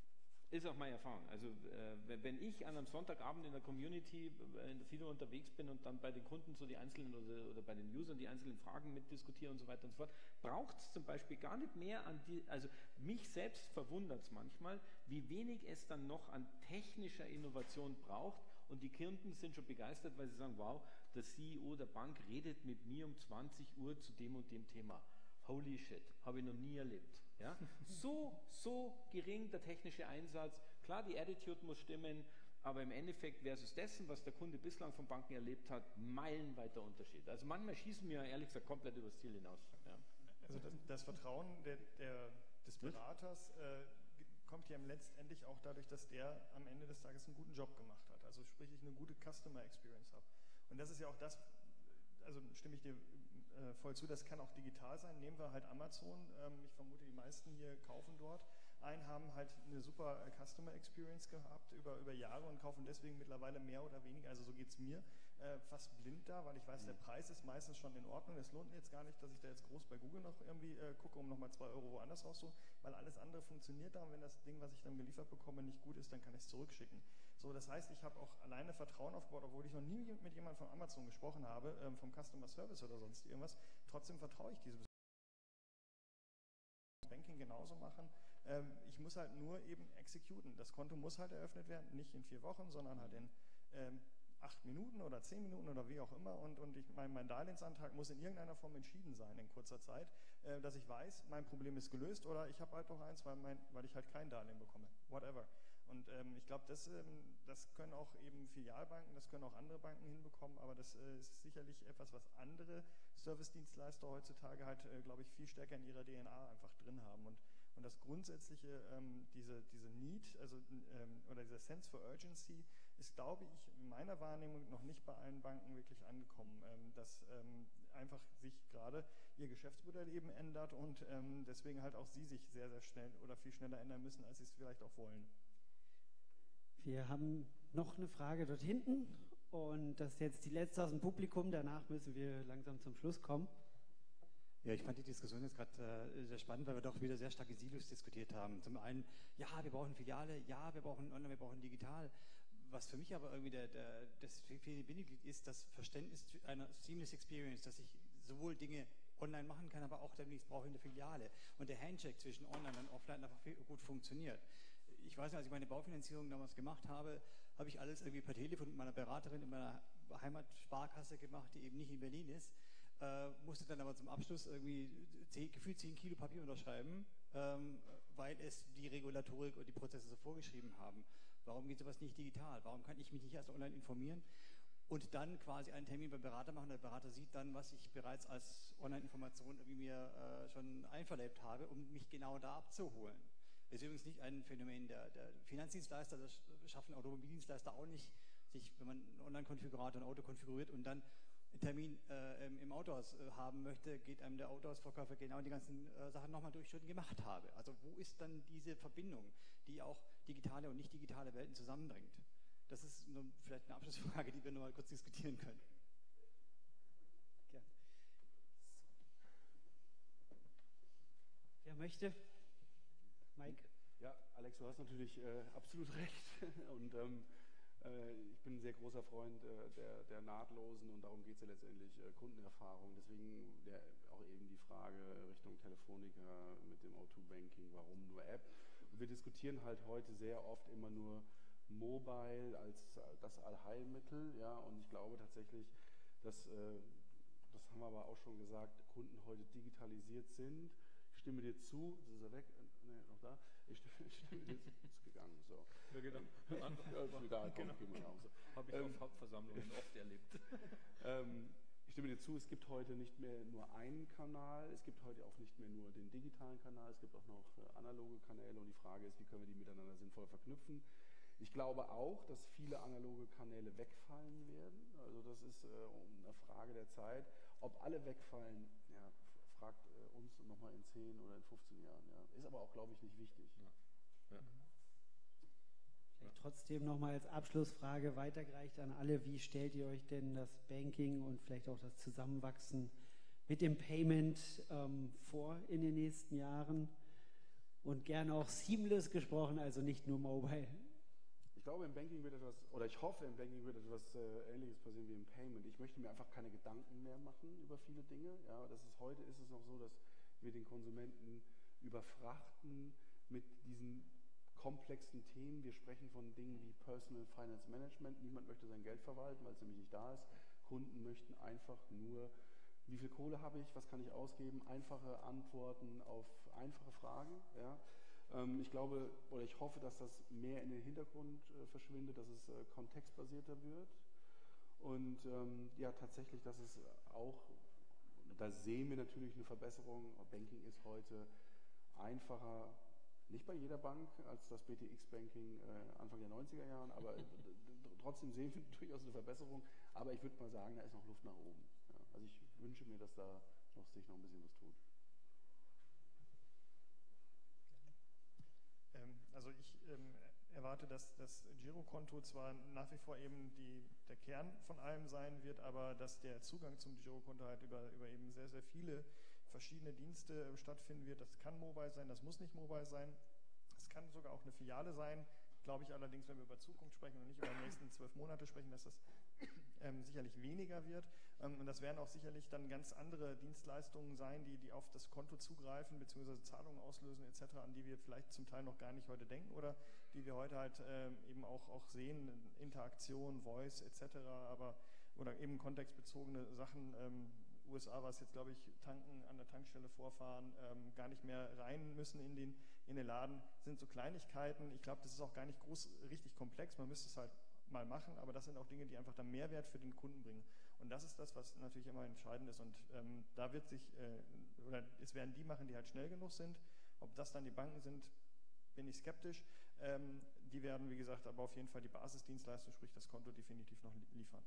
ist auch meine Erfahrung. Also äh, wenn ich an einem Sonntagabend in der Community äh, in der Fido unterwegs bin und dann bei den Kunden so die einzelnen oder, oder bei den Usern die einzelnen Fragen mitdiskutiere und so weiter und so fort, braucht es zum Beispiel gar nicht mehr an die, also mich selbst verwundert es manchmal, wie wenig es dann noch an technischer Innovation braucht, und die Kunden sind schon begeistert, weil sie sagen, wow, der C E O der Bank redet mit mir um zwanzig Uhr zu dem und dem Thema. Holy shit, habe ich noch nie erlebt. Ja? So, so gering der technische Einsatz. Klar, die Attitude muss stimmen, aber im Endeffekt versus dessen, was der Kunde bislang von Banken erlebt hat, meilenweiter Unterschied. Also manchmal schießen wir ehrlich gesagt komplett übers Ziel hinaus. Ja. Also das, das Vertrauen der, der, des Beraters äh, kommt ja letztendlich auch dadurch, dass der am Ende des Tages einen guten Job gemacht hat. Also sprich, ich eine gute Customer Experience habe. Und das ist ja auch das, also stimme ich dir äh, voll zu, das kann auch digital sein. Nehmen wir halt Amazon, ähm, ich vermute, die meisten hier kaufen dort ein, haben halt eine super äh, Customer Experience gehabt über, über Jahre und kaufen deswegen mittlerweile mehr oder weniger, also so geht es mir, äh, fast blind da, weil ich weiß, der Preis ist meistens schon in Ordnung. Es lohnt mir jetzt gar nicht, dass ich da jetzt groß bei Google noch irgendwie äh, gucke, um nochmal zwei Euro woanders rauszuholen, weil alles andere funktioniert da, und wenn das Ding, was ich dann geliefert bekomme, nicht gut ist, dann kann ich es zurückschicken. So, das heißt, ich habe auch alleine Vertrauen aufgebaut, obwohl ich noch nie mit jemandem von Amazon gesprochen habe, ähm, vom Customer Service oder sonst irgendwas. Trotzdem vertraue ich diese Banking genauso machen. Ähm, ich muss halt nur eben exekuten. Das Konto muss halt eröffnet werden, nicht in vier Wochen, sondern halt in ähm, acht Minuten oder zehn Minuten oder wie auch immer. Und, und ich, mein, mein Darlehensantrag muss in irgendeiner Form entschieden sein in kurzer Zeit, äh, dass ich weiß, mein Problem ist gelöst, oder ich habe halt noch eins, weil, mein, weil ich halt kein Darlehen bekomme. Whatever. Und ähm, ich glaube, das, ähm, das können auch eben Filialbanken, das können auch andere Banken hinbekommen, aber das äh, ist sicherlich etwas, was andere Service-Dienstleister heutzutage halt, äh, glaube ich, viel stärker in ihrer D N A einfach drin haben. Und, und das grundsätzliche, ähm, diese, diese Need, also ähm, oder dieser Sense for Urgency, ist, glaube ich, in meiner Wahrnehmung noch nicht bei allen Banken wirklich angekommen, ähm, dass ähm, einfach sich gerade ihr Geschäftsmodell eben ändert und ähm, deswegen halt auch sie sich sehr, sehr schnell oder viel schneller ändern müssen, als sie es vielleicht auch wollen. Wir haben noch eine Frage dort hinten und das ist jetzt die letzte aus dem Publikum. Danach müssen wir langsam zum Schluss kommen. Ja, ich fand die Diskussion jetzt gerade äh, sehr spannend, weil wir doch wieder sehr starke Silos diskutiert haben. Zum einen, ja, wir brauchen Filiale, ja, wir brauchen Online, wir brauchen digital. Was für mich aber irgendwie der, der, das fehlende Bindeglied ist, das Verständnis einer Seamless Experience, dass ich sowohl Dinge online machen kann, aber auch, wenn ich es brauche, in der Filiale. Und der Handshake zwischen Online und Offline einfach gut funktioniert. Ich weiß nicht, als ich meine Baufinanzierung damals gemacht habe, habe ich alles irgendwie per Telefon mit meiner Beraterin in meiner Heimatsparkasse gemacht, die eben nicht in Berlin ist. Äh, musste dann aber zum Abschluss irgendwie zehn, gefühlt zehn Kilo Papier unterschreiben, ähm, weil es die Regulatorik und die Prozesse so vorgeschrieben haben. Warum geht sowas nicht digital? Warum kann ich mich nicht erst online informieren und dann quasi einen Termin beim Berater machen? Der Berater sieht dann, was ich bereits als Online-Information irgendwie mir äh, schon einverleibt habe, um mich genau da abzuholen. Das ist übrigens nicht ein Phänomen der, der Finanzdienstleister, das schaffen Automobildienstleister auch nicht, sich, wenn man einen Online-Konfigurator, ein Auto konfiguriert und dann einen Termin äh, im Autohaus äh, haben möchte, geht einem der Autohausverkäufer genau die ganzen äh, Sachen nochmal durch, die ich gemacht habe. Also wo ist dann diese Verbindung, die auch digitale und nicht digitale Welten zusammenbringt? Das ist nur vielleicht eine Abschlussfrage, die wir noch mal kurz diskutieren können. Gerne. Wer möchte? Mike? Ja, Alex, du hast natürlich äh, absolut recht. Und ähm, äh, ich bin ein sehr großer Freund äh, der, der nahtlosen, und darum geht es ja letztendlich, äh, Kundenerfahrung. Deswegen der, auch eben die Frage Richtung Telefonica mit dem O zwei Banking, warum nur App? Und wir diskutieren halt heute sehr oft immer nur Mobile als das Allheilmittel, ja, und ich glaube tatsächlich, dass, äh, das haben wir aber auch schon gesagt, Kunden heute digitalisiert sind. Ich stimme dir zu, das ist er weg, nee, noch da, ich stimme, ich stimme dir zu, ist gegangen, so. Ja, genau. Ja, ist egal, komm, Genau. gehen wir nach Hause. Habe ich Ähm, auf Hauptversammlungen oft erlebt. ähm, ich stimme dir zu, es gibt heute nicht mehr nur einen Kanal, es gibt heute auch nicht mehr nur den digitalen Kanal, es gibt auch noch äh, analoge Kanäle, und die Frage ist, wie können wir die miteinander sinnvoll verknüpfen. Ich glaube auch, dass viele analoge Kanäle wegfallen werden. Also das ist äh, eine Frage der Zeit. Ob alle wegfallen, ja, fragt äh, uns nochmal in zehn oder in fünfzehn Jahren. Ja. Ist aber auch, glaube ich, nicht wichtig. Ja. Ja. Vielleicht trotzdem nochmal als Abschlussfrage weitergereicht an alle. Wie stellt ihr euch denn das Banking und vielleicht auch das Zusammenwachsen mit dem Payment ähm, vor in den nächsten Jahren? Und gerne auch seamless gesprochen, also nicht nur mobile. Ich glaube, im Banking wird etwas, oder ich hoffe, im Banking wird etwas äh, Ähnliches passieren wie im Payment. Ich möchte mir einfach keine Gedanken mehr machen über viele Dinge. Ja, das ist, heute ist es noch so, dass wir den Konsumenten überfrachten mit diesen komplexen Themen. Wir sprechen von Dingen wie Personal Finance Management. Niemand möchte sein Geld verwalten, weil es nämlich nicht da ist. Kunden möchten einfach nur, wie viel Kohle habe ich, was kann ich ausgeben, einfache Antworten auf einfache Fragen. Ja. Ich glaube oder ich hoffe, dass das mehr in den Hintergrund äh, verschwindet, dass es äh, kontextbasierter wird, und ähm, ja, tatsächlich, dass es auch, da sehen wir natürlich eine Verbesserung. Banking ist heute einfacher, nicht bei jeder Bank, als das B T X-Banking äh, Anfang der neunziger Jahren, aber trotzdem sehen wir durchaus eine Verbesserung, aber ich würde mal sagen, da ist noch Luft nach oben. Ja. Also ich wünsche mir, dass da noch, sich noch ein bisschen was tut. Also ich ähm, erwarte, dass das Girokonto zwar nach wie vor eben die, der Kern von allem sein wird, aber dass der Zugang zum Girokonto halt über, über eben sehr, sehr viele verschiedene Dienste äh, stattfinden wird. Das kann mobile sein, das muss nicht mobile sein. Es kann sogar auch eine Filiale sein. Glaube ich allerdings, wenn wir über Zukunft sprechen und nicht über die nächsten zwölf Monate sprechen, dass das ähm, sicherlich weniger wird. Ähm, und das werden auch sicherlich dann ganz andere Dienstleistungen sein, die, die auf das Konto zugreifen, beziehungsweise Zahlungen auslösen et cetera, an die wir vielleicht zum Teil noch gar nicht heute denken oder die wir heute halt ähm, eben auch, auch sehen, Interaktion, Voice et cetera, aber oder eben kontextbezogene Sachen, ähm, U S A war es jetzt, glaube ich, tanken, an der Tankstelle vorfahren, ähm, gar nicht mehr rein müssen in den, in den Laden, sind so Kleinigkeiten. Ich glaube, das ist auch gar nicht groß, richtig komplex, man müsste es halt mal machen, aber das sind auch Dinge, die einfach dann Mehrwert für den Kunden bringen. Und das ist das, was natürlich immer entscheidend ist. Und ähm, da wird sich, äh, oder es werden die machen, die halt schnell genug sind. Ob das dann die Banken sind, bin ich skeptisch. Ähm, die werden, wie gesagt, aber auf jeden Fall die Basisdienstleistung, sprich das Konto, definitiv noch liefern.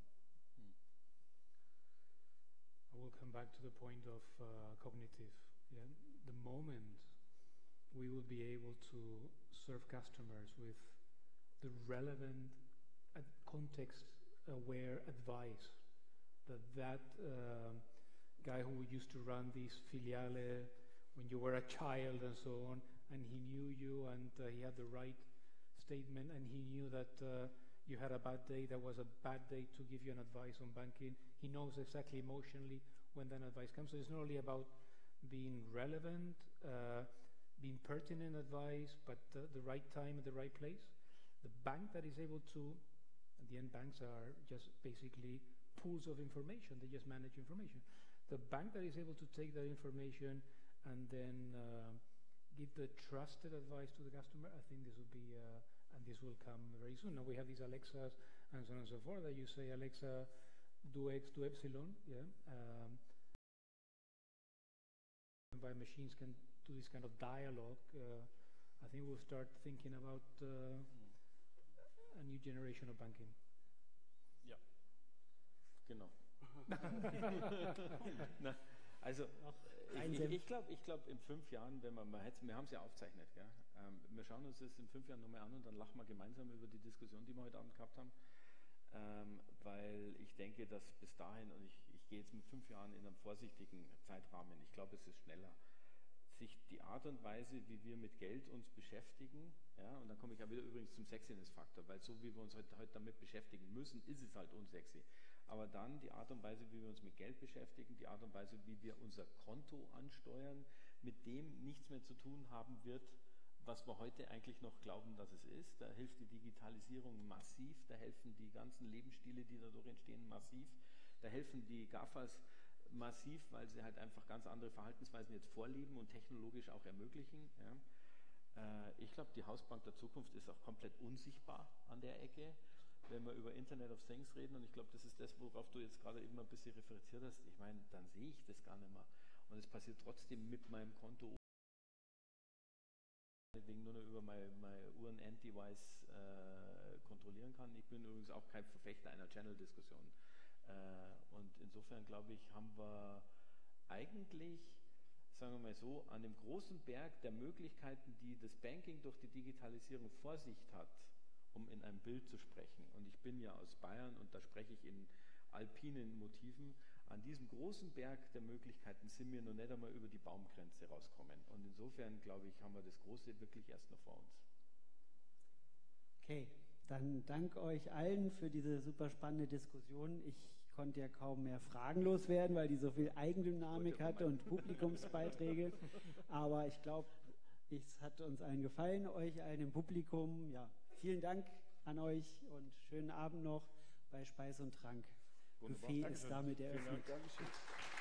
I will come back to the point of uh, cognitive. Yeah? The moment we will be able to serve customers with the relevant, uh, context-aware advice that that uh, guy who used to run this filiale when you were a child and so on, and he knew you and uh, he had the right statement and he knew that uh, you had a bad day, that was a bad day to give you an advice on banking. He knows exactly emotionally when that advice comes. So it's not only about being relevant, uh, being pertinent advice, but uh, the right time at the right place. The bank that is able to, at the end banks are just basically pools of information, they just manage information. The bank that is able to take that information and then uh, give the trusted advice to the customer, I think this will be, uh, and this will come very soon. Now we have these Alexas and so on and so forth, that you say, Alexa, do X, do Epsilon, yeah. Um, by machines can do this kind of dialogue. Uh, I think we'll start thinking about uh, a new generation of banking. Ja, genau. Na, also ich, ich, ich glaube, ich glaub, in fünf Jahren, wenn man mal hätte, wir haben es ja aufgezeichnet, gell? Ähm, wir schauen uns das in fünf Jahren nochmal an und dann lachen wir gemeinsam über die Diskussion, die wir heute Abend gehabt haben, ähm, weil ich denke, dass bis dahin, und ich, ich gehe jetzt mit fünf Jahren in einem vorsichtigen Zeitrahmen, ich glaube, es ist schneller, sich die Art und Weise, wie wir mit Geld uns beschäftigen, ja, und dann komme ich auch wieder übrigens zum Sexiness-Faktor, weil so wie wir uns heute, heute damit beschäftigen müssen, ist es halt unsexy. Aber dann die Art und Weise, wie wir uns mit Geld beschäftigen, die Art und Weise, wie wir unser Konto ansteuern, mit dem nichts mehr zu tun haben wird, was wir heute eigentlich noch glauben, dass es ist. Da hilft die Digitalisierung massiv, da helfen die ganzen Lebensstile, die dadurch entstehen, massiv. Da helfen die GAFAs massiv, weil sie halt einfach ganz andere Verhaltensweisen jetzt vorleben und technologisch auch ermöglichen. Ja. Äh, ich glaube, die Hausbank der Zukunft ist auch komplett unsichtbar an der Ecke, wenn wir über Internet of Things reden. Und ich glaube, das ist das, worauf du jetzt gerade eben ein bisschen referenziert hast. Ich meine, dann sehe ich das gar nicht mehr. Und es passiert trotzdem mit meinem Konto, wegen nur noch über mein, mein Uhren-End-Device äh, kontrollieren kann. Ich bin übrigens auch kein Verfechter einer Channel-Diskussion. Äh, und insofern, glaube ich, haben wir eigentlich, sagen wir mal so, an dem großen Berg der Möglichkeiten, die das Banking durch die Digitalisierung vor sich hat, um in einem Bild zu sprechen. Und ich bin ja aus Bayern und da spreche ich in alpinen Motiven. An diesem großen Berg der Möglichkeiten sind wir noch nicht einmal über die Baumgrenze rauskommen. Und insofern, glaube ich, haben wir das Große wirklich erst noch vor uns. Okay, dann danke euch allen für diese super spannende Diskussion. Ich konnte ja kaum mehr Fragen loswerden, weil die so viel Eigendynamik hatte und Publikumsbeiträge. Aber ich glaube, es hat uns allen gefallen, euch allen im Publikum. Ja, vielen Dank an euch und schönen Abend noch bei Speis und Trank. Buffet ist damit eröffnet. Dankeschön.